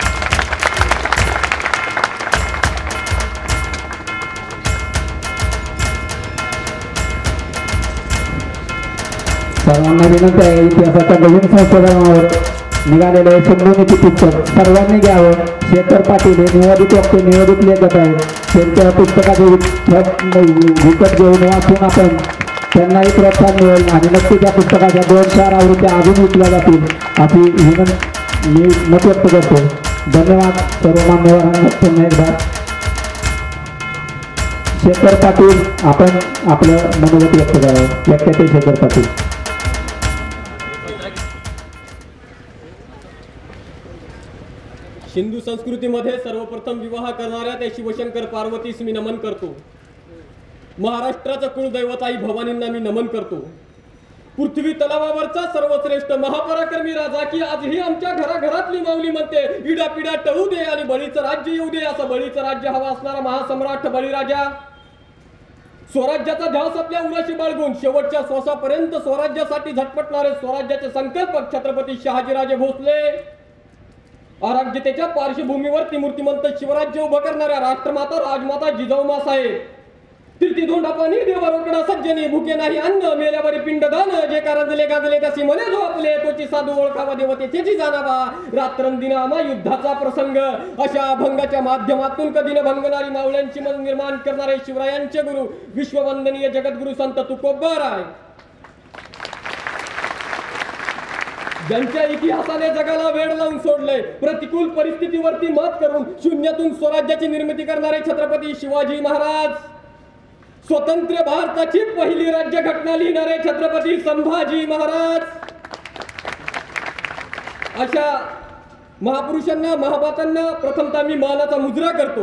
सर्वांना विनंती आहे, इतिहासाच्या नवीन संशोधनावर निघालेले शंभूनीती पुस्तक सर्वांनी घ्यावं. शेखर पाटील हे निवडित वक्ते, निवडित लेखक आहेत. त्यांच्या पुस्तकाचे विकत घेऊन वाचून आपण त्यांनाही प्रोत्साहन मिळेल आणि नक्की त्या पुस्तकाच्या 2-4 आवृत्त्या अजून विकल्या जातील अशी मी मत व्यक्त करतो. धन्यवाद सर्व मान्यवरांना. पुन्हा एकदा शेखर पाटील आपण आपलं मनोगत व्यक्त करावं. व्याख्याते शेखर पाटील. हिंदू संस्कृतीमध्ये सर्वप्रथम विवाह करणाऱ्या त्या शिवशंकर पार्वतीस मी नमन करतो. महाराष्ट्राचं कुलदैवत आई भवानींना मी नमन करतो. पृथ्वी तलावावरचा सर्वश्रेष्ठ महापराक्रमी राजा की आजही आमच्या घराघरातली माऊली म्हणते, इडापिडा टळू दे आणि बळीचं राज्य येऊ दे. असं बळीचं राज्य हवा असणारा महासम्राट बळीराजा, स्वराज्याचा ध्यास आपल्या उराशी बाळगून शेवटच्या श्वासापर्यंत स्वराज्यासाठी झटपटणारे स्वराज्याचे संकल्पक छत्रपती शहाजीराजे भोसले, अराज्यतेच्या पार्श्वभूमीवरती मूर्तिमंत शिवराज्य उभं करणाऱ्या राष्ट्रमाता राजमाता जिजाऊ साहेब, तीर्थी धोंडा पाणी देवा रोकडा सज्जनी, भुके नाही अन्न मेल्यावरी पिंडदान, जे कारंजले गाजले त्यासी मने जो आपले, तोची साधू ओळखावा देवतेची जाणावा, रात्रंदिनामा युद्धाचा प्रसंग. अशा अभंगाच्या माध्यमातून कधी न भंगणारी मावळ्यांची मन निर्माण करणारे शिवरायांचे गुरु विश्ववंदनीय जगद्गुरु संत तुकोबाराय ज्यांच्या इतिहासाने जगाला वेळ लावून सोडलंय, प्रतिकूल परिस्थितीवरती मात करून शून्यातून स्वराज्याची निर्मिती करणारे छत्रपती शिवाजी महाराज, स्वतंत्र भारताची पहिली राज्य घटना लिहिणारे छत्रपती संभाजी महाराज, अशा महापुरुषांना महाबातांना प्रथमतः मी मानाचा मुजरा करतो.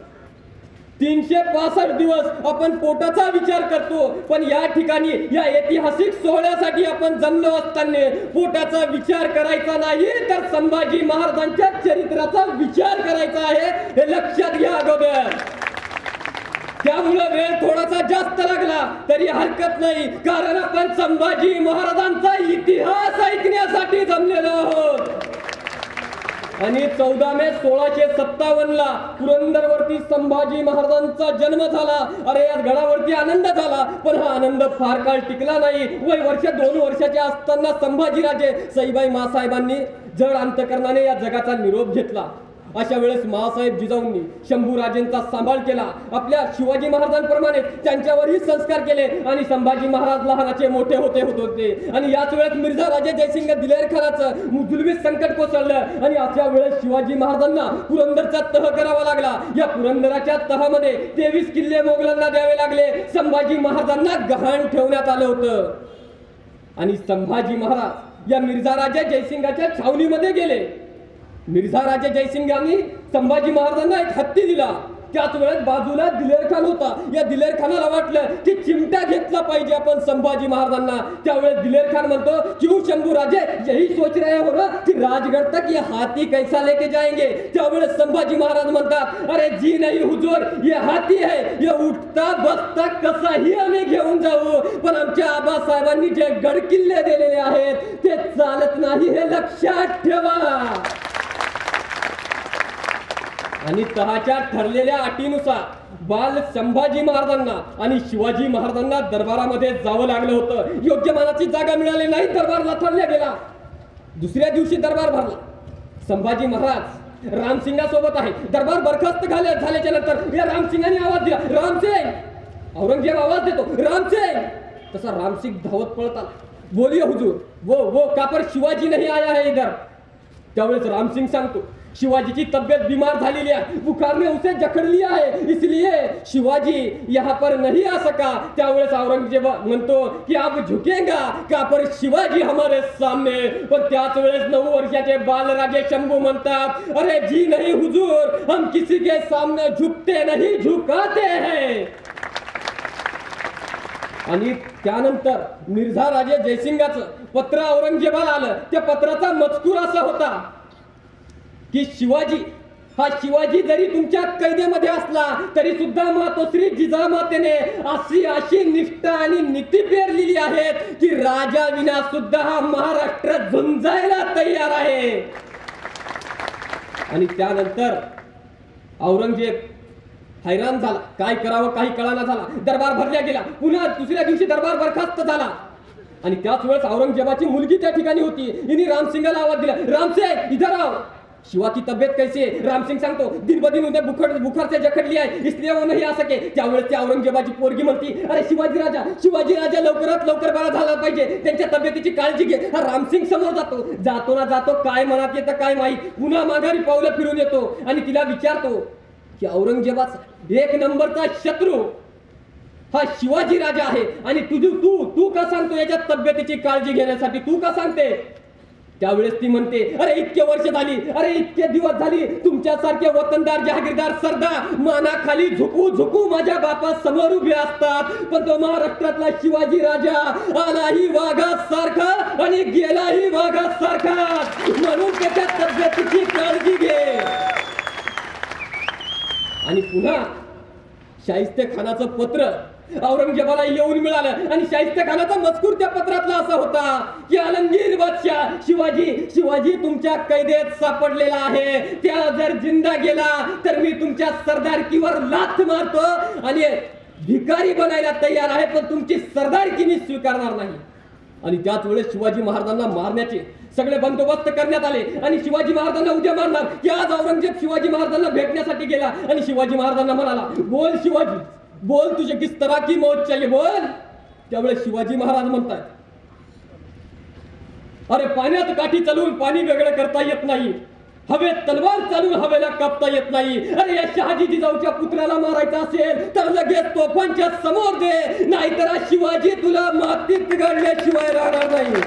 365 दिवस आपण पोटाचा विचार करतो, पण या ठिकाणी या ऐतिहासिक सोहळ्यासाठी आपण जमलो असताना पोटाचा विचार करायचा नाही, तर संभाजी महाराजांच्या चरित्राचा विचार करायचा आहे हे लक्षात घ्या अगोदर. त्यामुळे वेळ थोडासा जास्त लागला तरी हरकत नाही, कारण आपण संभाजी महाराजांचा इतिहास ऐकण्यासाठी जमलेलो आहोत. आणि 14 मे 1657 ला पुरंदरवरती संभाजी महाराजांचा जन्म झाला. अरे या गडावरती आनंद झाला, पण हा आनंद फार काळ टिकला नाही. वय वर्ष 2 वर्षाचे असताना संभाजीराजे सईबाई मासाहेबांनी जड अंतकरणाने या जगाचा निरोप घेतला. अशा वेळेस मासाहेब जिजाऊंनी शंभूराजेंचा सांभाळ केला. आपल्या शिवाजी महाराजांप्रमाणे त्यांच्यावरही संस्कार केले आणि संभाजी महाराज लहानाचे मोठे होते. आणि याच वेळेस मिर्झा राजे जयसिंग दिलेर खानाचं जुलमी संकट कोसळलं आणि अशा वेळेस शिवाजी महाराजांना पुरंदरचा तह करावा लागला. या पुरंदराच्या तहामध्ये 23 किल्ले मोगलांना द्यावे लागले. संभाजी महाराजांना गहाण ठेवण्यात आलं होतं आणि संभाजी महाराज या मिर्झा राजे जयसिंगाच्या छावणीमध्ये गेले. मिर्झा राजे जयसिंग यांनी संभाजी महाराजांना एक हत्ती दिला. त्याच वेळेस बाजूला दिलेर खान होता. या दिलेर खानाला वाटलं की चिमटा घेतला पाहिजे आपण संभाजी महाराजांना. त्यावेळेस दिलेर खान म्हणतो, क्यों शंभू राजे यही सोच रहे हो ना कि राजगढ़ तक ये हाथी कैसा लेके जाएंगे. त्यावेळेस संभाजी महाराज म्हणतात, अरे जी नहीं हुजूर, ये हाथी है, ये उठता बसता कसाही आम्ही घेऊन जाऊ, पण आमच्या आबासाहेबांनी जे गड किल्ले दिलेले आहेत ते चालत नाही, हे लक्षात ठेवा. आणि तहाच्या ठरलेल्या अटीनुसार बाल संभाजी महाराजांना आणि शिवाजी महाराजांना दरबारामध्ये जावं लागलं होतं. योग्य मानाची जागा मिळाली नाही, दरबार लथाडला गेला. दुसऱ्या दिवशी दरबार भरला. संभाजी महाराज रामसिंगासोबत आहे. दरबार बरखास्त झाल्याच्या नंतर या रामसिंगाने आवाज दिला, रामसिंग. औरंगजेब आवाज देतो, रामसिंग. तसा रामसिंग धावत पळत आला. बोलिए हुजूर, वो कापर शिवाजी नहीं आया है इधर. त्यावेळेस रामसिंग सांगतो, शिवाजी की तबियत बीमार झालेली आहे, बुखार ने उसे जकड़ लिया है, इसलिए शिवाजी यहाँ पर नहीं आ सका. त्यावेळेस औरंगजेब म्हणतो की आप झुकेगा का पर शिवाजी हमारे सामने. पण त्याच वेळेस 9 वर्षाचे बालराजे शंभू म्हणतात, अरे जी नहीं हुजूर, हम किसी के सामने झुकते नहीं, झुकाते हैं. आणि त्यानंतर मिर्झा राजे जयसिंगाचं पत्र औरंगजेबाला आलं. त्या पत्राचा मजकूर असा होता की शिवाजी जरी तुमच्या कैदेमध्ये असला तरी सुद्धा मातोश्री जिजामातेने अशी निष्ठा आणि नीती पेरलेली आहेत की राजा विना सुद्धा हा महाराष्ट्र झुंजायला तयार आहे. आणि त्यानंतर औरंगजेब हैराण झाला, काय करावं काही कळाना झाला. दरबार भरल्या गेला. पुन्हा दुसऱ्या दिवशी दरबार बरखास्त झाला. आणि त्याच वेळेस औरंगजेबाची मुलगी त्या ठिकाणी होती. हिने रामसिंगाला आवाज दिला, रामसिंग इधर आओ. शिवा की तबियत कैसी है. रामसिंग सांगतो, दिन ब दिन उन्हें बुखार से जकड़ लिया है, इसलिए वो नहीं आ सके. त्यावेळेस त्या औरंगजेबाची पोरगी म्हणती, अरे शिवाजी राजा लवकरात लवकर बरा झाला पाहिजे, त्यांच्या तब्येतीची काळजी घे. हा रामसिंग समोर जातो काय मनात येतं काय माहीत. पुन्हा माघारी पावलं फिरून येतो आणि तिला विचारतो की औरंगजेबाचा 1 नंबरचा शत्रू हा शिवाजी राजा आहे आणि तू का सांगतो याच्या तब्येतीची काळजी घेण्यासाठी, तू का सांगते. त्यावेळेस ती म्हणते, अरे इतके वर्ष झाली, अरे इतके दिवस झाली तुमच्यासारखे वतनदार जहागीरदार सरदार मानाखाली झुकू माझ्या बापा समोर उभे असतात, पण तो महाराष्ट्रातला शिवाजी राजा आलाही वाघासारखा आणि गेलाही वाघासारखा, म्हणून त्याच्या तब्येतीची काळजी घे. आणि पुन्हा शाहिस्ते खानाचं पत्र औरंगजेबाला येऊन मिळालं आणि शाहिस्ते खानाचा मजकूर त्या पत्रातला असा होता की आलमगीर बादशाह शिवाजी तुमच्या कैदेत सापडलेला आहे. त्या जर जिंदा गेला तर मी तुमच्या सरदारकीवर लाथ मारतो आणि भिकारी बनायला तयार आहे, पण तुमची सरदारकी मी स्वीकारणार नाही. आणि त्याच वेळेस शिवाजी महाराजांना मारण्याचे सगळे बंदोबस्त करण्यात आले आणि शिवाजी महाराजांना उद्या मारणार की आज औरंगजेब शिवाजी महाराजांना भेटण्यासाठी गेला आणि शिवाजी महाराजांना म्हणाला, बोल शिवाजी बोल, तुझे किस तरह की मौत चाहिए बोल. त्यावेळेस शिवाजी महाराज म्हणतात, अरे पाण्यात काठी चालून पाणी वेगळं करता येत नाही, हवेत तलवार चालून हवेला कापता येत नाही. अरे या शहाजी जिजाऊच्या पुत्राला मारायचं असेल तर लगेच तोफांच्या समोर दे, नाहीतर शिवाजी तुला मातीत गाडल्याशिवाय राहणार नाही.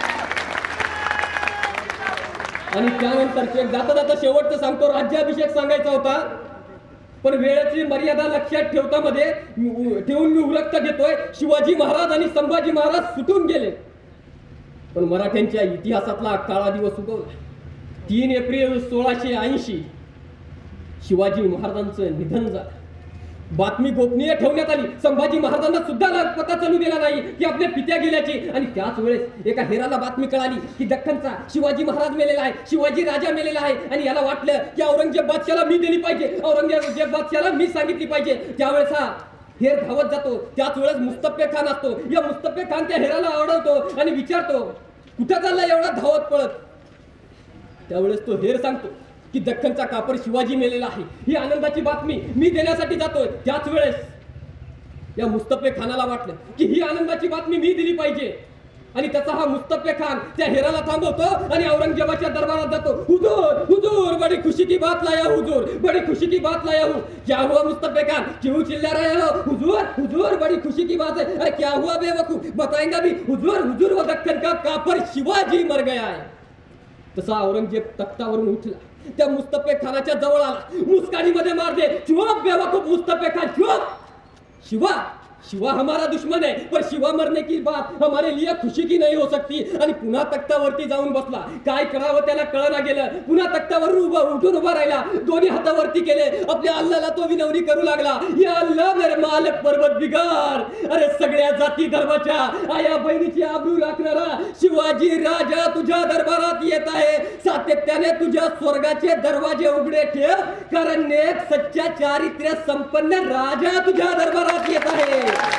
आणि त्यानंतर जाता जाता शेवटचं सांगतो, राज्याभिषेक सांगायचा होता पण वेळेची मर्यादा लक्षात ठेवून मी उरक्त घेतोय. शिवाजी महाराज आणि संभाजी महाराज सुटून गेले, पण मराठ्यांच्या इतिहासातला काळा दिवस उगवला. 3 एप्रिल 1680 शिवाजी महाराजांचं निधन झालं. बातमी गोपनीय ठेवण्यात आली. संभाजी महाराजांना सुद्धा पता चालू दिला नाही की आपल्या पित्या गेल्याची. आणि त्याच वेळेस एका हेराला बातमी कळाली की दख्खनचा शिवाजी महाराज मेलेला आहे, शिवाजी राजा मेलेला आहे. आणि याला वाटलं की औरंगजेब बादशाला मी दिली पाहिजे, औरंगजेब बादशाला मी सांगितली पाहिजे. त्यावेळेस हा हेर धावत जातो. त्याच वेळेस मुस्तफे खान असतो. या मुस्तफे खान त्या हेराला आवडतो आणि विचारतो कुठं चालला एवढा धावत पळत. त्यावेळेस तो हेर सांगतो की दख्खनचा कापर शिवाजी मेलेला आहे, ही आनंदाची बातमी मी देण्यासाठी जातोय. त्याच वेळेस या मुस्तफे खानाला वाटलं की ही आनंदाची बातमी मी दिली पाहिजे. आणि त्याचा हा मुस्तफे खान त्या हेराला थांबवतो आणि औरंगजेबाच्या दरबारात जातो. हुजूर हुजूर बड़ी खुशी की बात लाया, हुजूर बड़ी खुशी की बात लाया हूँ. क्या हुआ मुस्तफे खान, क्यों चिल्ला रहे हो? हुजूर हुजूर बड़ी खुशी की बात है. अरे क्या हुआ बेवकूफ, बताएंगा भी. हुजूर हुजूर वो दख्खन का कापर शिवाजी मर गया है. तसा औरंगजेब तख्तावरून उठला, त्या मुस्तफे खानाच्या जवळ आला, मुस्कानीमध्ये मारले. चुप बेवकूफ मुस्तफे खान चुप. शिवा हमारा दुश्मन है, पर शिवा मरने की बात हमारे लिए खुशी की नहीं हो सकती. आणि पुन्हा तख्तावरती जाऊन बसला. काय करावं त्याला कळना गेलं. पुन्हा तख्तावर उठून उभा राहिला, दोन्ही हातावरती केले. आपल्या अल्लाला तो विनवणी करू लागला, या अल्लाह मेरे मालक पर्वत बिगार. अरे सगळ्या जाती धर्माच्या आया बहिणीची आबरू राखणारा शिवाजी राजा तुझ्या दरबारात येत आहे. सातत्याने तुझ्या स्वर्गाचे दरवाजे उघडे ठेव, कारण नेक सच्चा चारित्र्य संपन्न राजा तुझ्या दरबारात येत आहे.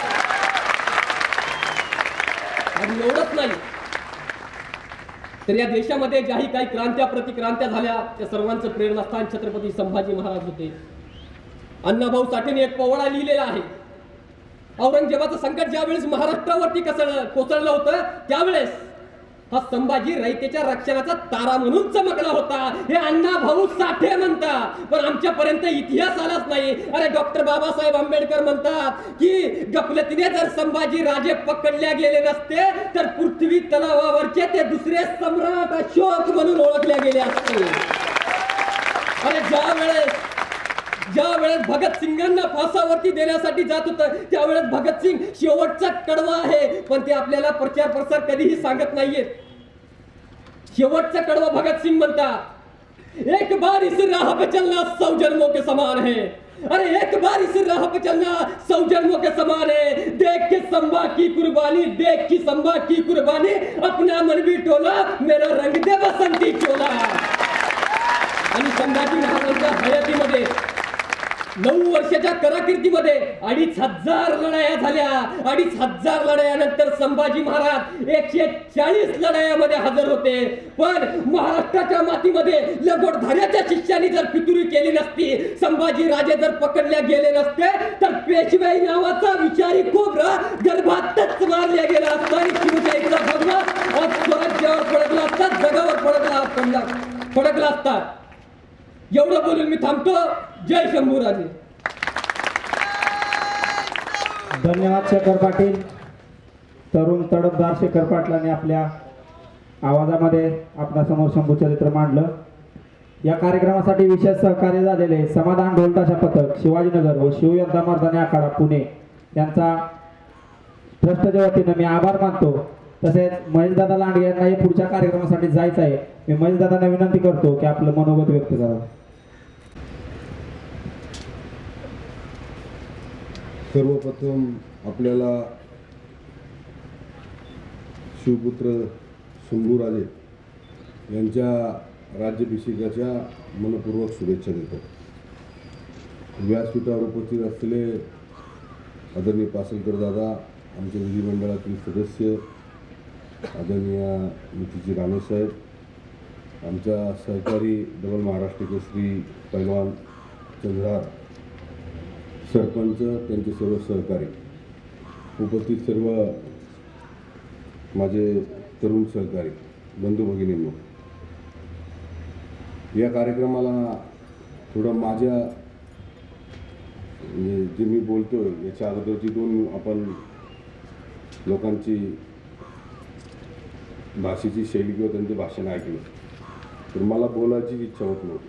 आणि एवढंच नाही तर या देशामध्ये ज्याही काही क्रांत्या प्रतिक्रांत्या झाल्या त्या सर्वांचं प्रेरणास्थान छत्रपती संभाजी महाराज होते. अण्णाभाऊ साठेने एक पोवाडा लिहिलेला आहे. औरंगजेबाचं संकट ज्यावेळेस महाराष्ट्रावरती कोसळलं होतं त्यावेळेस हा संभाजी रयतेच्या रक्षणाचा तारा म्हणून चमकला होता, हे अण्णाभाऊ साठे म्हणतात. पण आमच्यापर्यंत इतिहास आलाच नाही. अरे डॉक्टर बाबासाहेब आंबेडकर म्हणतात की गफलतीने जर संभाजी राजे पकडले गेले नसते तर पृथ्वी तलावावरचे ते दुसरे सम्राट अशोक म्हणून ओळखले गेले असते. अरे ज्या वेळेस भगतसिंगांना फासावरती देण्यासाठी जात होतं त्यावेळेस भगतसिंग शेवटचा कडवा आहे, पण ते आपल्याला प्रचार प्रसार कधीही सांगत नाहीये. शेवटचा कडवा भगतसिंग म्हणतात, एक बार इस राह पे चलना 100 जन्मों के समान है. अरे एक बार इस राह पे चलना 100 जन्मों के समान है. देख के संभा की कुर्बानी, देख की संभा की कुर्बानी, अपना मन भी टोला, मेरा रंग दे बसंती चोला. आणि संभाजी महाराजांच्या हयातीमध्ये 9 वर्षाच्या कारकिर्दीमध्ये 2500 लढाया झाल्या. 2500 लढायानंतर संभाजी महाराज 140 लढायामध्ये हजर होते. पण महाराष्ट्राच्या मातीमध्ये लगोटधाऱ्याच्या शिष्यानी जर फितुरी केली नसती, संभाजी राजे जर पकडल्या गेले नसते तर पेशवाई नावाचा विचारी कोबरा गर्भातच मारल्या गेला असता. शिवशाहीचा भगवा आज स्वराज्यावर फडकला असता, जगावर फडकला असता. एवढं बोलून मी थांबतो. जय शंभूराजे. धन्यवाद शेखर पाटील. तरुण तडफदार शेखर पाटलांनी आपल्या आवाजामध्ये आपल्यासमोर शंभू चरित्र मांडलं. या कार्यक्रमासाठी विशेष सहकार्य झालेले समाधान ढोलताशा पथक शिवाजीनगर व शिवयोद्धा मर्दानी आखाडा पुणे यांचा ट्रस्टच्या वतीनं मी आभार मानतो. तसेच महेशदादा लांडगे यांनाही पुढच्या कार्यक्रमासाठी जायचं आहे. मी महेशदादांना विनंती करतो की आपलं मनोगत व्यक्त करावं. सर्वप्रथम आपल्याला शिवपुत्र शंभूराजे यांच्या राज्याभिषेकाच्या मनपूर्वक शुभेच्छा देतो. व्यासपीठावर उपस्थित असलेले आदरणीय पासलकर दादा, आमचे विधिमंडळातील सदस्य आदरणीय नितीजी राणेसाहेब, आमच्या सहकारी डबल महाराष्ट्र केसरी पैलवान चंद्रहार, सरपंच, त्यांचे सर्व सहकारी, उपस्थित सर्व माझे तरुण सहकारी, बंधू भगिनींनो, या कार्यक्रमाला थोडं माझ्या जे मी बोलतोय याच्या अगोदरची दोन आपण लोकांची भाषेची शैली किंवा त्यांचं भाषण ऐकलं तर मला बोलायची इच्छा होत नव्हती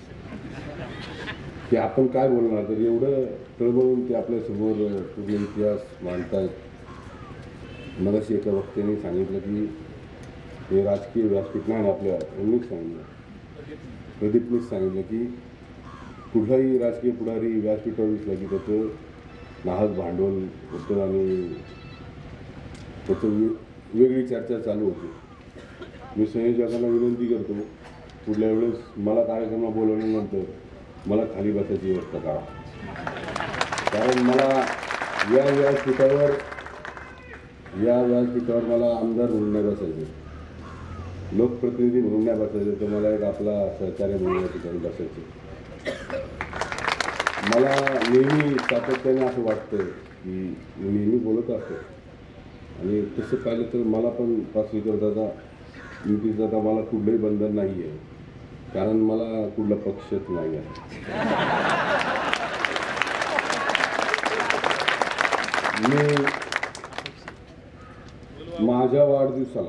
की आपण काय बोलणार. तर एवढं तळमळून ते आपल्यासमोर पूर्ण इतिहास मांडतायत. मगाशी एका वक्त्याने सांगितलं की हे राजकीय व्यासपीठ नाही, आपल्या यांनीच सांगितलं, प्रदीपनीच सांगितलं की कुठलाही राजकीय पुढारी व्यासपीठावर दिसला की त्याचं नाहक भांडवल होतं आणि त्याचं वेगळी चर्चा चालू होती. मी संयोजकांना विनंती करतो, पुढल्या वेळेस मला कार्यक्रमाला बोलवल्यानंतर मला खाली बसायची व्यवस्था करा. कारण मला या व्यासपीठावर मला आमदार म्हणून नाही बसायचे, लोकप्रतिनिधी म्हणून नाही बसायचे, तर मला एक आपला सहकार्य म्हणून या ठिकाणी बसायचे. मला नेहमी सातत्याने असं वाटतं की मी नेहमी बोलत असतो आणि तसं पाहिलं तर मला पण पाचवीकर दादा, नितीश दादा, मला कुठलंही बंधन नाही आहे, कारण मला कुठला पक्षच नाही आहे. मी माझ्या वाढदिवसाला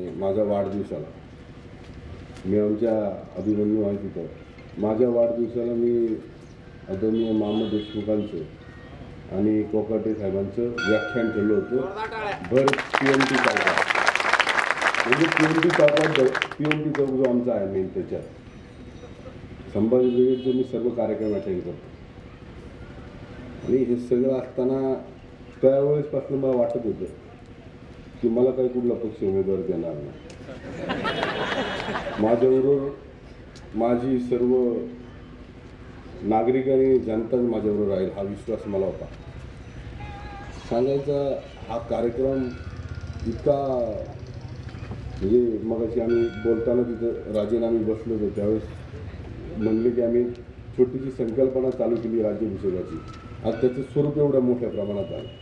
मी आमच्या अभिमन्यू आहे तिथं, माझ्या वाढदिवसाला मी आदरणीय मामा देशमुखांचं आणि कोकाटे साहेबांचं व्याख्यान केलं होतं भर PMT चौकात. म्हणजे PMT चौक जो आमचा आहे मेन, त्याच्यात संभाजी ब्रिगेडचे मी सर्व कार्यक्रम अटेंड करतो. आणि हे सगळं असताना त्यावेळेसपासून मला वाटत होतं की मला काही कुठला पक्ष उमेदवार देणार नाही. माझ्याबरोबर माझी सर्व नागरिक आणि जनताच माझ्याबरोबर राहील हा विश्वास मला होता. सांगायचा हा कार्यक्रम इतका म्हणजे मगाशी आम्ही बोलताना तिथं राजीनामी बसलो होतो त्यावेळेस म्हणले की आम्ही छोटीशी संकल्पना चालू केली राज्याभिषेकाची. आज त्याचं स्वरूप एवढ्या मोठ्या प्रमाणात आहे.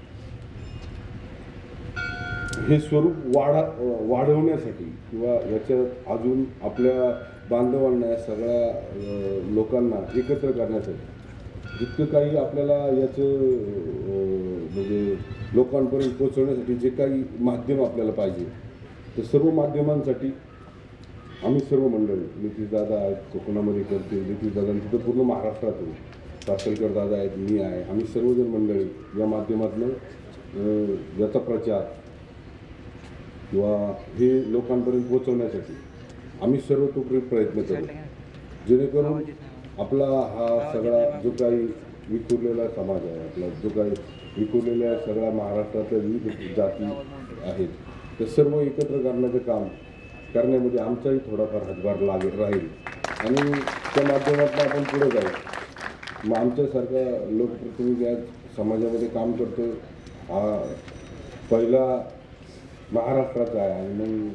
हे स्वरूप वाढवण्यासाठी किंवा याच्यात अजून आपल्या बांधवांना या सगळ्या लोकांना एकत्र करण्यासाठी जितकं काही आपल्याला याचं म्हणजे लोकांपर्यंत पोहोचवण्यासाठी जे काही माध्यम आपल्याला पाहिजे तर सर्व माध्यमांसाठी आम्ही सर्व मंडळी, नितीश दादा आहेत कोकणामध्ये करतील, नितीश दादांची तर पूर्ण महाराष्ट्रातून, पासलकर दादा आहेत, मी आहे, आम्ही सर्वजण मंडळी या माध्यमातून याचा प्रचार किंवा हे लोकांपर्यंत पोहोचवण्यासाठी आम्ही सर्वतोपरी प्रयत्न करू, जेणेकरून आपला हा सगळा जो काही विखुरलेला समाज आहे, आपला जो काही विखुरलेल्या सगळ्या महाराष्ट्रातल्या विविध जाती आहेत ते सर्व एकत्र करण्याचं काम करण्यामध्ये आमचाही थोडाफार हातभार राहील आणि त्या माध्यमातून आपण पुढे जाऊ. मग आमच्यासारख्या लोकप्रतिनिधी आज समाजामध्ये काम करतो, हा पहिला महाराष्ट्राचा आहे आणि मग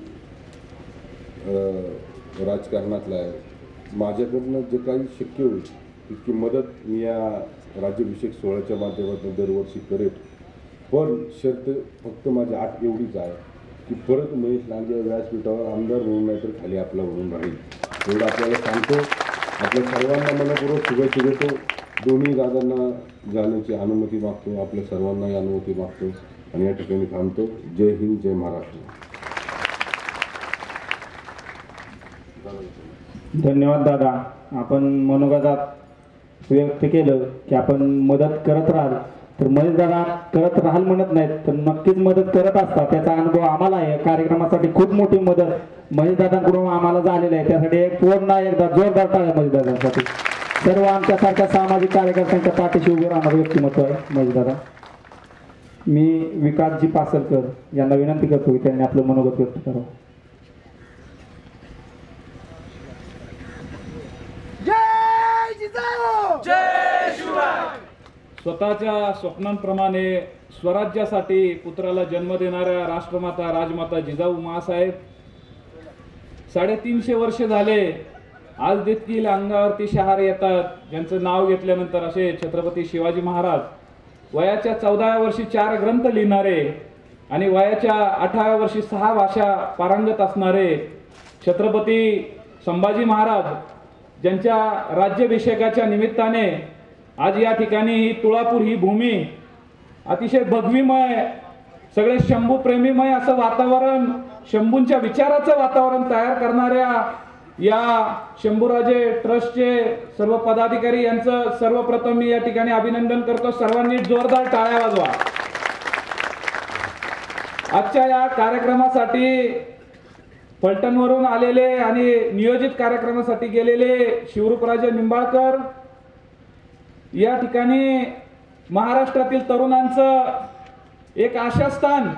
राजकारणातला आहे. माझ्याकडनं जे काही शक्य होईल तितकी मदत मी या राज्याभिषेक सोहळ्याच्या माध्यमातून दरवर्षी करेन. पण शर्त फक्त माझी आठ एवढीच आहे की परत महेश लांडगे या व्यासपीठावर आमदार म्हणून नाही तर खाली आपला म्हणून राहील, एवढं आपल्याला सांगतो. आपल्या सर्वांना मनपूर्वक शुभेच्छा देतो. दोन्ही दादांना जाण्याची अनुमती मागतो, आपल्या सर्वांनाही अनुमती मागतो आणि या ठिकाणी थांबतो. जय हिंद, जय महाराष्ट्र. धन्यवाद दादा. आपण मनोगतात व्यक्त केलं की आपण मदत करत राहाल, तर महेश दादा करत राहाल म्हणत नाहीत तर नक्कीच मदत करत असतात. त्याचा अनुभव आम्हाला आहे. कार्यक्रमासाठी खूप मोठी मदत महेश दादांकडून आम्हाला झालेली आहे. त्यासाठी एक पुन्हा एकदा जोरदार टाळ्या महेश दादांसाठी. सर्व आमच्यासारख्या सामाजिक कार्यकर्त्यांच्या पाठीशी उभे राहणार व्यक्तिमत्व आहे महेश दादा. मी विकासजी पासलकर यांना विनंती करतो की त्यांनी आपलं मनोगत व्यक्त करावं. स्वतःच्या स्वप्नांप्रमाणे स्वराज्यासाठी पुत्राला जन्म देणाऱ्या राष्ट्रमाता राजमाता जिजाऊ मासाहेब 350 वर्ष झाले आज देखील अंगावरती शहारे येतात. ज्यांचं नाव घेतल्यानंतर असे छत्रपती शिवाजी महाराज, वयाच्या 14व्या वर्षी 4 ग्रंथ लिहिणारे आणि वयाच्या 18व्या वर्षी 6 भाषा पारंगत असणारे छत्रपती संभाजी महाराज ज्यांच्या राज्याभिषेकाच्या निमित्ताने आज या ठिकाणी ही तुळापूर ही भूमी अतिशय भगवीमय, सगळे शंभू प्रेमीमय असं वातावरण, शंभूंच्या विचाराचं वातावरण तयार करणाऱ्या या शंभूराजे ट्रस्टचे सर्व पदाधिकारी यांचं सर्वप्रथम मी या ठिकाणी अभिनंदन करतो. सर्वांनी जोरदार टाळ्या वाजवा. आजच्या या कार्यक्रमासाठी फलटणवरून आलेले आणि नियोजित कार्यक्रमासाठी गेलेले शिवरूपराजे निंबाळकर या ठिकाणी महाराष्ट्रातील तरुणांचं एक आशास्थान.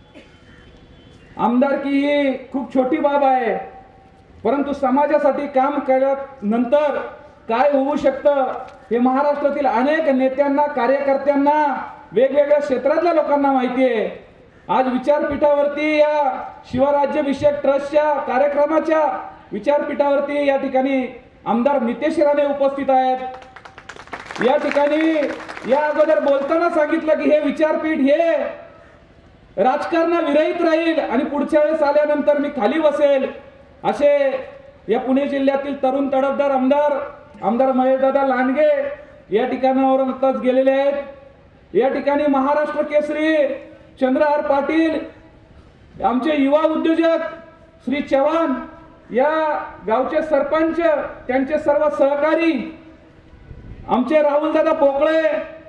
आमदारकी ही खूप छोटी बाब आहे, परंतु समाजासाठी काम केल्यानंतर काय होऊ शकतं हे महाराष्ट्रातील अनेक नेत्यांना, कार्यकर्त्यांना, वेगवेगळ्या क्षेत्रातल्या लोकांना माहिती आहे. आज विचारपीठावरती या शिवराज्याभिषेक ट्रस्टच्या कार्यक्रमाच्या विचारपीठावरती या ठिकाणी आमदार नितेश राणे उपस्थित आहेत. या ठिकाणी या अगोदर बोलताना सांगितलं की हे विचारपीठ हे राजकारणाविरहित राहील आणि पुढच्या वेळेस आल्यानंतर मी खाली बसेल, असे या पुणे जिल्ह्यातील तरुण तडफदार आमदार महेशदादा लांडगे या ठिकाणावरून आताच गेलेले आहेत. या ठिकाणी महाराष्ट्र केसरी चंद्रहार पाटील, आमचे युवा उद्योजक श्री चव्हाण, या गावचे सरपंच, त्यांचे सर्व सहकारी, आमचे राहुलदादा पोकळे,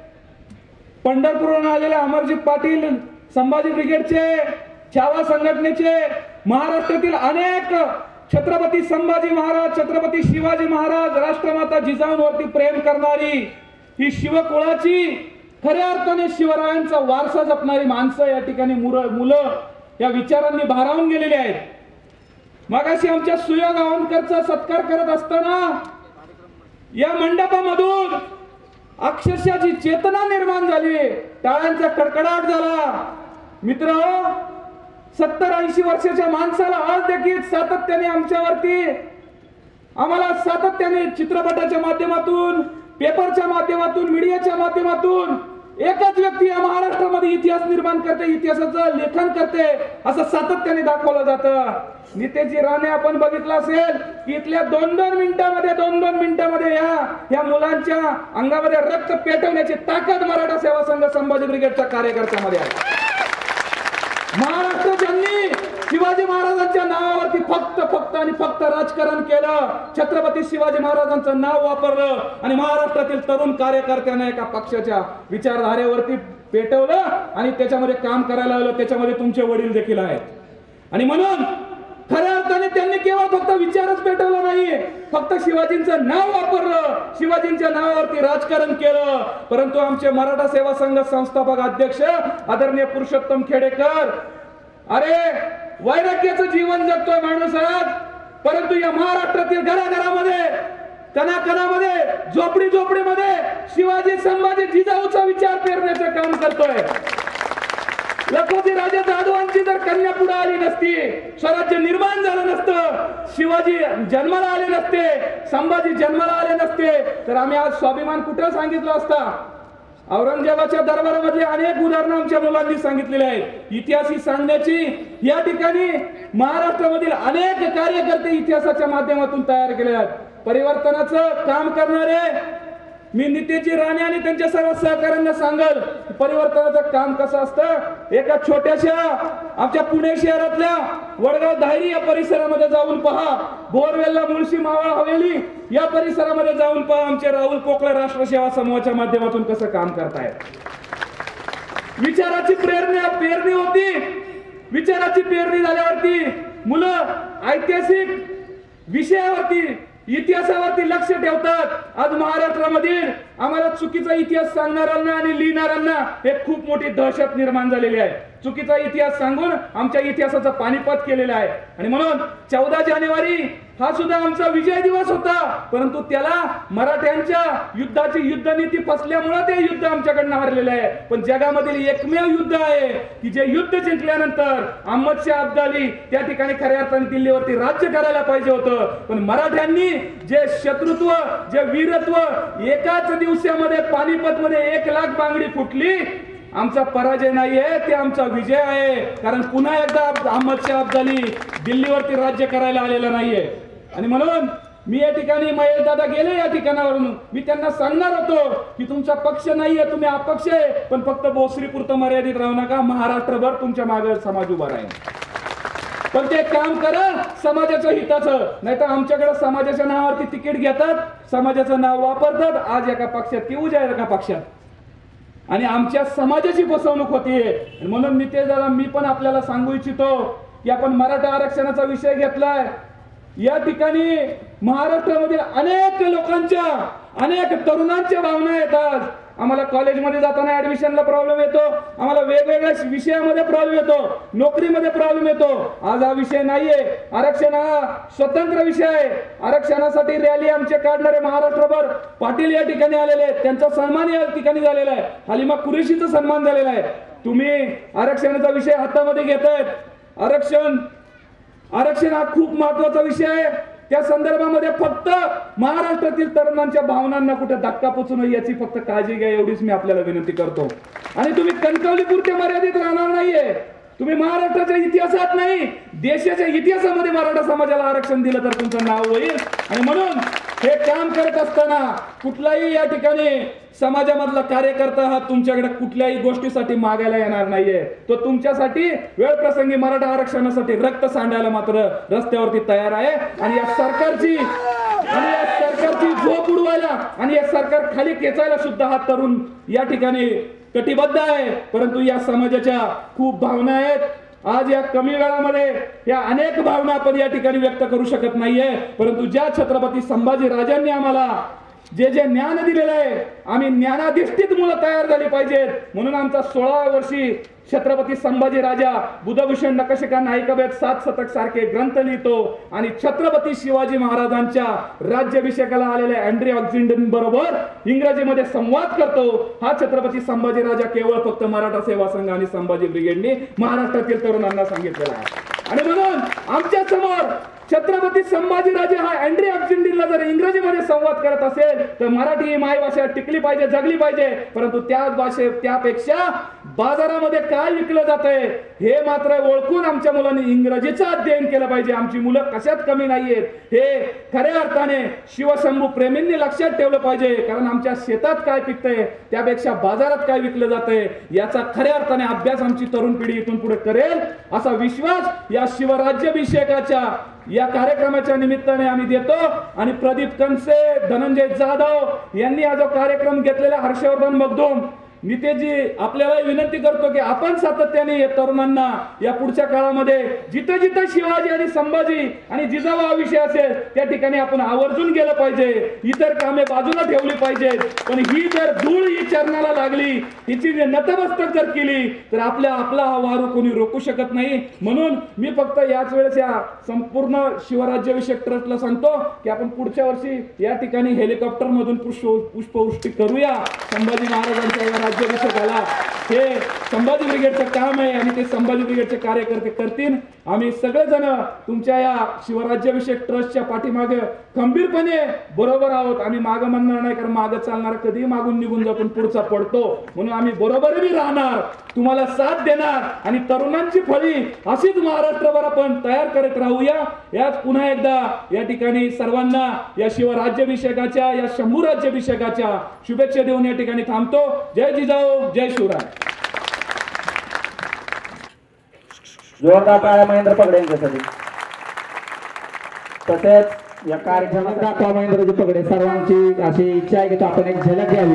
पंढरपूरहून आलेले अमरजीत पाटील, संभाजी ब्रिगेडचे, छावा संघटनेचे, महाराष्ट्रातील अनेक छत्रपती संभाजी महाराज, छत्रपती शिवाजी महाराज, राष्ट्रमाता जिजाऊंवरती प्रेम करणारी ही शिवकुळाची, खऱ्या अर्थाने शिवरायांचा वारसा जपणारी माणसं या ठिकाणी मुलं या विचारांनी भारावून गेलेली आहेत. मगाशी आमच्या सुयोग गावणकरचा सत्कार करत असताना या मंडपामधून अक्षरशः जी चेतना निर्माण झाली, टाळ्यांचा कडकडाट झाला. मित्र, 70-80 वर्षाच्या माणसाला आज देखील सातत्याने आमच्यावरती, आम्हाला सातत्याने चित्रपटाच्या माध्यमातून, पेपरच्या माध्यमातून, मीडियाच्या माध्यमातून एकच व्यक्ती या महाराष्ट्रामध्ये इतिहास निर्माण करते, इतिहासाचं लेखन करते, असं सातत्याने दाखवलं जातं. नितेशजी राणे आपण बघितलं असेल की इथल्या 2-2 मिनिटांमध्ये या मुलांच्या अंगामध्ये रक्त पेटवण्याची ताकद मराठा सेवा संघ संभाजी ब्रिगेडच्या कार्यकर्त्यामध्ये आहे. महाराष्ट्र ज्यांनी शिवाजी महाराजांच्या नावावरती फक्त राजकारण केलं, छत्रपती शिवाजी महाराजांचं नाव वापरलं आणि महाराष्ट्रातील तरुण कार्यकर्त्यांना एका पक्षाच्या विचारधारेवरती पेटवलं आणि त्याच्यामध्ये काम करायला लावलं. त्याच्यामध्ये तुमचे वडील देखील आहेत. आणि म्हणून खऱ्या अर्थाने त्यांनी केवळ फक्त विचारच पेटवला नाही, फक्त शिवाजींचं नाव वापरलं, शिवाजींच्या नावावरती राजकारण केलं, परंतु आमचे मराठा सेवा संघ संस्थापक अध्यक्ष आदरणीय पुरुषोत्तम खेडेकर, अरे वैराग्याचं जीवन जगतोय माणूस आज, परंतु या महाराष्ट्रातील घराघरामध्ये, कणाकणामध्ये, झोपडीमध्ये शिवाजी संभाजी जिजाऊचा विचार पेरण्याचं काम करतोय. लखोजी राजे जाधवांची जर कन्या पुढे आली नसती, स्वराज्य निर्माण झालं नसतं, शिवाजी जन्माला आले नसते, संभाजी जन्माला आले नसते, तर आम्ही आज स्वाभिमान कुठं सांगितलं असता. औरंगजेबाच्या दरबारामधली अनेक उदाहरणं आमच्या मुलांनी सांगितलेली आहेत. इतिहास सांगण्याची या ठिकाणी महाराष्ट्रामधील अनेक कार्यकर्ते इतिहासाच्या माध्यमातून तयार केले आहेत. परिवर्तनाचं काम करणारे मी नितेशजी राणे आणि त्यांच्या सर्व सहकाऱ्यांना सांगल, परिवर्तनाचं काम कसं असतं. एका छोट्याशा आमच्या पुणे शहरातल्या वडगाव दायरी या परिसरामध्ये जाऊन पहा, बोरवेलला मुळशी मावळ हवेली या परिसरामध्ये जाऊन पहा, आमचे राहुल पोकळे राष्ट्र सेवा समूहाच्या माध्यमातून कसं काम करतायत. विचाराची पेरणी होती, विचाराची पेरणी झाल्यावरती मुलं ऐतिहासिक विषयावरती, इतिहासावरती लक्ष ठेवतात. आज महाराष्ट्रामधील आम्हाला चुकीचा इतिहास सांगणाऱ्यांना आणि लिहिणाऱ्यांना एक खूप मोठी दहशत निर्माण झालेली आहे. चुकीचा इतिहास सांगून आमच्या इतिहासाचं पानिपत केलेलं आहे. आणि म्हणून 14 जानेवारी हा सुद्धा आमचा विजय दिवस होता, परंतु त्याला मराठ्यांच्या युद्धाची युद्धनीती फसल्यामुळे ते युद्ध आमच्याकडनं हरलेलं आहे. पण जगामधील एकमेव युद्ध आहे की जे युद्ध जिंकल्यानंतर अहमदशाह अब्दाली त्या ठिकाणी खऱ्या अर्थाने दिल्लीवरती राज्य करायला पाहिजे होतं, पण मराठ्यांनी जे शत्रुत्व, जे वीरत्व, एकाच दिवसामध्ये पानिपत मध्ये 1 लाख बांगडी फुटली, आमचा पराजय नाहीये, ते आमचा विजय आहे. कारण पुन्हा एकदा अहमद शाह अफजली दिल्लीवरती राज्य करायला आलेला नाहीये. आणि म्हणून मी या ठिकाणी महेश दादा गेले या ठिकाणावरून, मी त्यांना सांगणार होतो की तुमचा पक्ष नाहीये, तुम्ही अपक्ष आहे, पण फक्त भोसरीपुरतं मर्यादित राहू नका, महाराष्ट्रभर तुमच्या मागे समाज उभा राहील. पण ते काम करा समाजाच्या हिताचं, नाही तर आमच्याकडे समाजाच्या नावावरती तिकीट घेतात, समाजाचं नाव वापरतात, आज एका पक्षात की उद्या एका पक्षात, आणि आमच्या समाजाची फसवणूक होतीये. म्हणून नितेश दादा, मी पण आपल्याला सांगू इच्छितो की आपण मराठा आरक्षणाचा विषय घेतलाय. या ठिकाणी महाराष्ट्रामधील अनेक लोकांच्या, अनेक तरुणांच्या भावना येतात. आम्हाला कॉलेजमध्ये जाताना ऍडमिशनला प्रॉब्लेम येतो, आम्हाला वेगवेगळ्या विषयामध्ये प्रॉब्लेम येतो, नोकरीमध्ये प्रॉब्लेम येतो. आज हा विषय नाहीये, आरक्षण हा स्वतंत्र विषय आहे. आरक्षणासाठी रॅली आमचे काढणारे महाराष्ट्रभर पाटील या ठिकाणी आलेले आहेत, त्यांचा सन्मान या ठिकाणी झालेला आहे, हलिमा कुरेशीचा सन्मान झालेला आहे. तुम्ही आरक्षणाचा विषय हातामध्ये घेतायत. आरक्षण हा खूप महत्वाचा विषय आहे. त्या संदर्भामध्ये फक्त महाराष्ट्रातील तरुणांच्या भावनांना कुठे धक्का पोचू नये याची फक्त काळजी घ्या, एवढीच मी आपल्याला विनंती करतो. आणि तुम्ही कणकवलीपुरते मर्यादित राहणार नाहीये. तुम्ही महाराष्ट्राच्या इतिहासात नाही, देशाच्या इतिहासामध्ये मराठा समाजाला आरक्षण दिलं तर तुमचं नाव होईल. आणि म्हणून हे काम करत असताना कुठलाही या ठिकाणी समाजामधला कार्यकर्ता हा तुमच्याकडे कुठल्याही गोष्टीसाठी मागायला येणार नाहीये. तो तुमच्यासाठी वेळ प्रसंगी मराठा आरक्षणासाठी रक्त सांडायला मात्र रस्त्यावरती तयार आहे. आणि या सरकारची झोप उडवायला आणि या सरकार खाली खेचायला सुद्धा हा तरुण या ठिकाणी कटिबद्ध आहे. परंतु या समाजाच्या खूप भावना आहेत. आज या कमी वेळामध्ये या अनेक भावना आपण या ठिकाणी व्यक्त करू शकत नाहीये. परंतु ज्या छत्रपती संभाजी राजांनी आम्हाला जे जे ज्ञान दिलेलं आहे, आम्ही ज्ञानाधिष्ठित मुलं तयार झाली पाहिजेत. म्हणून आमचा 16 वर्षी छत्रपती संभाजी राजा बुधभूषण नकशिका नायिकाभेद 7 शतक सारखे ग्रंथ लिहितो आणि छत्रपती शिवाजी महाराजांच्या राज्याभिषेकाला आलेल्या अँड्रे ऑक्झिंडन बरोबर इंग्रजीमध्ये संवाद करतो. हा छत्रपती संभाजी राजा केवळ फक्त मराठा सेवा संघ आणि संभाजी ब्रिगेडने महाराष्ट्रातील तरुणांना सांगितलेला आहे. आणि म्हणून आमच्या समोर छत्रपती संभाजीराजे हा अँड्रे ऑक्झिंडनला जर इंग्रजीमध्ये संवाद करत असेल तर मराठी ही मायभाषा टिकली पाहिजे, जगली पाहिजे. परंतु त्यापेक्षा बाजारामध्ये काय विकलं जातंय हे मात्र ओळखून आमच्या मुलांनी इंग्रजीचं अध्ययन केलं पाहिजे. आमची मुलं कशात कमी नाहीयेत हे खऱ्या अर्थाने शिवशंभू प्रेमींनी लक्षात ठेवलं पाहिजे. कारण आमच्या शेतात काय पिकतंय त्यापेक्षा बाजारात काय विकलं जातंय याचा खऱ्या अर्थाने अभ्यास आमची तरुण पिढी इथून पुढे करेल असा विश्वास या शिवराज्याभिषेकाच्या या कार्यक्रमाच्या निमित्ताने आम्ही देतो. आणि प्रदीप कनसे, धनंजय जाधव यांनी हा जो कार्यक्रम घेतलेला, हर्षवर्धन मगदूम, नितेशजी आपल्याला विनंती करतो की आपण सातत्याने तरुणांना या पुढच्या काळामध्ये जिथे जिथे शिवाजी आणि संभाजी आणि जिजाऊ हा विषय असेल त्या ठिकाणी आपण आवर्जून गेलं पाहिजे. इतर कामे बाजूला ठेवली पाहिजेत. पण ही जर धूळ ही चरणाला लागली, हिची नतमस्तक जर केली तर आपला हा वारू कोणी रोखू शकत नाही. म्हणून मी फक्त याच वेळेस या संपूर्ण शिवराज्याभिषेक ट्रस्टला सांगतो की आपण पुढच्या वर्षी या ठिकाणी हेलिकॉप्टर मधून पुष्पवृष्टी करूया संभाजी महाराजांच्या राज्याभिषेकाला. हे संभाजी ब्रिगेडचं काम आहे आणि ते संभाजी ब्रिगेडचे कार्यकर्ते करतील. आम्ही सगळेजण तुमच्या या शिवराज्याभिषेक ट्रस्टच्या पाठीमागे खंबीरपणे बरोबर आहोत. आम्ही मागं म्हणणार नाही, कारण मागं चालणार कधी मागून निघून जाऊन पुढचा पडतो. म्हणून आम्ही बरोबरही राहणार, तुम्हाला साथ देणार आणि तरुणांची फळी अशीच महाराष्ट्रभर आपण तयार करत राहूया. याच पुन्हा एकदा या ठिकाणी सर्वांना या शिवराज्याभिषेकाच्या, या शंभू राज्याभिषेकाच्या शुभेच्छा देऊन या ठिकाणी थांबतो. जय जिजाऊ, जय शिवराय. जोरदार टाळ्या महेंद्र पगडे यांच्यासाठी. तसेच या कार्यक्रमात महेंद्रजी पगडे सर्वांची अशी इच्छा आहे की आपण एक झलक घ्यावी.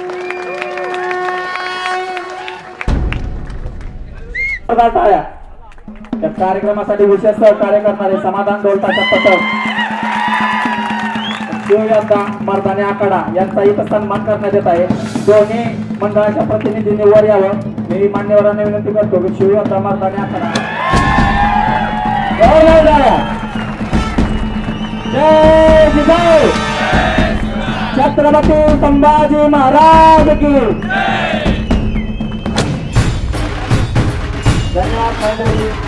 जोरदार टाळ्या. या कार्यक्रमासाठी विशेष सहकार्य करणारे समाधान ढोलताचा पथक, शिवयोद्धा मर्दानी आखाडा यांचा इथं सन्मान करण्यात येत आहे. दोन्ही मंडळाच्या प्रतिनिधींनी वर यावं मी मान्यवरांना विनंती करतो की शिवयोद्धा मर्दानी आखाडा. जय जिजाऊ, छत्रपती संभाजी महाराज की. धन्यवाद.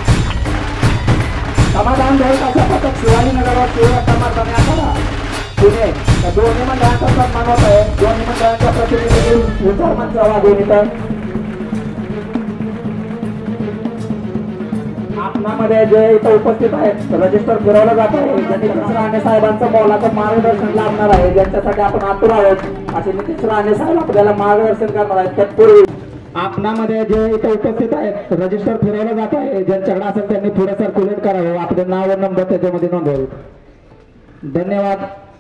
समाधान ढोलताचा पथक शिवाजीनगरवर शिवयोद्धा मर्दानी आखाडा पुणे या दोन्ही मंडळांचा सन्मान होत आहे. दोन्ही मंडळांच्या प्रतिनिधी विचार मंचावर इथं आपणामध्ये जे इथं उपस्थित आहेत रजिस्टर फिरवलं जात आहे नितीश राणे साहेबांचं मोलाचं मार्गदर्शन लाभणार आहे, ज्यांच्यासाठी आपण आतुर आहोत असे नितीश राणे साहेब आपल्याला मार्गदर्शन करणार आहेत. तत्पूर्वी आपणामध्ये जे इथं उपस्थित आहेत रजिस्टर फिरवलं जात आहे, ज्यांच्याकडे असेल त्यांनी पुढे सर्क्युलेट करावं, आपले नाव व नंबर त्याच्यामध्ये नोंदवावे. धन्यवाद.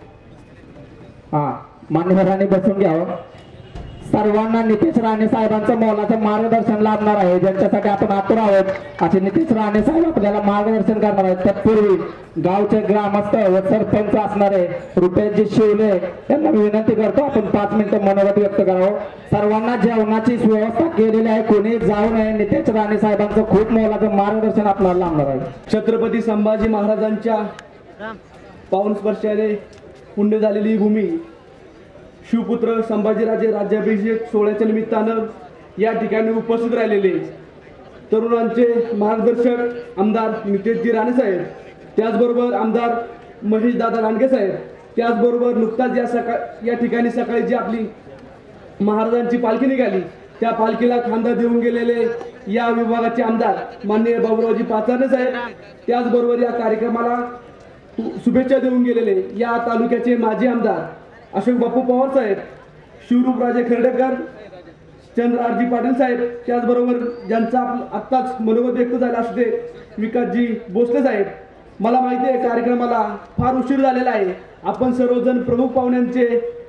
हा मान्यवरांनी बसून घ्यावं. सर्वांना नितीश राणे साहेबांचं मोलाचं मार्गदर्शन लाभणार आहे, ज्यांच्यासाठी आपण आतुर आहोत असे नितीश राणे साहेब आपल्याला मार्गदर्शन करणार आहेत. तत्पूर्वी गावचे ग्रामस्थ व सरपंच असणारे रुपेशजी शिवले यांना मी विनंती करतो आपण 5 मिनिटं मनोगत व्यक्त करावं. सर्वांना जेवणाची व्यवस्था केलेली आहे, कोणी जाऊ नये. नितीश राणे साहेबांचं खूप मोलाचं मार्गदर्शन आपल्याला लाभणार आहे. छत्रपती संभाजी महाराजांच्या पावन स्पर्शाने पुण्य झालेली भूमी शिवपुत्र संभाजीराजे राज्याभिषेक सोहळ्याच्या निमित्तानं या ठिकाणी उपस्थित राहिलेले तरुणांचे मार्गदर्शक आमदार नितेशजी राणे साहेब, त्याचबरोबर आमदार महेशदादा लांडगे साहेब, त्याचबरोबर नुकताच या ठिकाणी सकाळी जी आपली महाराजांची पालखी निघाली त्या पालखीला खांदा देऊन गेलेले या विभागाचे आमदार माननीय बाबुरावजी पाचारणे साहेब, त्याचबरोबर या कार्यक्रमाला शुभेच्छा देऊन गेलेले या तालुक्याचे माजी आमदार अशोक बापू पवार साहेब, शिवरूपराजे खर्डेकर, चंद्रआरजी पाटील साहेब, त्याचबरोबर ज्यांचा आत्ताच मनोगत व्यक्त झाला असते विकासजी भोसले साहेब. मला माहिती आहे कार्यक्रमाला फार उशीर झालेला आहे, आपण सर्वजण प्रमुख पाहुण्यांचे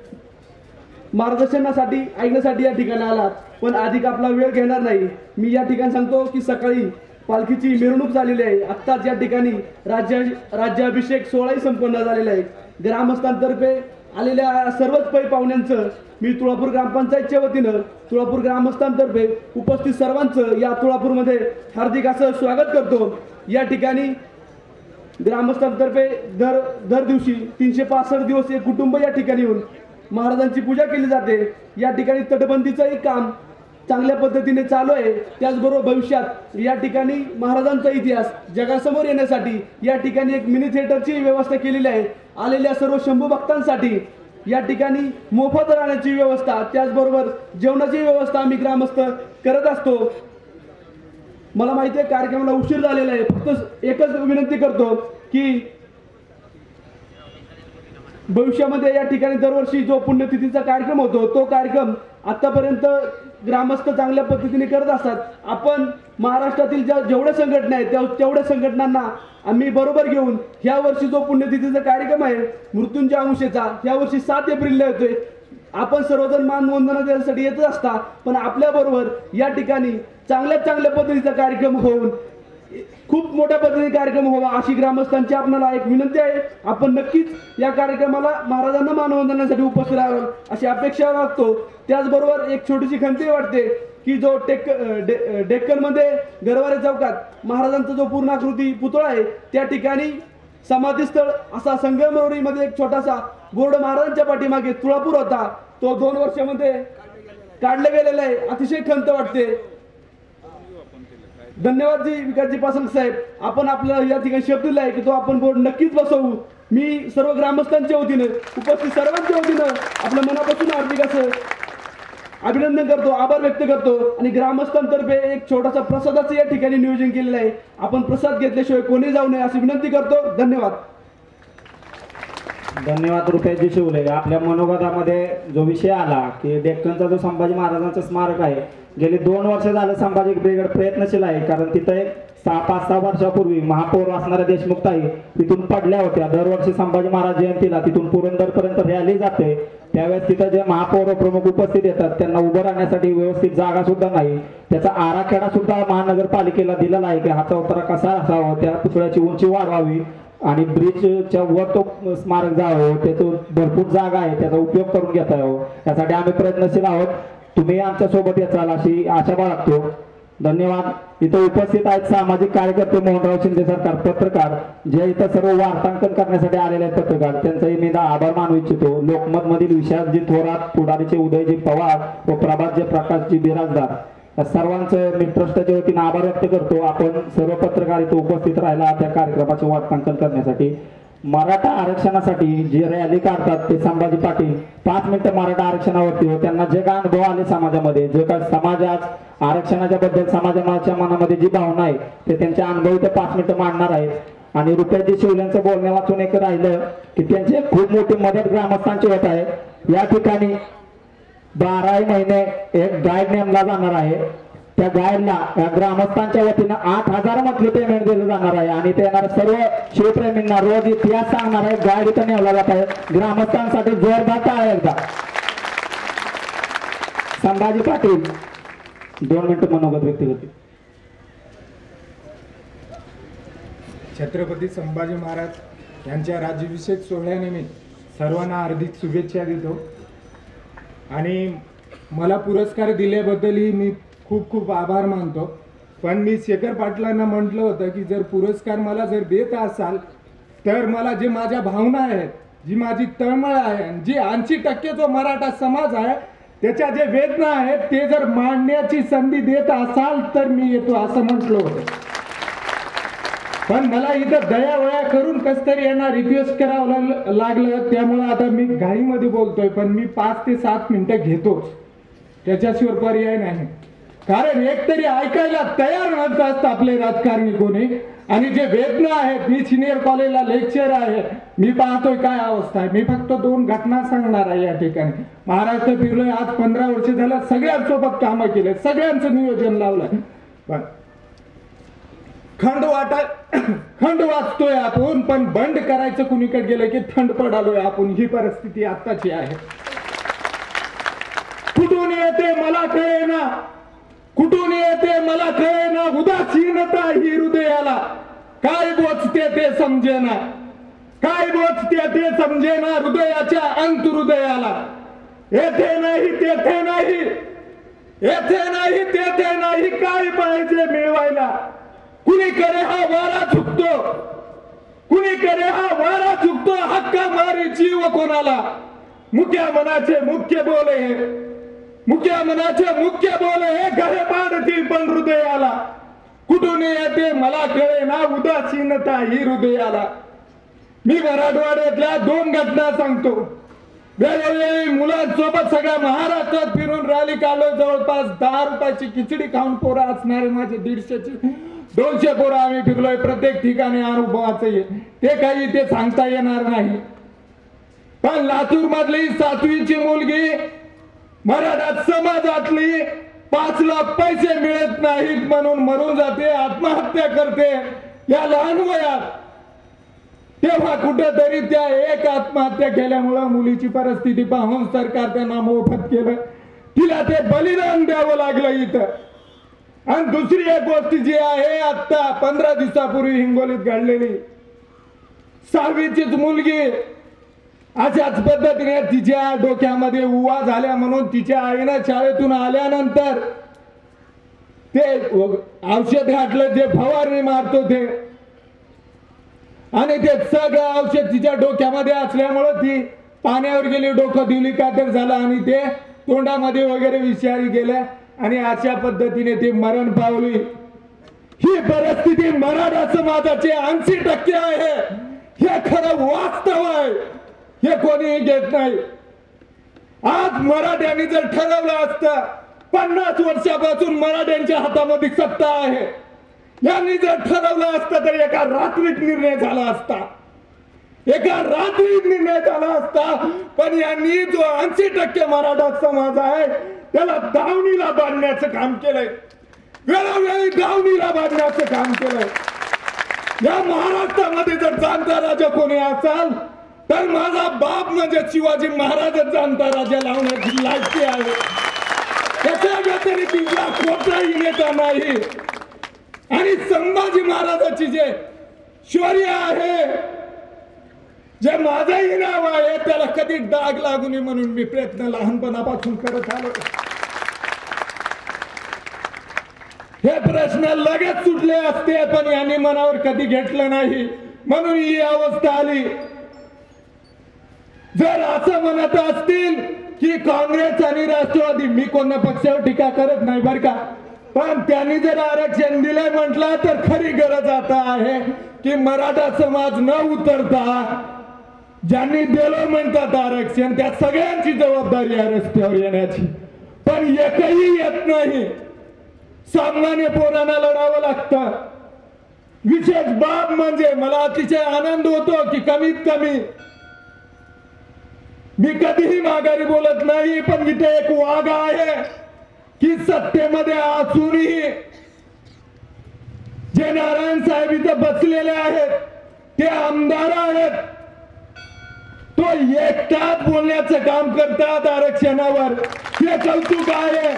मार्गदर्शनासाठी ऐकण्यासाठी या ठिकाणी आलात, पण अधिक आपला वेळ घेणार नाही. मी या ठिकाणी सांगतो की सकाळी पालखीची मिरवणूक झालेली आहे, आत्ताच या ठिकाणी राज्याभिषेक सोहळाही संपन्न झालेला आहे. ग्रामस्थांतर्फे आलेल्या सर्वच पै पाहुण्यांचं मी तुळापूर ग्रामपंचायतच्या वतीनं तुळापूर ग्रामस्थांतर्फे उपस्थित सर्वांचं या तुळापूरमध्ये हार्दिक असं स्वागत करतो. या ठिकाणी ग्रामस्थांतर्फे दर दिवशी 365 दिवस एक कुटुंब या ठिकाणी येऊन महाराजांची पूजा केली जाते. या ठिकाणी तटबंदीचंही काम चांगल्या पद्धतीने चालू आहे. त्याचबरोबर भविष्यात या ठिकाणी महाराजांचा इतिहास जगासमोर येण्यासाठी या ठिकाणी एक मिनी थिएटरची व्यवस्था केलेली आहे. आलेल्या सर्व शंभू भक्तांसाठी या ठिकाणी मोफत राहण्याची व्यवस्था, त्याचबरोबर जेवणाची व्यवस्था आम्ही ग्रामस्थ करत असतो. मला माहिती आहे कार्यक्रमाला उशीर झालेला आहे, फक्त एकच विनंती करतो की भविष्यामध्ये या ठिकाणी दरवर्षी जो पुण्यतिथीचा कार्यक्रम होतो तो कार्यक्रम आतापर्यंत ग्रामस्थ चांगल्या पद्धतीने करत असतात. आपण महाराष्ट्रातील जेवढ्या संघटना आहेत तेवढ्या संघटनांना आम्ही बरोबर घेऊन ह्या वर्षी जो पुण्यतिथीचा कार्यक्रम आहे मृत्युंजय अंशेचा ह्या वर्षी 7 एप्रिलला येतोय. आपण सर्वजण मानवंदना देण्यासाठी येतच असता, पण आपल्याबरोबर या ठिकाणी चांगल्या पद्धतीचा कार्यक्रम होऊन खूप मोठ्या पद्धतीने कार्यक्रम व्हावा अशी ग्रामस्थांची आपल्याला एक विनंती आहे. आपण नक्कीच या कार्यक्रमाला महाराजांना मानवंदनासाठी उपस्थित राहावं अशी अपेक्षा वाटतो. त्याचबरोबर एक छोटीशी खंती वाटते की जो डेक्कनमध्ये गरवारे चौकात महाराजांचा जो पूर्णाकृती पुतळा आहे त्या ठिकाणी समाधीस्थळ असा संगमरवरीमध्ये एक छोटासा बोर्ड महाराजांच्या पाठीमागे तुळापूर होता, तो 2 वर्षामध्ये काढला गेलेला आहे. अतिशय खंत वाटते. धन्यवाद जी विकासजी पासंग साहेब, आपण आपल्याला या ठिकाणी शब्द दिला आहे की तो आपण बोर्ड नक्कीच बसवू. मी सर्व ग्रामस्थांच्या वतीनं उपस्थित सर्वांच्या वतीनं आपल्या मनापासून हार्दिक असं अभिनंदन करतो, आभार व्यक्त करतो. आणि ग्रामस्थांतर्फे एक छोटासा प्रसादाचं या ठिकाणी नियोजन केलेलं आहे. आपण प्रसाद घेतल्याशिवाय कोणी जाऊ नये अशी विनंती करतो. धन्यवाद. धन्यवाद रुपेशजी शिवले. आपल्या मनोगतामध्ये जो विषय आला की डेक्कनचा जो संभाजी महाराजांचं स्मारक आहे, गेली 2 वर्ष झालं संभाजी ब्रिगेड प्रयत्नशील आहे, कारण तिथे 5-6 वर्षापूर्वी महापौर असणाऱ्या देशमुखताई तिथून पडल्या होत्या. दरवर्षी संभाजी महाराज जयंतीला तिथून पुरंदरपर्यंत रॅली जाते, त्यावेळेस तिथं जे महापौर प्रमुख उपस्थित येतात त्यांना उभं राहण्यासाठी व्यवस्थित जागा सुद्धा नाही. त्याचा आराखडा सुद्धा महानगरपालिकेला दिलेला आहे की हा चौतरा कसा असावा, त्या पुतळ्याची उंची वाढवावी आणि ब्रिजच्या वर तो स्मारक जावं, त्याचं भरपूर जागा आहे त्याचा उपयोग करून घेता यावं, यासाठी आम्ही प्रयत्नशील आहोत. तुम्ही आमच्या सोबत याचाल अशी आशा बाळगतो. धन्यवाद. इथं उपस्थित आहेत सामाजिक कार्यकर्ते मोहनराव शिंदे सरकार, पत्रकार जे इथं सर्व वार्तांकन करण्यासाठी आलेले आहेत पत्रकार, त्यांचाही मी आभार मानू इच्छितो. लोकमत मधील विशालजी थोरात, पुढारीचे उदयजी पवार व प्रभातजी प्रकाशजी बिराजदार या सर्वांचं मी ट्रस्टच्या वतीने आभार व्यक्त करतो. आपण सर्व पत्रकार इथं उपस्थित राहिला त्या कार्यक्रमाचे वार्तांकन करण्यासाठी. मराठा आरक्षणासाठी जे रॅली काढतात ते संभाजी पाटील 5 मिनिटं मराठा आरक्षणावरती व त्यांना जे काय अनुभव आले समाजामध्ये, जे काय समाज आज आरक्षणाच्या बद्दल समाजाच्या मनामध्ये जी भावना आहे ते त्यांचे अनुभव ते 5 मिनिटं मांडणार आहेत। आणि रुपयाजी शिवल्यांचं बोलणे वाचून एक राहिलं की त्यांची खूप मोठी मदत ग्रामस्थांची होत आहे। या ठिकाणी 12 महिने एक गाईड नेमला जाणार आहे, त्या गाईडला ग्रामस्थांच्या वतीनं 8,000 मंथली पेमेंट दिलं जाणार आहे आणि ते येणाऱ्या सर्व शिवप्रेमींना रोज इतिहास सांगणार आहे गाईड इथं नेमला जात आहे। ग्रामस्थांसाठी जोरदार टाळ्या एकदा। संभाजी पाटील 2 मिनिटं मनोगत व्यक्त करतील। छत्रपती संभाजी महाराज यांच्या राज्याभिषेक सोहळ्यानिमित्त सर्वांना हार्दिक शुभेच्छा देतो आणि मला पुरस्कार दिल्याबद्दलही मी खूप खूप आभार मानतो। पण मी शेखर पाटलांना म्हटलं होतं की जर पुरस्कार मला जर देत असाल तर मला जे माझ्या भावना आहेत, जी माझी तळमळ आहे, जी 80% जो मराठा समाज आहे त्याच्या जे वेदना आहेत ते जर मांडण्याची संधी देत असाल तर मी येतो असं म्हटलं होतं। पण मला इथं दयावया करून कस तरी यांना रिक्वेस्ट करावं लागलं, त्यामुळे आता मी घाईमध्ये बोलतोय पण मी 5 ते 7 मिनिटं घेतोच, त्याच्याशिवाय पर्याय नाही। कारण एक तरी ऐकायला तयार नसतात आपले राजकारणी कोणी, आणि जे वेदना आहेत, मी सिनियर कॉलेजला लेक्चर आहे, मी पाहतोय काय अवस्था आहे। मी फक्त 2 घटना सांगणार आहे या ठिकाणी। महाराष्ट्र फिरलोय, आज 15 वर्ष झालं, सगळ्यांसोबत कामं केले, सगळ्यांचं नियोजन लावलंय, पण खंड वाचतोय आपण, पण बंड करायचं कुणीकडे गेलं की थंड पडालोय आपण। ही परिस्थिती आत्ताची आहे। कुठून येते मला कळेना, कुठून येते मला कळेना, उदासीनता ही हृदयाला, काय बोचते ते समजेना, काय बोचते ते समजेना हृदयाच्या अंतहृदयाला। येथे नाही तेथे नाही, येथे नाही तेथे नाही, काय पाहिजे मिळवायला, कुणीकडे हा वारा चुकतो, कुणीकडे हा वारा चुकतो, हक्का मारी जीव कोणाला। मुक्या मनाचे मुख्य बोले, मुक्या मनाचे मुख्य बोले, घरे पाडती पण हृदयाला, कुठून येते मला कळे ना, उदासीनता ही हृदयाला। मी मराठवाड्यातल्या 2 घटना सांगतो। वेळोवेळी मुलांसोबत सगळ्या महाराष्ट्रात फिरून रॅली काढलो, जवळपास 10 रुपयाची खिचडी खाऊन पोरं असणारे माझे 150-200 पोरं आम्ही फिरलोय। प्रत्येक ठिकाणी अनुभवाचं ते काही ते सांगता येणार नाही। पण लातूर मधली 7वीची मुलगी मराठा समाजातली 5 लाख पैसे मिळत नाहीत म्हणून मरून जाते, आत्महत्या करते या लहान वयात। तेव्हा कुठेतरी त्या एक आत्महत्या केल्यामुळे मुलीची परिस्थिती पाहून सरकार त्यांना मोफत केलं, तिला ते बलिदान द्यावं लागलं इथं। आणि दुसरी एक गोष्ट जी आहे, आता 15 दिवसापूर्वी हिंगोलीत घडलेली 6वीचीच मुलगी अशाच पद्धतीने तिच्या डोक्यामध्ये उवा झाल्या म्हणून तिच्या आईनं शाळेतून आल्यानंतर ते औषध घातलं, जे फवारणी मारतो ते, आणि ते सगळं औषध तिच्या डोक्यामध्ये असल्यामुळे ती पाण्यावर गेली, डोकं दिली का तर झालं, आणि ते तोंडामध्ये वगैरे विषारी गेल्या आणि अशा पद्धतीने ती मरण पावली। ही परिस्थिती मराठा समाजाची 80% आहे, हे खरं वास्तव आहे, हे कोणीही घेत नाही। आज मराठ्यांनी जर ठरवलं असतं, 50 वर्षापासून मराठ्यांच्या हातामध्ये सत्ता आहे, यांनी जर ठरवलं असतं तर एका रात्रीत निर्णय झाला असता, एका रात्रीत निर्णय झाला असता। पण यांनी जो 80% मराठा समाज आहे त्याला दावणीला बांधण्याचं काम केलंय, वेळोवेळी दावणीला बांधण्याचं काम केलंय। या महाराष्ट्रामध्ये जर जाणता राजा कोणी असाल तर माझा बाप म्हणजे शिवाजी महाराजच जाणता राजा लावण्याची लायकी आहे, त्याच्या व्यतिरिक्त कोणताही नेता नाही। आणि संभाजी महाराजाची जे शौर्य आहे, जे माझंही नाव आहे, त्याला कधी डाग लागू नये म्हणून मी प्रयत्न लहानपणापासून करत आलो। हे प्रश्न लगेच सुटले असते, पण यांनी मनावर कधी घेतलं नाही म्हणून ही अवस्था आली। जर असं म्हणत असतील की काँग्रेस आणि राष्ट्रवादी, मी कोणत्या पक्षावर टीका करत नाही बरं का, पण त्यांनी जर आरक्षण दिले म्हटलं तर खरी गरज आता आहे की मराठा समाज न उतरता ज्यांनी दिलं म्हणतात आरक्षण त्या सगळ्यांची जबाबदारी आहे रस्त्यावर येण्याची, पण एकही येत नाही. सामान्य पोरांना लढावं लागतं. विशेष बाब म्हणजे मला अतिशय आनंद होतो की कमीत कमी मी कधीही माघारी बोलत नाही, पण इथे एक वाघ आहे की सत्तेमध्ये असूनही जे नारायण साहेब इथे बसलेले आहेत ते आमदार आहेत, तो एकटाच बोलण्याचं काम करतात आरक्षणावर, हे कौतुक आहे.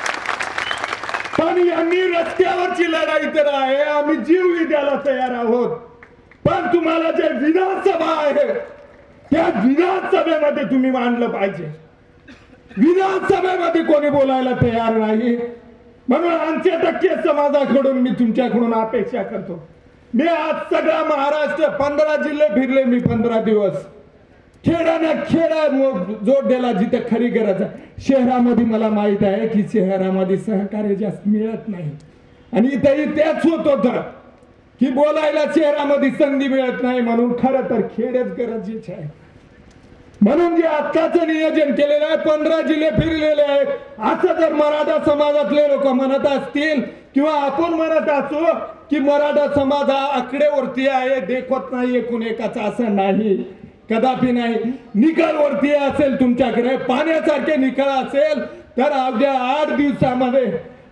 पण यांनी रस्त्यावरची लढाई तर आहे, आम्ही जीव द्यायला तयार आहोत. पण तुम्हाला जे विधानसभा आहे त्या विधानसभेमध्ये तुम्ही मांडलं पाहिजे. विधानसभेमध्ये कोणी बोलायला तयार नाही, म्हणून 80% समाजाकडून मी तुमच्याकडून अपेक्षा करतो. मी आज सगळा महाराष्ट्र 15 जिल्हे फिरले मी 15 दिवस. खेडा खेडा जोड दिला जिथे खरी गरज आहे. शहरामध्ये मला माहित आहे की शहरामध्ये सहकार्य जास्त मिळत नाही आणि इथेही तेच होत होतं की बोलायला शहरामध्ये संधी मिळत नाही, म्हणून खरं तर खेडेच गरजेचे आहे. म्हणून जे आत्ताचं नियोजन केलेलं आहे 15 जिल्हे फिरलेले आहेत. असं जर मराठा समाजातले लोक म्हणत असतील किंवा आपण म्हणत असो की मराठा समाज हा आकडेवरती आहे, देखवत नाही एकूण एकाचा, असं नाही, कदापि नाही. निकाल वरती असेल तुमच्याकडे, पाण्यासारखे निकाल असेल तर अवघ्या 8 दिवसामध्ये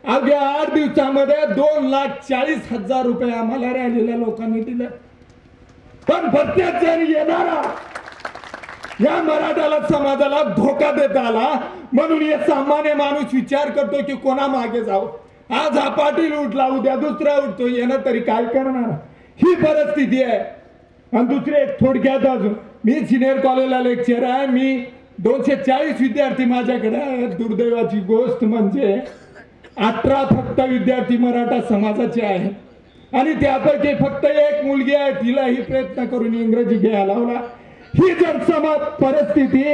2,40,000 रुपये आम्हाला राहिलेल्या लोकांनी दिले. पण प्रत्येक जण येणारा या मराठा समाजाला धोका देत आला, म्हणून हे सामान्य माणूस विचार करतो की कोणा मागे जावं. आज हा पाटील उठला, उद्या दुसरा उठतो, येणं तरी काय करणार, ही परिस्थिती आहे. आणि दुसरे थोडक्यात अजून मी सिनियर कॉलेजला लेक्चर आहे, मी 240 विद्यार्थी माझ्याकडे आहेत. दुर्दैवाची गोष्ट म्हणजे 18 फक्त विद्यार्थी मराठा समाजाचे आहेत आणि त्यापैकी फक्त एक मुलगी आहे, तिलाही प्रयत्न करून इंग्रजी घ्यायला लावला. ही जर समाज परिस्थिती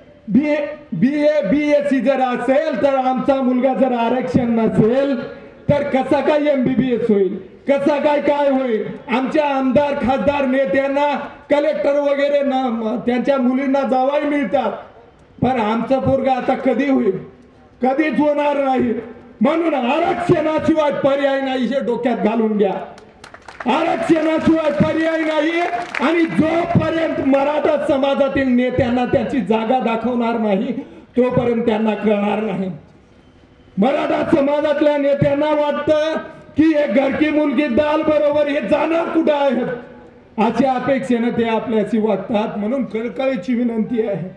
BSc जर असेल तर आमचा मुलगा जर आरक्षण नसेल तर कसा काय MBBS होईल, कसा काय होईल. आमच्या आमदार खासदार नेत्यांना कलेक्टर वगैरे त्यांच्या मुलींना जावाई मिळतात, पण आमचा पोरगा आता कधी होईल, कधीच होणार नाही. म्हणून आरक्षणाशिवाय पर्याय नाही हे डोक्यात घालून घ्या. आरक्षणाशिवाय पर्याय नाही आणि जोपर्यंत मराठा समाजातील नेत्यांना त्याची जागा दाखवणार नाही तोपर्यंत त्यांना कळणार नाही. मराठा समाजातल्या नेत्यांना वाटतं की एक घरकी मुलगी दाल बरोबर हे जाणार कुठं आहेत, अशा अपेक्षेने ते आपल्याशी वागतात. म्हणून कळकळीची विनंती आहे,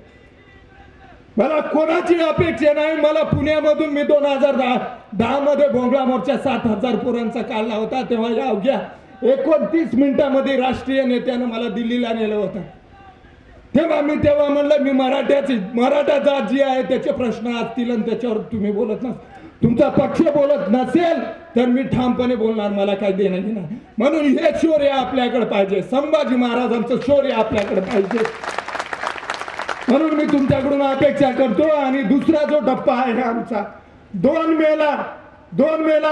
मला कोणाची अपेक्षा नाही. मला पुण्यामधून मी 2010 मध्ये भोंगळा मोर्चा 7,000 पोरांचा काढला होता, तेव्हा या अवघ्या 29 मिनिटांमध्ये राष्ट्रीय नेत्यानं मला दिल्लीला नेलं होतं. तेव्हा म्हणलं मी मराठा जात जी आहे त्याचे प्रश्न असतील आणि त्याच्यावर तुम्ही बोलत नस, तुमचा पक्ष बोलत नसेल तर मी ठामपणे बोलणार, मला काय देणं घेणार. म्हणून हे शौर्य आपल्याकडे पाहिजे, संभाजी महाराजांचं शौर्य आपल्याकडे पाहिजे. म्हणून मी तुमच्याकडून अपेक्षा करतो. आणि दुसरा जो टप्पा आहे आमचा 2 मेला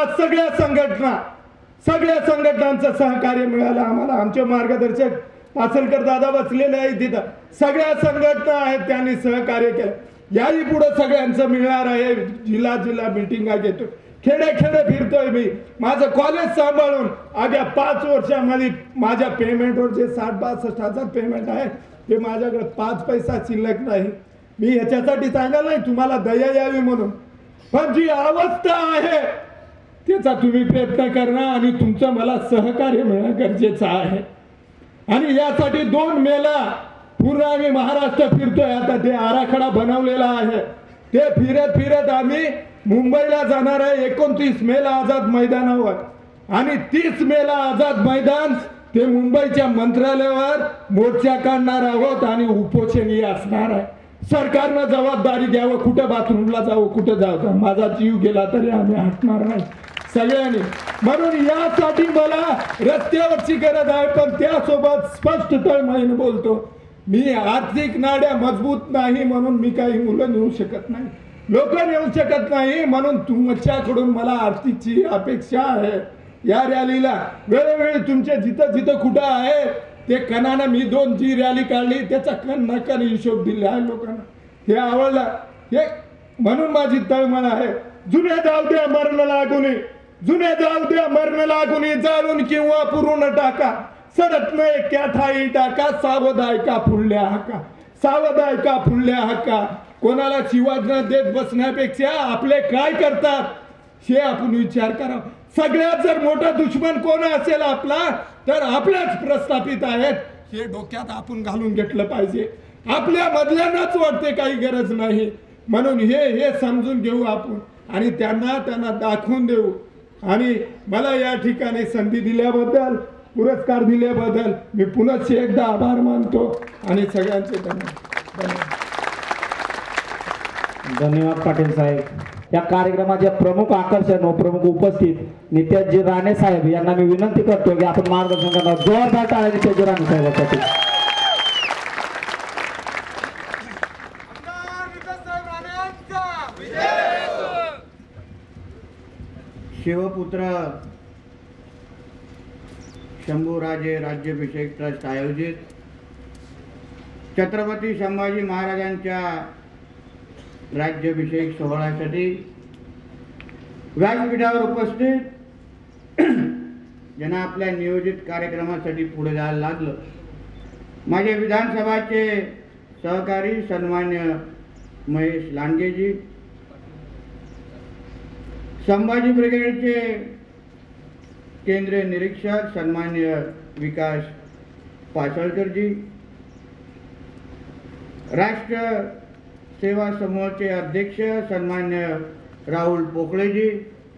सगळ्या संघटनांचं सहकार्य मिळालं आम्हाला. आमचे मार्गदर्शक पासलकर दादा बसलेले आहेत तिथं, सगळ्या संघटना आहेत, त्यांनी सहकार्य केलं. याही पुढे सगळ्यांचं मिळणार आहे. जिल्हा मिटिंगा घेतो, खेडे फिरतोय मी. माझं कॉलेज सांभाळून अगदी 5 वर्षामध्ये माझ्या पेमेंटवर जे 60-62 हजार पेमेंट आहे ते माझ्याकडे 5 पैसा शिल्लक नाही. मी ह्याच्यासाठी सांगायला नाही तुम्हाला दया यावी म्हणून, पण जी अवस्था आहे त्याचा तुम्ही प्रयत्न करणं आणि तुमचं मला सहकार्य मिळणं गरजेचं आहे. आणि यासाठी 2 मेला पूर्ण आम्ही महाराष्ट्र फिरतोय. आता ते आराखडा बनवलेला आहे, ते फिरत आम्ही मुंबईला जाणार आहे 29 मेला आझाद मैदानावर आणि 30 मेला आझाद मैदान ते मुंबईच्या मंत्रालयावर मोर्चा काढणार आहोत आणि उपोषणही असणार आहे. सरकारनं जबाबदारी द्यावं, कुठं बाथरूमला जावं, कुठं जावं. माझा जीव गेला तरी आम्ही हटणार नाही सगळ्यांनी. म्हणून यासाठी मला रस्त्यावरची गरज आहे, पण त्यासोबत स्पष्ट तळमळीने बोलतो, मी आर्थिक नाड्या मजबूत नाही म्हणून मी काही मुलं नेऊ शकत नाही. लोक येऊ शकत नाही, म्हणून तुमच्याकडून मला आरतीची अपेक्षा आहे. या रॅलीला वेळोवेळी तुमचे जिथं जिथं कुठं आहे ते कणानं मी 2 जी रॅली काढली त्याचा कण हिशोब दिला आहे लोकांना. हे आवडलं, हे म्हणून माझी तळमळ आहे. जुने जाऊ द्या मरण लागून, जुने जाऊ द्या मरण लागून, जाळून किंवा पुरून टाका, सडत नाही क्या ठाई टाका, सावधाय का फुडल्या हाका, सावधाय का फुडल्या हाका. कोणाला शिवाज न देत बसण्यापेक्षा आपले काय करतात हे आपण विचार करा. सगळ्यात जर मोठा दुश्मन कोण असेल आपला तर आपल्याच प्रस्थापित आहेत, हे डोक्यात आपण घालून घेतलं पाहिजे. आपल्या मधल्यांनाच वाटते काही गरज नाही, म्हणून हे समजून घेऊ आपण आणि त्यांना दाखवून देऊ. आणि मला या ठिकाणी संधी दिल्याबद्दल, पुरस्कार दिल्याबद्दल मी पुन्हा एकदा आभार मानतो आणि सगळ्यांचे धन्यवाद. धन्यवाद पाटील साहेब. या कार्यक्रमाचे प्रमुख आकर्षण व प्रमुख उपस्थित नित्याजी राणे साहेब यांना मी विनंती करतो की आपण मार्गदर्शन करणार. जोरदार टाळ्या नित्याजी राणे साहेबांसाठी. शिवपुत्र शंभूराजे राज्याभिषेक ट्रस्ट आयोजित छत्रपती संभाजी महाराजांच्या राज्याभिषेक सोहळ्यासाठी व्यासपीठावर उपस्थित ज्यांना आपल्या नियोजित कार्यक्रमासाठी पुढे जायला लागलं, माझे विधानसभाचे सहकारी सन्मान्य महेश लांडगेजी, संभाजी ब्रिगेडचे केंद्रीय निरीक्षक सन्मान्य विकास पासळकरजी, राष्ट्र सेवा समूहाचे अध्यक्ष सन्मान्य राहुल पोकळेजी,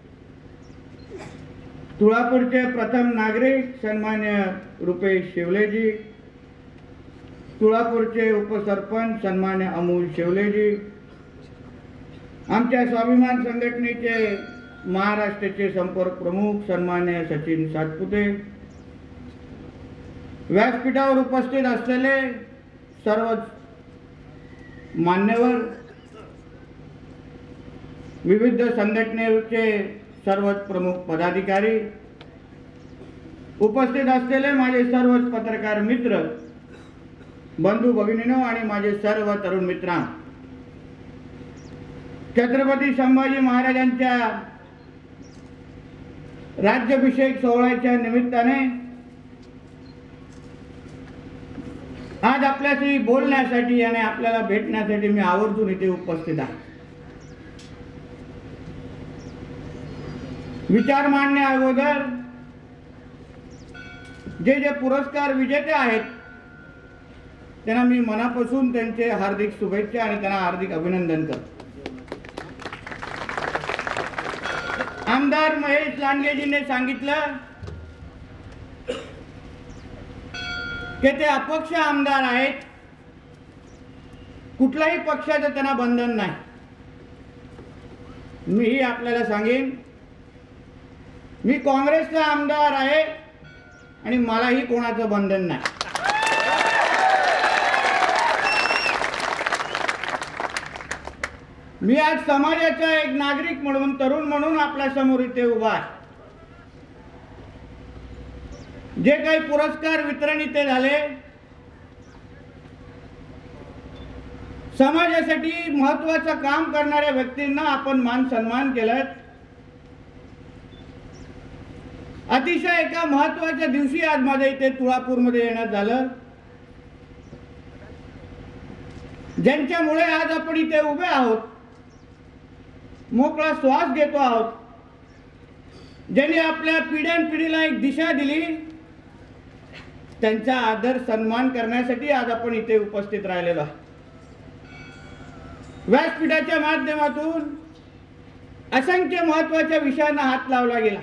तुळापूरचे प्रथम नागरिक सन्मान्य रुपेश शिवलेजी, तुळापूरचे उपसरपंच सन्मान्य अमोल शिवलेजी, आमच्या स्वाभिमान संघटनेचे महाराष्ट्राचे संपर्क प्रमुख सन्मान्य सचिन सातपुते, व्यासपीठावर उपस्थित असलेले सर्व मान्यवर, विविध संघटनेचे सर्वच प्रमुख पदाधिकारी, उपस्थित असलेले माझे सर्वच पत्रकार मित्र, बंधू भगिनींनो आणि माझे सर्व तरुण मित्रांनो, छत्रपती संभाजी महाराजांच्या राज्याभिषेक सोहळ्याच्या निमित्ताने आज आपल्याशी बोलण्यासाठी आणि आपल्याला भेटण्यासाठी मी आवर्जून इथे उपस्थित आहे. विचार मांडण्या अगोदर जे पुरस्कार विजेते आहेत त्यांना मी मनापासून त्यांचे हार्दिक शुभेच्छा आणि त्यांना हार्दिक अभिनंदन करतो. आमदार महेश लांडगेजींनी सांगितलं की ते अपक्ष आमदार आहेत, कुठल्याही पक्षाचं त्यांना बंधन नाही. मीही आपल्याला सांगेन, मी काँग्रेसचा आमदार आहे आणि मलाही कोणाचं बंधन नाही. मी आज समाजाचा एक नागरिक म्हणून, तरुण म्हणून आपल्या समोर इथे उभा आहे. जे काही पुरस्कार वितरण इथे झाले, समाजासाठी महत्त्वाचं काम करणाऱ्या व्यक्तींना आपण मान सन्मान केलं. अतिशय एका महत्त्वाच्या दिवशी आज माझ्या इथे तुळापूरमध्ये येण्यात झालं, ज्यांच्यामुळे आज आपण इथे उभे आहोत, मोकळा श्वास घेतो आहोत, ज्यांनी आपल्या पिढ्यानपिढीला एक दिशा दिली, त्यांचा आदर सन्मान करण्यासाठी आज आपण इथे उपस्थित राहिलेलो आहोत. व्यासपीठाच्या माध्यमातून असंख्य महत्त्वाच्या विषयांना हात लावला गेला.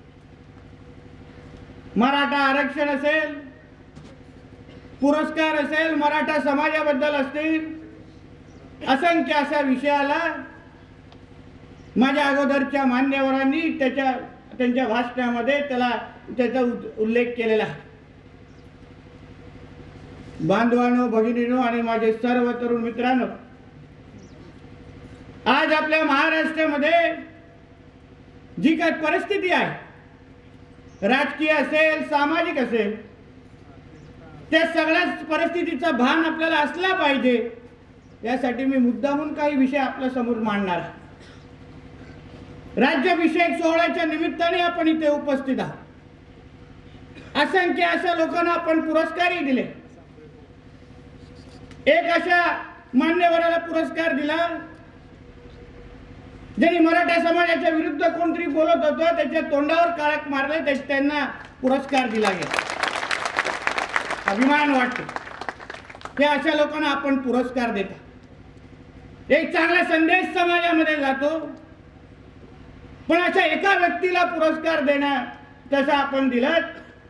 मराठा आरक्षण असेल, पुरस्कार असेल, मराठा समाजाबद्दल असतील, असंख्य अशा विषयाला माझ्या अगोदरच्या मान्यवरांनी त्यांच्या भाषणामध्ये त्याचा उल्लेख केलेला आहे. बांधवांनो, भगिनींनो आणि माझे सर्व तरुण मित्रांनो, आज आज आपल्या महाराष्ट्रामध्ये जी काय परिस्थिती आहे, राजकीय असेल सामाजिक असेल, त्या सगळ्याच परिस्थितीचं भान आपल्याला असला पाहिजे, यासाठी मी मुद्दामून काही विषय आपल्या समोर मांडणार आहे. राज्याभिषेक सोहळ्याच्या निमित्ताने आपण इथे उपस्थित आहोत. असंख्य अशा लोकांना आपण पुरस्कारही दिले. एक अशा मान्यवराला पुरस्कार दिला ज्यांनी मराठा समाजाच्या विरुद्ध कोणतरी बोलत होतं, त्याच्या तोंडावर काळक मारले, त्यांना पुरस्कार दिला गेला. अभिमान वाटतो की अशा लोकांना आपण पुरस्कार देता. एक चांगला संदेश समाजामध्ये जातो. पण अशा एका व्यक्तीला पुरस्कार देणं तसा आपण दिलात,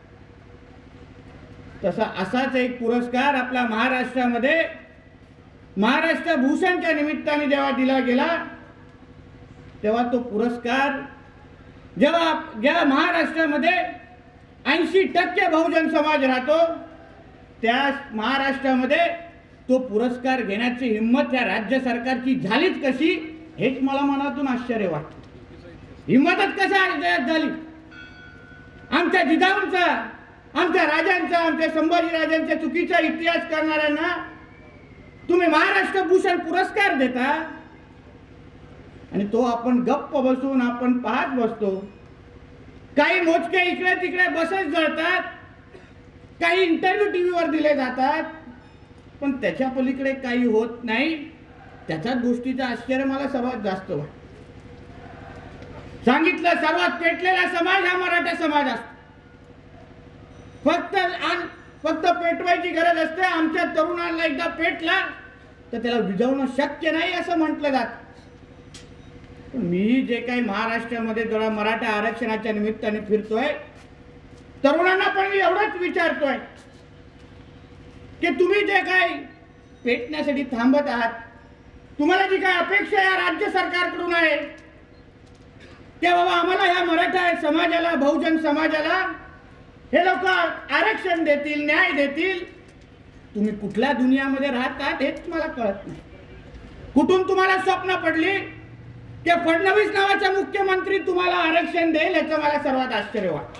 तसा असाच एक पुरस्कार आपल्या महाराष्ट्रामध्ये महाराष्ट्र भूषणच्या निमित्ताने जेव्हा दिला गेला, तेव्हा तो पुरस्कार ज्या महाराष्ट्रामध्ये 80% बहुजन समाज राहतो, त्या महाराष्ट्रामध्ये तो पुरस्कार घेण्याची हिंमत या राज्य सरकारची झालीच कशी, हेच मला मनातून आश्चर्य वाटतं. हिंमतच कशा झाली? आमच्या जिजाऊंचा, आमच्या राजांचा, आमच्या संभाजी राजांच्या चुकीचा इतिहास करणाऱ्यांना तुम्ही महाराष्ट्र भूषण पुरस्कार देता आणि तो आपण गप्प बसून आपण पाहत बसतो. काही मोजके इकडे तिकडे बसेस जळतात, काही इंटरव्ह्यू टीव्हीवर दिले जातात, पण त्याच्या पलीकडे काही होत नाही. त्याच्याच गोष्टीचं आश्चर्य मला सर्वात जास्त वाटतं. सांगितलं, सर्वात पेटलेला समाज हा मराठा समाज असतो. फक्त पेटवायची गरज असते. आमच्या तरुणांना एकदा पेटला तर त्याला विझवणं शक्य नाही असं म्हटलं जातं. मी जे काही महाराष्ट्रामध्ये जरा मराठा आरक्षणाच्या निमित्ताने फिरतोय, तरुणांना पण मी एवढंच विचारतोय की तुम्ही जे काही पेटण्यासाठी थांबत आहात, तुम्हाला जी काय अपेक्षा या राज्य सरकारकडून आहे, ते बाबा आम्हाला ह्या मराठा समाजाला, बहुजन समाजाला हे लोक आरक्षण देतील, न्याय देतील. तुम्ही कुठल्या दुनियामध्ये राहतात हेच मला कळत नाही. कुठून तुम्हाला स्वप्न पडली की फडणवीस नावाचा मुख्यमंत्री तुम्हाला आरक्षण देईल, याचं मला सर्वात आश्चर्य वाटतं.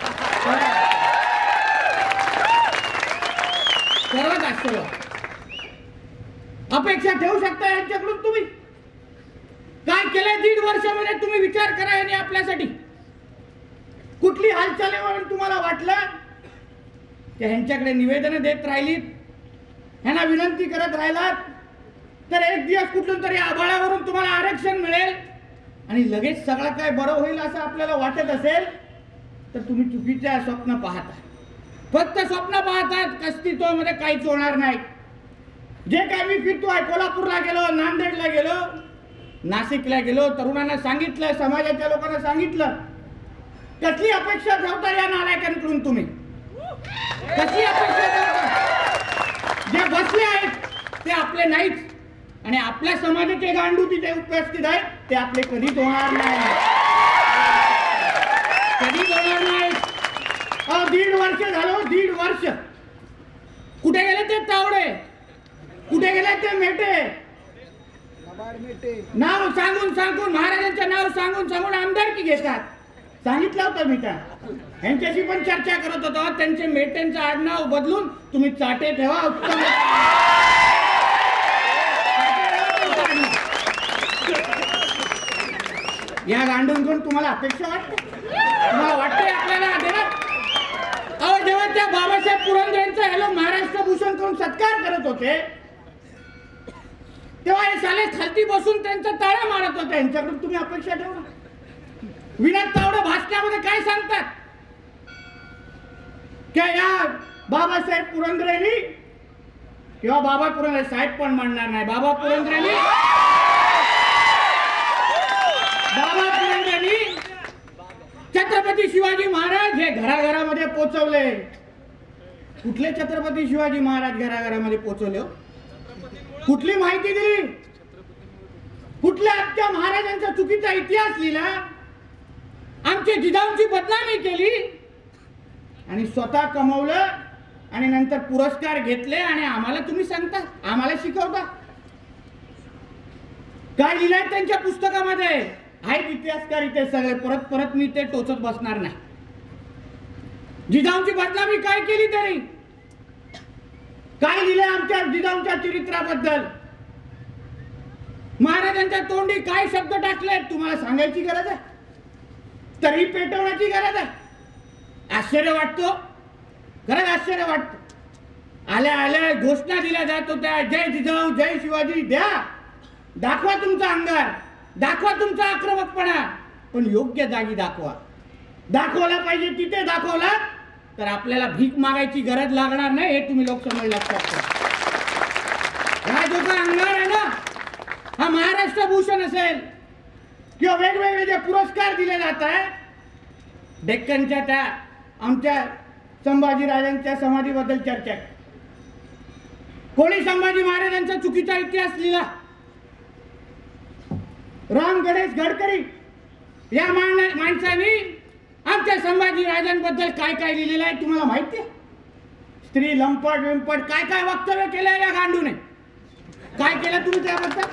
सर्वात आश्चर्य. अपेक्षा ठेवू शकता यांच्याकडून? तुम्ही काय केलंय 1.5 वर्षामध्ये? तुम्ही विचार करा. यांनी आपल्यासाठी कुठली हालचाल आहे म्हणून तुम्हाला वाटलं की ह्यांच्याकडे निवेदन देत राहिलीत, ह्यांना विनंती करत राहिलात तर एक दिवस कुठून तरी आभाळावरून तुम्हाला आरक्षण मिळेल आणि लगेच सगळं काय बरं होईल असं आपल्याला वाटत असेल तर तुम्ही चुकीच्या स्वप्न पाहता. फक्त स्वप्न पाहतात, अस्तित्वामध्ये काहीच होणार नाही. जे काय मी फिरतोय, कोल्हापूरला गेलो, नांदेडला गेलो, नाशिकला गेलो, तरुणांना सांगितलं, समाजाच्या लोकांना सांगितलं, कसली अपेक्षा ठेवता या नालायकांकडून तुम्ही? कसली अपेक्षा ठेवता? जे बसले आहेत ते आपले नाहीच आणि आपल्या समाजाचे गांडू तिथे उपस्थित आहेत, ते आपले कधीच होणार नाही, कधीच होणार नाही. 1.5 वर्ष झालं, 1.5 वर्ष. कुठे गेले ते तावडे? कुठे गेले ते मेटे? नाव सांगून सांगून, महाराजांचं नाव सांगून सांगून आमदारकी घेतात. सांगितलं होतं मी त्या यांच्याशी पण चर्चा करत होतो. त्यांचे मेटेंचं आडनाव बदलून तुम्ही चाटे ठेवा. या गांडूंकडून तुम्हाला अपेक्षा वाटते? तुम्हाला वाटते आपल्याला देणार? अहो, जेव्हा त्या बाबासाहेब पुरंदरेंचा ह्याला महाराष्ट्र भूषण करून सत्कार करत होते, तेव्हा हे साले खालती बसून त्यांचा टाळ्या मारत होते. यांच्याकडून तुम्ही अपेक्षा ठेवा? विनोद तावडे भाषणामध्ये काय सांगतात की या बाबासाहेब पुरंदरेंनी, किंवा बाबा पुरंदरे साहेब पण म्हणणार नाही, बाबा पुरंदरेंनी छत्रपती शिवाजी महाराज हे घराघरामध्ये पोहोचवले. कुठले छत्रपती शिवाजी महाराज घराघरामध्ये पोहोचवले? कुठली माहिती दिली? कुठल्या आजच्या महाराजांचा चुकीचा इतिहास लिहिला? आमच्या जिजाऊंची बदनामी केली आणि स्वतः कमवलं आणि नंतर पुरस्कार घेतले आणि आम्हाला तुम्ही सांगता, आम्हाला शिकवता. काय लिहिलंय त्यांच्या पुस्तकामध्ये आहेत इतिहासकार इथे सगळे, परत परत मी ते टोचत बसणार नाही. जिजाऊंची बदनामी काय केली तरी, काय लिहिलंय आमच्या जिजाऊंच्या चरित्राबद्दल, महाराजांच्या तोंडी काय शब्द टाकले तुम्हाला सांगायची गरज आहे, तरी पेटवण्याची गरज आहे. आश्चर्य वाटतो, खरंच आश्चर्य वाटतं. आल्या आल्या घोषणा दिल्या जात होत्या, जय जिजाऊ जय शिवाजी द्या, दाखवा तुमचा अंगार, दाखवा तुमचा आक्रमकपणा, पण योग्य जागी दाखवा. दाखवला पाहिजे तिथे दाखवला तर आपल्याला भीक मागायची गरज लागणार नाही, हे तुम्ही लोकसभेला लक्षात ठेवा. हा जो का अंगार आहे ना, हा महाराष्ट्र भूषण असेल किंवा वेगवेगळे जे पुरस्कार दिले जात आहेत, डेक्कनच्या त्या आमच्या संभाजीराजांच्या समाधीबद्दल चर्चा आहे. कोणी संभाजी महाराजांचा चुकीचा इतिहास लिहिला? राम गणेश गडकरी या माणसाने आमच्या संभाजी राजांबद्दल काय काय लिहिलेलं आहे तुम्हाला माहिती आहे? स्त्री लंपट विंपट काय काय वक्तव्य केलंय या गांडूने. काय केलं तुम्ही त्याबद्दल?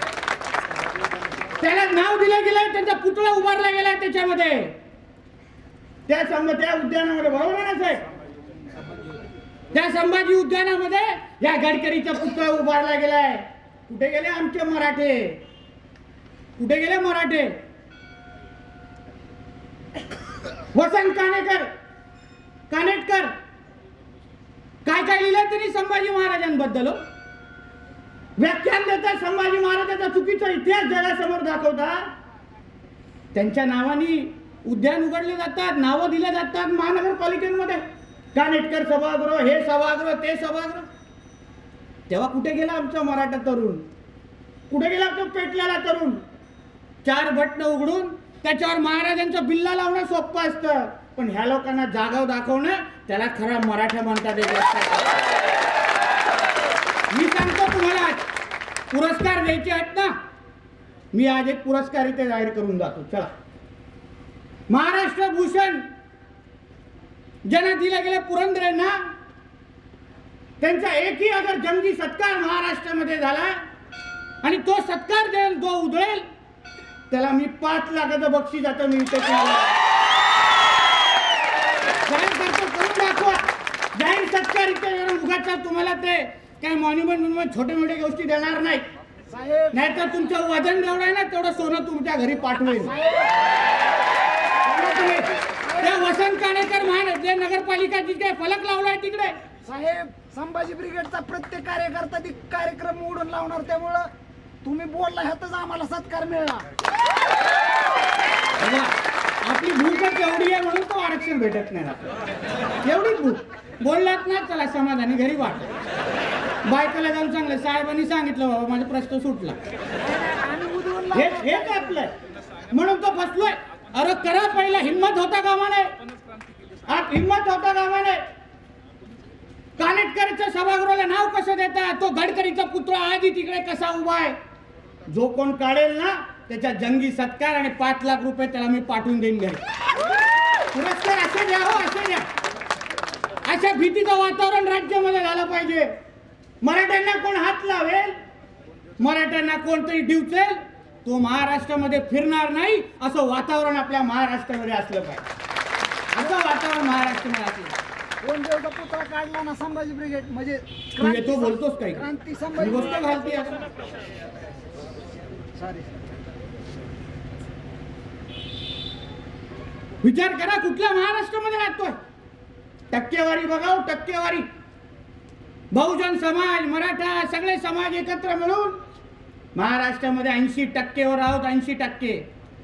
त्याला नाव दिलं गेलंय, त्यांचा पुतळा उभारला गेलाय त्याच्यामध्ये, त्या उद्यानामध्ये, बरोबर आहे ना साहेब? त्या संभाजी उद्यानामध्ये या गडकरीचा पुतळा उभारला गेलाय. कुठे गेले आमचे मराठे? कुठे गेले मराठे? वसंत कानेटकर काय काय लिहिलं तरी संभाजी महाराजांबद्दल व्याख्यान देतात, संभाजी महाराजांचा चुकीचा इतिहास जगासमोर दाखवतात. त्यांच्या नावाने उद्यान उघडले जातात, नावं दिले जातात महानगरपालिकेमध्ये, कानेटकर सभागृह, हे सभागृह, ते सभागृह. तेव्हा कुठे गेला आमचा मराठा तरुण? कुठे गेला तो पेटलेला तरुण? 4 बटणं उघडून त्याच्यावर महाराजांचं बिल्ला लावणं सोपं असतं, पण ह्या लोकांना जागाव दाखवणं त्याला खरा मराठा म्हणतात. मी सांगतो तुम्हाला, पुरस्कार द्यायचे आहेत ना, मी आज एक पुरस्कार इथे जाहीर करून जातो. चला, महाराष्ट्र भूषण ज्यांना दिला गेला पुरंदरेंना, त्यांचा एकही अगर जंगी सत्कार महाराष्ट्रामध्ये झाला आणि तो सत्कार देईल, जो उधळेल त्याला मी 5 लाखाचं बक्षीस आता मी इथे करून दाखवा. जाहीर सत्कार इथे उगाचा तुम्हाला ते काही मॉन्युमेंट छोटे मोठे गोष्टी देणार नाही, नाहीतर तुमचं वजन जेवढं आहे ना तेवढं सोनं तुमच्या घरी पाठवेल. त्या वसंत कानेकर महाराज नगरपालिका जिथे फलक लावलाय तिकडे, साहेब संभाजी ब्रिगेडचा प्रत्येक कार्यकर्ता कार्यक्रम मोडून लावणार, त्यामुळं तुम्ही बोलला ह्यातच आम्हाला सत्कार मिळला. आपली भूकच एवढी आहे म्हणून तो आरक्षण भेटत नाही. एवढी भूक बोललात ना, चला समाधानी घरी वाट. बायकाला जाऊन चांगलं साहेबांनी सांगितलं बाबा माझा प्रश्न सुटला, हेच आपलं म्हणून तो फसलोय. अरे करा, पहिला हिम्मत होता कामा नये, हिम्मत होता कामा नये. कानेटकरच्या सभागृहाला नाव कसं देतात? तो गडकरीचा पुतळा आधी तिकडे कसा उभा आहे? जो कोण काढेल ना त्याच्या जंगी सत्कार आणि 5 लाख रुपये त्याला मी पाठवून देईन घरी. पुरस्कार असे द्या, हो असे द्या. अशा भीतीचं वातावरण राज्यामध्ये झालं पाहिजे. मराठ्यांना कोण हात लावेल, मराठ्यांना कोणतरी डिवचेल, तो महाराष्ट्रामध्ये फिरणार नाही, असं वातावरण आपल्या महाराष्ट्रामध्ये असलं पाहिजे. असं वातावरण महाराष्ट्रामध्ये असलं. कोण देवचा पुतळा काढला ना संभाजी ब्रिगेड म्हणजे तो बोलतोस काही क्रांती संभाजी गोष्ट घालते. विचार करा कुठल्या महाराष्ट्रामध्ये राहतोय. टक्केवारी बघाव, टक्केवारी. बहुजन समाज, मराठा सगळे समाज एकत्र मिळून महाराष्ट्रामध्ये 80% वर आहोत. 80%.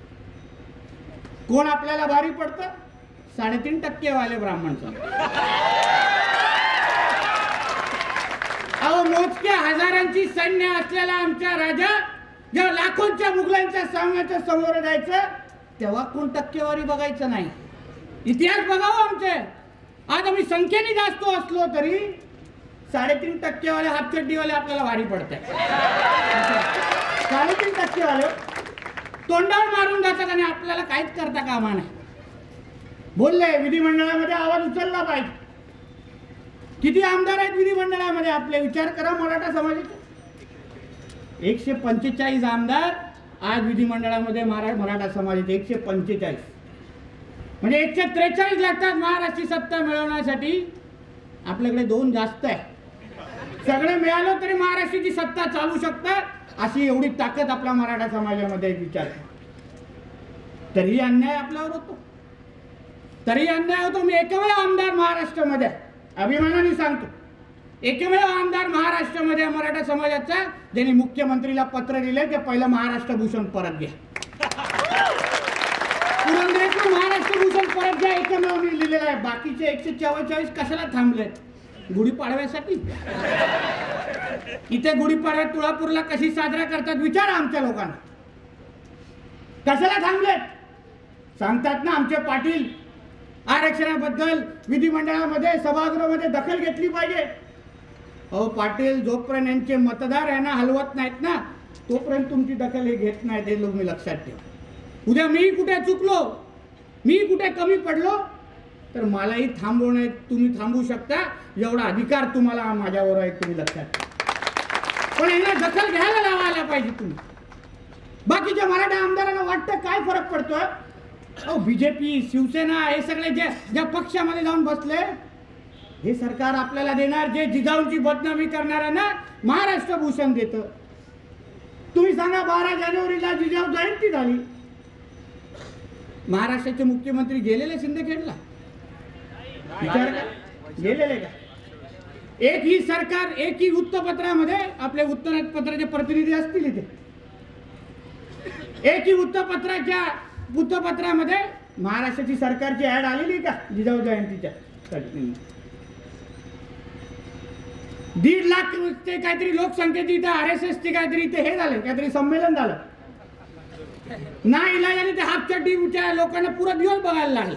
कोण आपल्याला भारी पडतं? 3.5% वाले ब्राह्मण समाज. अहो मोजक्या हजारांची सैन्य असलेला आमचा राजा जेव्हा लाखोंच्या मुघलांच्या सामन्याच्या समोर जायचं तेव्हा कोण टक्केवारी बघायचं नाही. इतिहास बघावं आमचे. आज आम्ही संख्येने जास्त असलो तरी 3.5% वाले हातचड्डीवाले आपल्याला भारी पडतात. 3.5% वाले तोंडावर मारून जातात आणि आपल्याला काहीच करता कामा नाही. बोलले विधिमंडळामध्ये आवाज उचलला पाहिजे. किती आमदार आहेत विधिमंडळामध्ये आपले? विचार करा मराठा समाजाचे. 145 आमदार आज विधिमंडळामध्ये मराठा समाजाचे 145 म्हणजे 143 लागतात महाराष्ट्राची सत्ता मिळवण्यासाठी. आपल्याकडे 2 जास्त आहे. सगळे मिळालं तरी महाराष्ट्राची सत्ता चालू शकतात अशी एवढी ताकद आपल्या मराठा समाजामध्ये विचार. तरी अन्याय आपल्यावर होतो, तरी अन्याय होतो. मी एकमेव आमदार महाराष्ट्रामध्ये, अभिमानाने सांगतो, एकमेव आमदार महाराष्ट्रामध्ये मराठा समाजाचा ज्यांनी मुख्यमंत्रीला पत्र दिले की पहिलं महाराष्ट्र भूषण परत घ्या. पुरंदरेतून महाराष्ट्र भूषण परत घ्या एकमेव मी लिहिलेलं आहे. बाकीचे 144 कशाला थांबलेत? गुढीपाडव्यासाठी. इथे गुढीपाडव्या तुळापूरला कशी साजरा करतात विचारा आमच्या लोकांना. कशाला थांबलेत? सांगतात ना आमचे पाटील आरक्षणाबद्दल विधिमंडळामध्ये सभागृहामध्ये दखल घेतली पाहिजे. अहो पाटील, जोपर्यंत यांचे मतदार आहे ना हलवत नाहीत ना तोपर्यंत तुमची दखल हे घेत नाहीत. हे लोक मी लक्षात ठेवा. उद्या मी कुठे चुकलो, मी कुठे कमी पडलो तर मलाही थांबवणे तुम्ही थांबवू शकता. एवढा अधिकार तुम्हाला माझ्यावर आहे, तुम्ही लक्षात ठेवा. पण यांना दखल घ्यायला लावायला पाहिजे तुम्ही. बाकीच्या मराठा आमदारांना वाटतं काय फरक पडतोय? अहो बीजेपी, शिवसेना हे सगळे ज्या पक्षामध्ये जाऊन बसले, हे सरकार आपल्याला देणार जे जिजाऊंची बदनामी करणाऱ्यांना महाराष्ट्र भूषण देतं. तुम्ही सांगा 12 जानेवारीला जिजाऊ जयंती झाली, महाराष्ट्राचे मुख्यमंत्री गेलेले सिंदखेडला? विचार का गेलेले का? एकही सरकार, एकही वृत्तपत्रामध्ये, आपले वृत्तपत्राचे प्रतिनिधी असतील इथे, एकही वृत्तपत्रामध्ये महाराष्ट्राची सरकारची ऍड आलेली का जिजाऊ जयंतीच्या? 1.5 लाख ते काहीतरी लोकसंख्येची इथे RSSचे काहीतरी इथे हे झालं, काहीतरी संमेलन झालं. नाही इलाजाने ते हाफचड्डीच्या लोकांना पुरा दिवस बघायला लागले.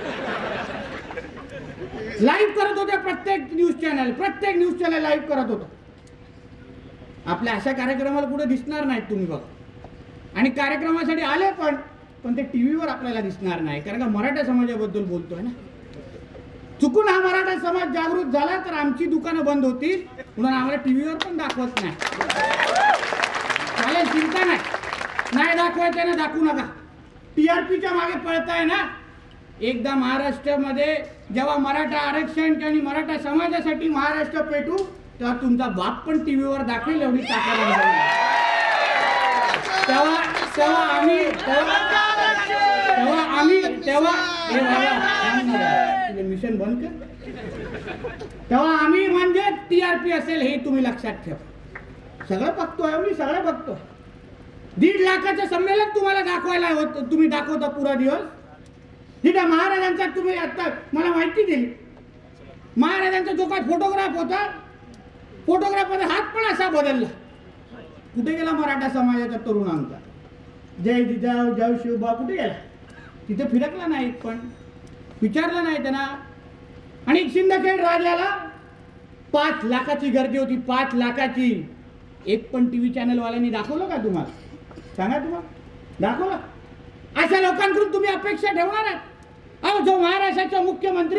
लाईव्ह करत होते प्रत्येक न्यूज चॅनल लाईव्ह करत होतं. आपल्या अशा कार्यक्रमाला कुठे दिसणार नाहीत तुम्ही बघा. आणि कार्यक्रमासाठी आले पण ते टीव्हीवर आपल्याला दिसणार नाही, कारण का मराठा समाजाबद्दल बोलतोय ना. चुकून हा मराठा समाज जागृत झाला तर आमची दुकानं बंद होतील म्हणून आम्हाला टीव्हीवर पण दाखवत नाही. चालेल, चिंता नाही दाखवायचं ना, दाखवू नका. TRPच्या मागे पळताय ना. एकदा महाराष्ट्रामध्ये जेव्हा मराठा आरक्षण आणि मराठा समाजासाठी महाराष्ट्र पेटू तेव्हा तुमचा बाप पण टीव्हीवर दाखवेल एवढी ताकद. मिशन बंद कर. तेव्हा आम्ही म्हणजे TRP असेल हे तुम्ही लक्षात ठेवा. सगळं बघतोय मी, सगळं बघतोय. 1.5 लाखाचं संमेलन तुम्हाला दाखवायला होतं, तुम्ही दाखवता पुरा दिवस. तिथं महाराजांचा तुम्ही आता मला माहिती दिली, महाराजांचा जो काय फोटोग्राफ होता, फोटोग्राफमध्ये हात पण असा बदलला. कुठे गेला मराठा समाजाचा तरुण आमचा? जय जिजाऊ, जय शिवबा कुठे गेला? तिथे फिरकला नाही, पण विचारलं नाही त्यांना. आणि सिंदखेड राजाला 5 लाखाची गर्दी होती, 5 लाखाची. एक पण टीव्ही चॅनलवाल्यांनी दाखवलं का तुम्हाला? सांगा, तुम्हाला दाखवलं? अशा लोकांकडून तुम्ही अपेक्षा ठेवणार आहात? अहो, जो महाराष्ट्राचा मुख्यमंत्री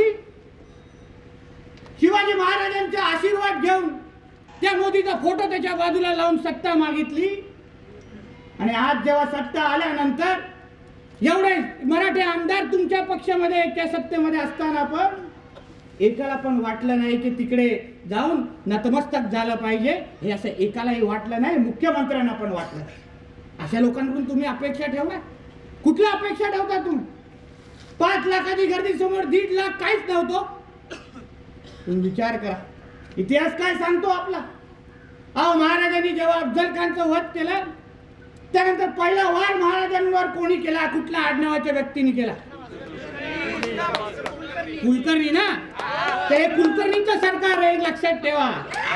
शिवाजी महाराजांचा आशीर्वाद घेऊन त्या मोदीचा फोटो त्याच्या बाजूला लावून सत्ता मागितली, आणि आज जेव्हा सत्ता आल्यानंतर एवढे मराठी आमदार तुमच्या पक्षामध्ये त्या सत्तेमध्ये असताना पण एकाला पण वाटलं नाही की तिकडे जाऊन नतमस्तक झालं पाहिजे. हे असं एकालाही वाटलं नाही, मुख्यमंत्र्यांना पण वाटलं. अशा लोकांकडून तुम्ही अपेक्षा ठेवणार? कुठल्या अपेक्षा ठेवता तुम्ही? 5 लाखाची गर्दी समोर 1.5 लाख काहीच नव्हतं. तुम्ही विचार करा, इतिहास काय सांगतो आपला. अहो, महाराजांनी जेव्हा अफजल खानचं वध केलं त्यानंतर पहिला वार महाराजांवर कोणी केला? कुठल्या आडनावाच्या व्यक्तीने केला? कुलकर्णी ना. ते कुलकर्णीचं सरकार आहे, लक्षात ठेवा.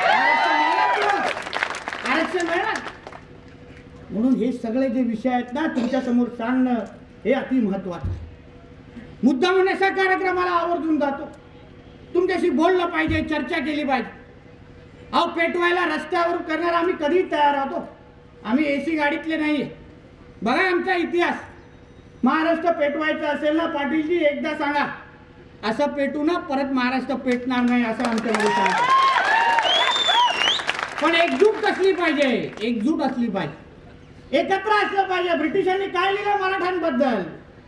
आरक्षण मिळणार. म्हणून हे सगळे जे विषय आहेत ना तुमच्या समोर सांगणं हे अति महत्वाचं आहे. मुद्दा म्हणून अशा कार्यक्रमाला आवर्जून जातो, तुमच्याशी बोललं पाहिजे, चर्चा केली पाहिजे. अहो, पेटवायला रस्त्यावर करणार आम्ही कधी तयार आहोत. आम्ही AC गाडीतले नाहीये. बघा आमचा इतिहास. महाराष्ट्र पेटवायचं असेल ना पाटीलजी, एकदा सांगा, असं पेटू ना परत महाराष्ट्र पेटणार नाही असं आमच्यामध्ये सांगा. पण एकजूट असली पाहिजे, एकजूट असली पाहिजे, एकत्र असलं पाहिजे. ब्रिटिशांनी काय लिहिलं मराठ्यांबद्दल?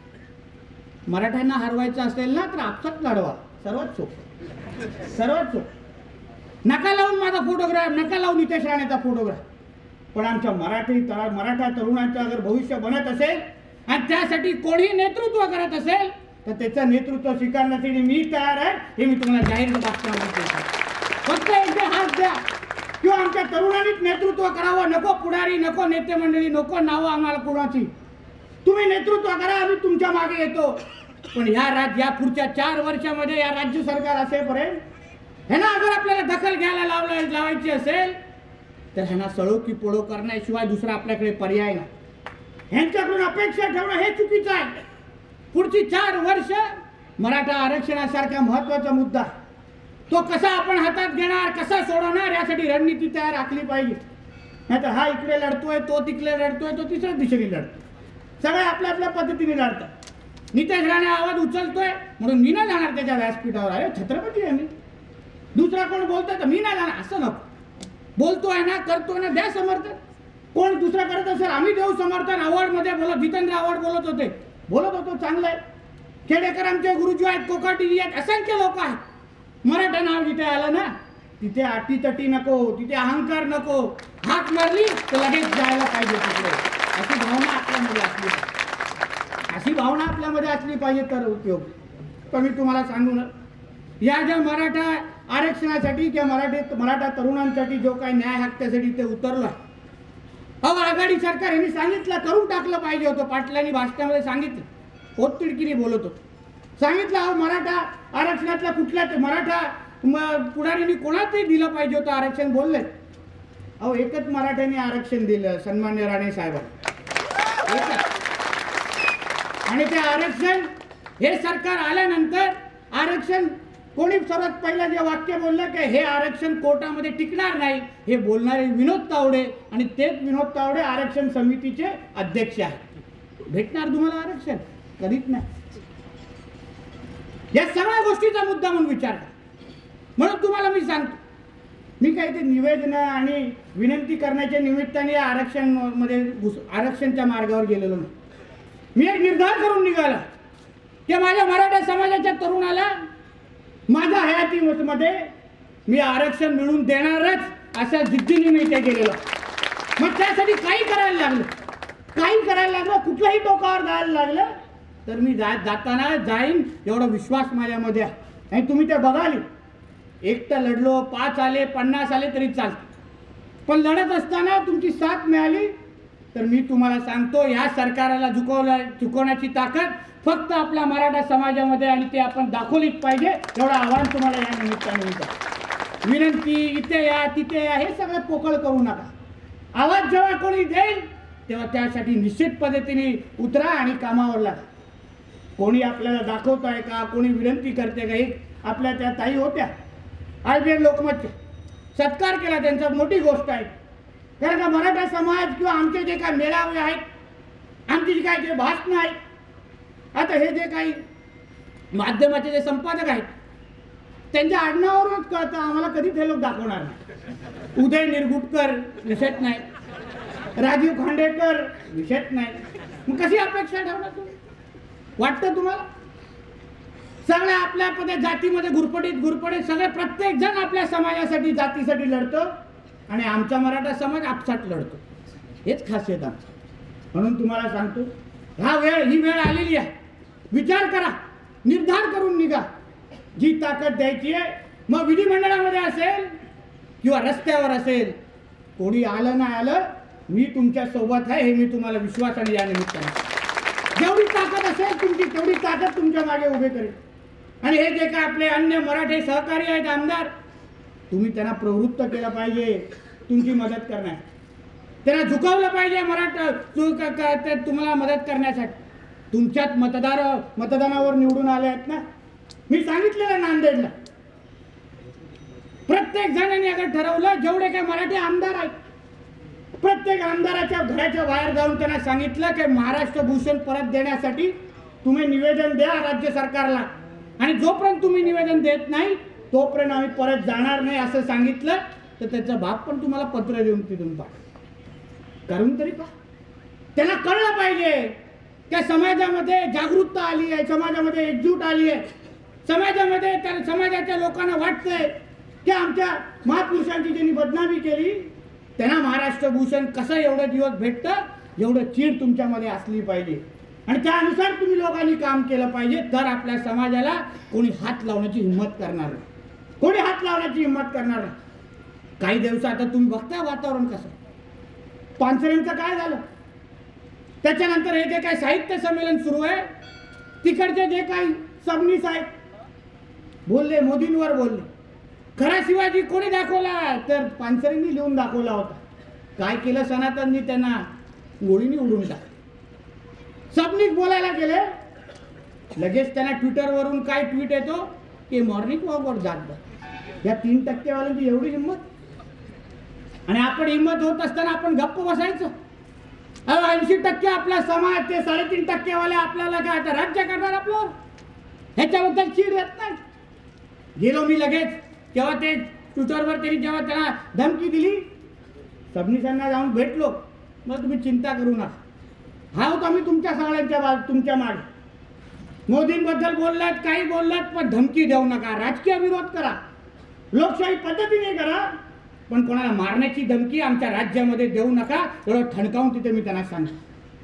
मराठ्यांना हरवायचं असेल ना तर आपसात लढवा, सर्वात सोपं, सर्वात सोपं. नका लावून माझा फोटोग्राफ, नका लावून नितेश राणेचा फोटोग्राफ. पण आमच्या मराठा तरुणांचं अगर भविष्य बनत असेल आणि त्यासाठी कोणी नेतृत्व करत असेल तर त्याचं नेतृत्व स्वीकारण्यासाठी मी तयार आहे, हे मी तुम्हाला जाहीर दाखवतो. फक्त एकदा हात द्या किंवा आमच्या तरुणांनीच नेतृत्व करावं. नको पुढारी, नको नेते मंडळी, नको नावं आम्हाला कोणाची. तुम्ही नेतृत्व करा, आम्ही तुमच्या मागे येतो. पण या पुढच्या 4 वर्षामध्ये या राज्य सरकार असेपर्यंत ह्यांना अगर आपल्याला दखल घ्यायला लावायची असेल तर ह्यांना सळो की पळो करण्याशिवाय दुसरा आपल्याकडे पर्याय नाही. ह्यांच्याकडून अपेक्षा ठेवणं हे चुकीचं आहे. पुढची 4 वर्ष मराठा आरक्षणासारखा महत्वाचा मुद्दा तो कसा आपण हातात घेणार, कसा सोडवणार यासाठी रणनीती तयार आखली पाहिजे. नाही तर हा इकडे लढतोय, तो तिकडे लढतोय, तो तिसऱ्या दिशेने लढतोय. सगळे आपल्या आपल्या पद्धतीने लढतात. नितेश राणे आवाज उचलतोय म्हणून मी नाही जाणार त्याच्या व्यासपीठावर. अरे छत्रपती आहे मी. दुसरा कोण बोलतोय तर मी नाही जाणार असं नको. बोलतोय ना, करतोय ना, द्या समर्थन. कोण दुसरा करत असेल आम्ही देऊ समर्थन. अवॉर्ड मध्ये जितेंद्र आव्हाड बोलत होतो, चांगलं आहे. खेडेकर आमचे गुरुजी आहेत, कोकाटी आहेत, असंख्य लोक आहेत. मराठा नाव जिथे आलं ना तिथे अटीतटी नको, तिथे अहंकार नको. हाक मारली तर लगेच जायला पाहिजे तिकडे. अशी भावना आपल्यामध्ये असली पाहिजे, अशी भावना आपल्यामध्ये असली पाहिजे तर उपयोग. पण मी तुम्हाला सांगू ना, या ज्या मराठा आरक्षणासाठी किंवा मराठा तरुणांसाठी जो काही न्याय हक्क त्यासाठी ते उतरलं. अहो आघाडी सरकार यांनी सांगितलं, करून टाकलं पाहिजे होतं. पाटलांनी भाषणामध्ये सांगितलं, पोटतिडकीने बोलत होतो, सांगितलं अहो मराठा आरक्षणातल्या कुठल्याच मराठा पुढाऱ्यांनी कोणाचंही दिलं पाहिजे होतं आरक्षण बोलले. अहो एकच मराठ्यांनी आरक्षण दिलं, सन्मान्य राणे साहेबांनी. आणि ते आरक्षण हे सरकार आल्यानंतर आरक्षण कोणी सर्वात पहिलं जे वाक्य बोललं की हे आरक्षण कोर्टामध्ये टिकणार नाही, हे बोलणारे विनोद तावडे. आणि तेच विनोद तावडे आरक्षण समितीचे अध्यक्ष आहेत. भेटणार तुम्हाला आरक्षण? कधीच नाही. या सगळ्या गोष्टीचा मुद्दा म्हणून विचार करा. म्हणून तुम्हाला मी सांगतो, मी काही ते निवेदन आणि विनंती करण्याच्या निमित्ताने या आरक्षणच्या मार्गावर गेलेलो नाही. मी एक निर्धार करून निघाला की माझ्या मराठा समाजाच्या तरुणाला माझ्या हयातीमध्ये मी आरक्षण मिळवून देणारच, अशा जिद्दीने मी ते गेलेलो. मग त्यासाठी काही करायला लागलं, कुठल्याही टोकावर जायला लागलं तर मी जाताना जाईन एवढा विश्वास माझ्यामध्ये आहे. आणि तुम्ही ते बघाल, एकटं लढलो, 5 आले, 50 आले तरी चालतं. पण लढत असताना तुमची साथ मिळाली तर मी तुम्हाला सांगतो, या सरकारला झुकवण्याची ताकद फक्त आपल्या मराठा समाजामध्ये आणि ते आपण दाखवलीच पाहिजे. एवढं आव्हान तुम्हाला या निमित्ताने होतं. विनंती, इथे या तिथे या, हे सगळं पोकळ करू नका. आवाज जेव्हा कोणी देईल तेव्हा त्यासाठी निश्चित पद्धतीने उतरा आणि कामावर लागा. कोणी आपल्याला दाखवत आहे का, कोणी विनंती करते का? एक आपल्या त्या ताई होत्या IBN लोकमतच्या, सत्कार केला त्यांचा, मोठी गोष्ट आहे. कारण का मराठा समाज किंवा आमचे जे काही मेळावे आहेत, आमची जी काही जे भाषणं आहेत, आता हे जे काही माध्यमाचे जे संपादक आहेत त्यांच्या आडनावावरूनच कळतं आम्हाला. कधीच हे लोक दाखवणार नाही. उदय निरगुटकर विषयच नाही, राजीव खांडेकर विषयच नाही. मग कशी अपेक्षा ठेवणार तुम्ही? वाटतं तुम्हाला? सगळ्या आपल्या जातीमध्ये गुरपडीत सगळे प्रत्येक जण आपल्या समाजासाठी, जातीसाठी लढतो आणि आमचा मराठा समाज आपसात लढतो. हेच खासियत आमचं. म्हणून तुम्हाला सांगतो, ही वेळ आलेली आहे. विचार करा, निर्धार करून निघा. जी ताकद द्यायची आहे, मग विधिमंडळामध्ये असेल किंवा रस्त्यावर असेल, कोणी आलं नाही आलं, मी तुमच्या सोबत आहे, हे मी तुम्हाला विश्वासाने या निमित्ताने. जेवढी ताकद असेल तुमची तेवढी ताकद तुमच्या मागे उभे करेल. आणि हे जे काय आपले अन्य मराठी सहकारी आहेत आमदार, तुम्ही त्यांना प्रवृत्त केलं पाहिजे तुमची मदत करण्यास. त्यांना झुकवलं पाहिजे तुम्हाला मदत करण्यासाठी. तुमच्यात मतदानावर निवडून आले आहेत ना. मी सांगितलेलं नांदेडला, प्रत्येक जणांनी अगर ठरवलं, जेवढे काही मराठी आमदार आहेत, प्रत्येक आमदाराच्या घराच्या बाहेर जाऊन त्यांना सांगितलं की महाराष्ट्र भूषण परत देण्यासाठी तुम्ही निवेदन द्या राज्य सरकारला. आणि जोपर्यंत तुम्ही निवेदन देत नाही तोपर्यंत आम्ही परत जाणार नाही असं सांगितलं तर त्याचा बाप पण तुम्हाला पत्र देऊन तिथून करून तरी पहा. त्यांना कळलं पाहिजे त्या समाजामध्ये जागरूकता आली आहे, समाजामध्ये एकजूट आली आहे, समाजामध्ये त्या समाजाच्या लोकांना वाटतंय की आमच्या महापुरुषांची ज्यांनी बदनामी केली त्यांना महाराष्ट्र भूषण कसं एवढे दिवस भेटतं, एवढं चीड तुमच्यामध्ये असली पाहिजे आणि त्यानुसार तुम्ही लोकांनी काम केलं पाहिजे. तर आपल्या समाजाला कोणी हात लावण्याची हिंमत करणार नाही, कोणी हात लावण्याची हिंमत करणार नाही. काही दिवस आता तुम्ही बघता वातावरण कसं, पानसरेंचं काय झालं, त्याच्यानंतर हे जे काही साहित्य संमेलन सुरू आहे तिकडचे जे काही सबनीस आहेत बोलले, मोदींवर बोलले. खरा शिवाजी कोणी दाखवला तर पानसरेंनी लिहून दाखवला होता. काय केलं सनातननी, त्यांना गोळीने उडून टाकलं. सबनीस बोलायला गेले, लगेच त्यांना ट्विटरवरून काय ट्विट येतो की मॉर्निंग वॉकवर जात जा. या 3% वाल्यांची एवढी हिंमत, आणि आपण हिंमत होत असताना आपण गप्प बसायचं. 80% आपला समाज, ते 3.5% वाले आपल्याला काय आता राज्य करणार आपलं, ह्याच्याबद्दल चीड येत नाही. गेलो मी लगेच, तेव्हा ते ट्विटरवर त्यांनी जेव्हा त्यांना धमकी दिली, सबनीसांना जाऊन भेटलो. मग तुम्ही चिंता करू नका, हा होता मी तुमच्या सगळ्यांच्या तुमच्या मागे. मोदींबद्दल बोललात, काही बोललात, पण धमकी देऊ नका. राजकीय विरोध करा, लोकशाही पद्धतीने करा, पण कोणाला मारण्याची धमकी आमच्या राज्यामध्ये देऊ नका. एवढं ठणकावून तिथे मी त्यांना सांगितलं.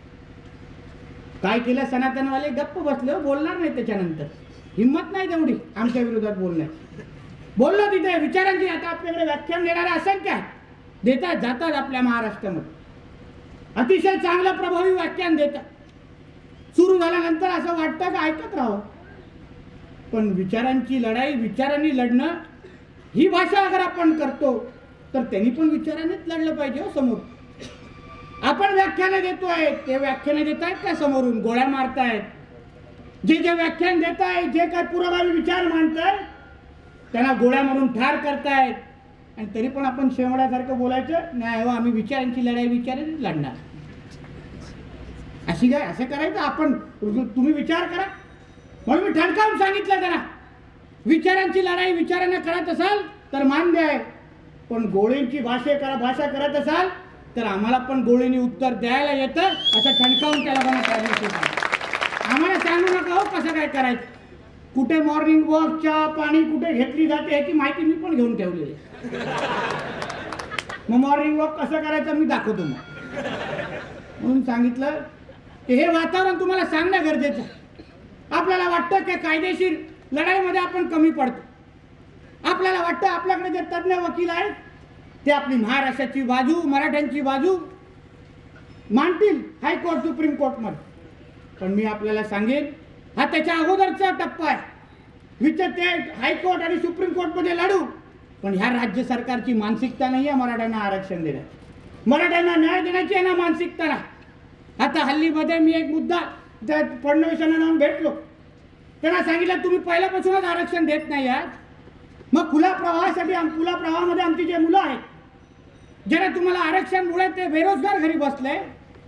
काय केलं, सनातनवाले गप्प बसले, बोलणार नाही. त्याच्यानंतर हिंमत नाही तेवढी आमच्या विरोधात बोलण्याची. बोललो तिथे विचारांची. आता आपल्याकडे व्याख्यान देणारे असंख्य देतात जातात आपल्या महाराष्ट्रामध्ये, अतिशय चांगलं प्रभावी व्याख्यान देतात. सुरू झाल्यानंतर असं वाटतं की ऐकत राहावं, पण विचारांची लढाई विचारांनी लढणं ही भाषा अगर आपण करतो तर त्यांनी पण विचारानेच लढलं पाहिजे. समोर आपण व्याख्याने देतोय, ते व्याख्याने देत आहेत त्या समोरून गोळ्या मारतायत. जे जे व्याख्यान देत आहे, जे काय पुरोगामी विचार मांडतायत त्यांना गोळ्या मारून ठार करतायत, आणि तरी पण आपण शेवड्यासारखं बोलायचं नाही हो, आम्ही विचारांची लढाई विचारांनी लढणार. अशी काय असं करायचं आपण, तुम्ही विचार करा. म्हणून मी ठणकावून सांगितलं त्यांना, विचारांची लढाई विचारांना करत असाल तर मान्य आहे, पण गोळींची भाषा करत असाल तर आम्हाला पण गोळींनी उत्तर द्यायला येतं, असं ठणकावून त्याला आम्हाला सांगू नका हो कसं काय करायचं. कुठे मॉर्निंग वॉक, चहा पाणी कुठे घेतली जाते याची माहिती मी पण घेऊन ठेवलेली. मग मॉर्निंग वॉक कसं करायचं मी दाखवतो. मग म्हणून सांगितलं की हे वातावरण तुम्हाला सांगणं गरजेचं आहे. आपल्याला वाटतं की कायदेशीर लढाईमध्ये आपण कमी पडतो. आपल्याला वाटतं आपल्याकडे जे तज्ज्ञ वकील आहेत ते आपली महाराष्ट्राची बाजू, मराठ्यांची बाजू मांडतील हायकोर्ट, सुप्रीम कोर्टमध्ये. पण मी आपल्याला सांगेन, हा त्याच्या अगोदरचा टप्पा आहे. ते हायकोर्ट आणि सुप्रीम कोर्टमध्ये लढू, पण ह्या राज्य सरकारची मानसिकता नाही आहे मराठ्यांना आरक्षण देण्याची, मराठ्यांना न्याय देण्याची आहे ना मानसिकता नाही. आता हल्लीमध्ये मी एक मुद्दा त्या फडणवीसांना जाऊन भेटलो, त्यांना सांगितलं तुम्ही पहिल्यापासूनच आरक्षण देत नाही आहात, मग खुला प्रवाहामध्ये आमची जे मुलं आहेत, ज्याला तुम्हाला आरक्षणमुळे ते बेरोजगार घरी बसले,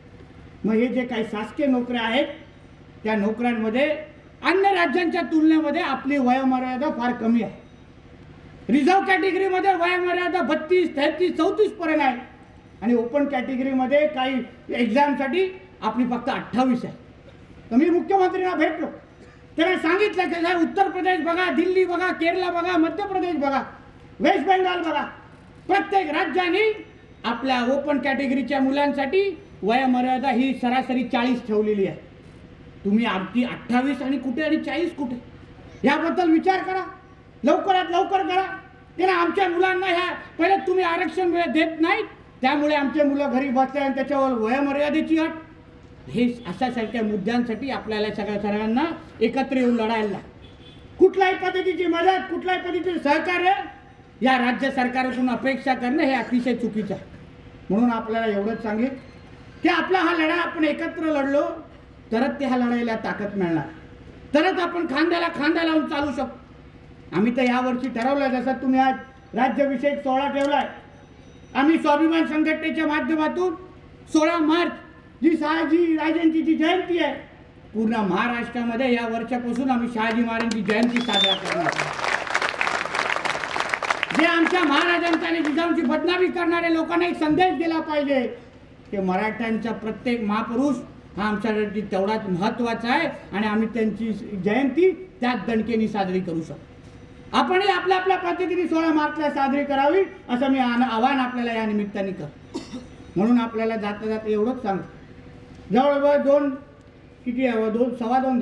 मग हे जे काही शासकीय नोकऱ्या आहेत त्या नोकऱ्यांमध्ये अन्य राज्यांच्या तुलनेमध्ये आपली वयोमर्यादा फार कमी आहे. रिझर्व्ह कॅटेगरीमध्ये वयोमर्यादा 32, 33, 34 पर्यंत आहे, आणि ओपन कॅटेगरीमध्ये काही एक्झामसाठी आपली फक्त 28 आहे. तर मी मुख्यमंत्र्यांना भेटलो, त्यांना सांगितलं की उत्तर प्रदेश बघा, दिल्ली बघा, केरळ बघा, मध्य प्रदेश बघा, वेस्ट बेंगाल बघा, प्रत्येक राज्याने आपल्या ओपन कॅटेगरीच्या मुलांसाठी वयोमर्यादा ही सरासरी 40 ठेवलेली आहे. तुम्ही आमची 28 आणि कुठे आणि 40 कुठे, याबद्दल विचार करा, लवकरात लवकर करा. त्यांना आमच्या मुलांना ह्या पहिले तुम्ही आरक्षण देत नाहीत, त्यामुळे आमचे मुलं घरी बसले आणि त्याच्यावर वयोमर्यादेची अट, हे अशासारख्या मुद्द्यांसाठी आपल्याला सगळ्यांना एकत्र येऊन लढायला. कुठल्याही पद्धतीची मदत, कुठल्याही पद्धतीचे सहकार्य या राज्य सरकारकडून अपेक्षा करणं हे अतिशय चुकीचं आहे. म्हणून आपल्याला एवढंच सांगेल की आपला हा लढा आपण एकत्र लढलो तरच ह्या लढाईला ताकद मिळणार, तरच आपण खांद्याला खांदा लावून चालू शकतो. आम्ही तर यावर्षी ठरवलं, जसं तुम्ही आज राज्याभिषेक सोहळा ठेवलाय, आम्ही स्वाभिमान संघटनेच्या माध्यमातून 16 मार्च जी शहाजी राजांची जी जयंती आहे, पूर्ण महाराष्ट्रामध्ये या वर्षापासून आम्ही शहाजी महाराजांची जयंती साजरा करणार. जे आमच्या महाराजांचा आणि जिजाऊंची बदनामी करणाऱ्या लोकांना एक संदेश दिला पाहिजे की मराठ्यांचा प्रत्येक महापुरुष हा आमच्यासाठी तेवढाच महत्त्वाचा आहे आणि आम्ही त्यांची जयंती त्याच दणकेने साजरी करू शकतो। आपणही आपल्या आपल्या पद्धतीने 16 मार्चला साजरी करावी असं मी आवाहन आपल्याला या निमित्ताने करतो। म्हणून आपल्याला जाता जाता एवढंच सांगतो, जवळजवळ किती आहे 2:15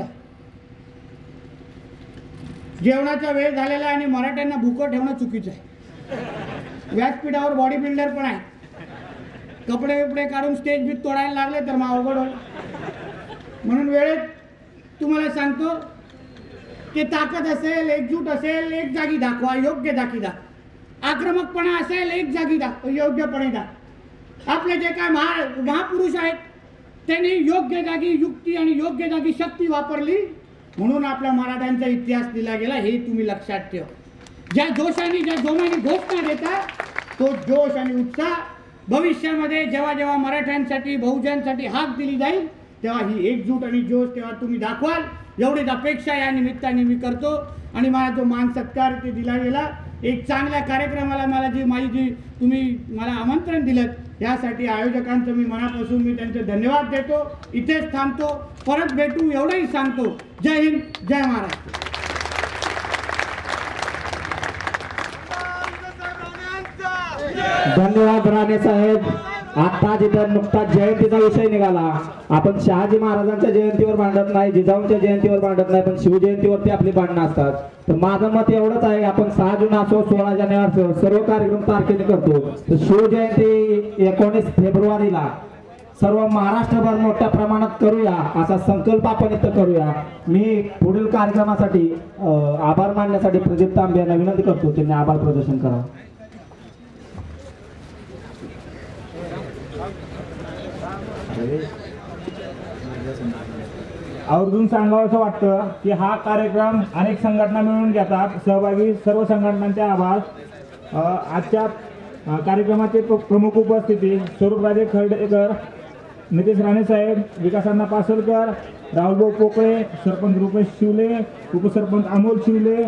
जेवणाचा वेळ झालेला आहे आणि मराठ्यांना भुकं ठेवणं चुकीचं आहे। व्यासपीठावर बॉडी बिल्डर पण आहे, कपडे बिपडे काढून स्टेज बीत तोडायला लागले तर मग अवघड होईल। म्हणून वेळेत तुम्हाला सांगतो की ताकद असेल, एकजूट असेल, एक जागी दाखवा, योग्य जागी दाखवा। आक्रमकपणा असेल, एक जागी दाखवा, योग्यपणे दाखवा। आपले जे काय महापुरुष आहेत त्यांनी योग्य जागी युक्ती आणि योग्य जागी शक्ती वापरली, म्हणून आपल्या मराठ्यांचा इतिहास दिला गेला, हे तुम्ही लक्षात ठेवा। ज्या जोशाने ज्या जोमाने घोषणा देता तो जोश आणि उत्साह भविष्यामध्ये जेव्हा जेव्हा मराठ्यांसाठी बहुजनांसाठी हाक दिली जाईल तेव्हा ही एकजूट आणि जोश तेव्हा तुम्ही दाखवाल, एवढीच अपेक्षा या निमित्ताने मी करतो। आणि मला जो मान सत्कार ते दिला गेला, एक चांगल्या कार्यक्रमाला जी तुम्ही मला आमंत्रण दिलं यासाठी आयोजकांचं मी मनापासून मी त्यांचे धन्यवाद देतो। इथेच थांबतो, परत भेटू एवढंही सांगतो। जय हिंद, जय महाराष्ट्र। धन्यवाद राणे साहेब। आता जिथं नुकताच जयंतीचा विषय निघाला, आपण शहाजी महाराजांच्या जयंतीवर भांडत नाही, जिजाऊंच्या जयंतीवर भांडत नाही, पण शिवजयंतीवरती आपली भांडणं असतात। तर माझं मत एवढंच आहे, आपण 6 जून असो 16 जानेवारी असो सर्व कार्यक्रम तारखेने करतो, तर शिवजयंती 19 फेब्रुवारीला सर्व महाराष्ट्रभर मोठ्या प्रमाणात करूया असा संकल्प आपण इथं करूया। मी पुढील कार्यक्रमासाठी आभार मानण्यासाठी प्रदीप तांबे यांना विनंती करतो, त्यांनी आभार प्रदर्शन करावं। आवर्जून सांगावं असं वाटतं की हा कार्यक्रम अनेक संघटना मिळून घेतात, सहभागी सर्व संघटनांचे आभार। आजच्या कार्यक्रमाचे प्रमुख उपस्थिती स्वरूपराजे खर्डेकर, नितेश राणे साहेब, विकासांना पासलकर, राहुलभाऊ पोकळे, सरपंच रुपेश शिवले, उपसरपंच अमोल शिवले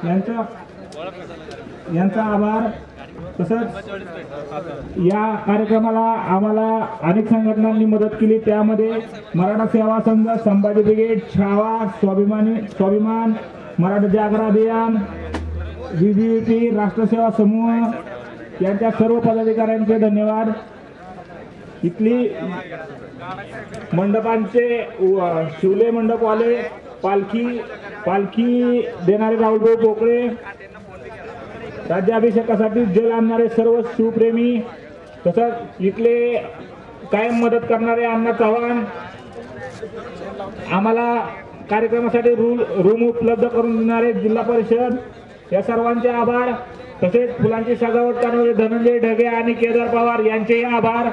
यांचा आभार। तसंच या कार्यक्रमाला आम्हाला अनेक संघटनांनी मदत केली, त्यामध्ये मराठा सेवा संघ, संभाजी ब्रिगेड, छावा, स्वाभिमान, मराठा जागरण अभियान, VVP, राष्ट्रसेवा समूह यांच्या सर्व पदाधिकाऱ्यांचे धन्यवाद। इथली मंडपांचे शिवले मंडपवाले, पालखी देणारे राहुलभाऊ पोकळे, राज्याभिषेकासाठी जल आणणारे सर्व शिवप्रेमी, तसंच इथले कायम मदत करणारे अण्णा चव्हाण, आम्हाला कार्यक्रमासाठी रूम उपलब्ध करून देणारे जिल्हा परिषद, या सर्वांचे आभार। तसेच फुलांची सजावट करणारे धनंजय ढगे आणि केदार पवार यांचेही आभार।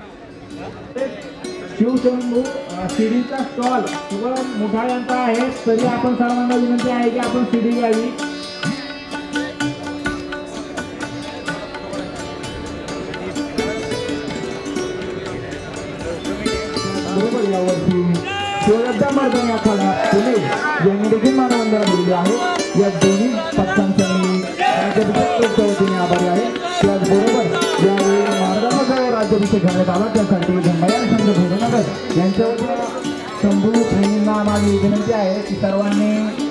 शिवशंभू सीडीचा स्टॉल केवळ मोठा यांचा आहे, तरी आपण सर्वांना विनंती आहे की आपण सीडी घ्यावी। बरोबर यावरती शिवराज्या मार्गाने आखाडा पुणे यांनी देखील मानवंदना दिलेली आहे। या दोन्ही पक्षांच्या मी राज्याभिषेकच्या वतीने आभारी आहे। त्याचबरोबर यावेळी मार्गाचा राज्याभिषेक घालण्यात आला त्यासाठी धर्मयान संघ भोरनगर यांच्या वतीने शंभू प्रेमींना माझी विनंती आहे की सर्वांनी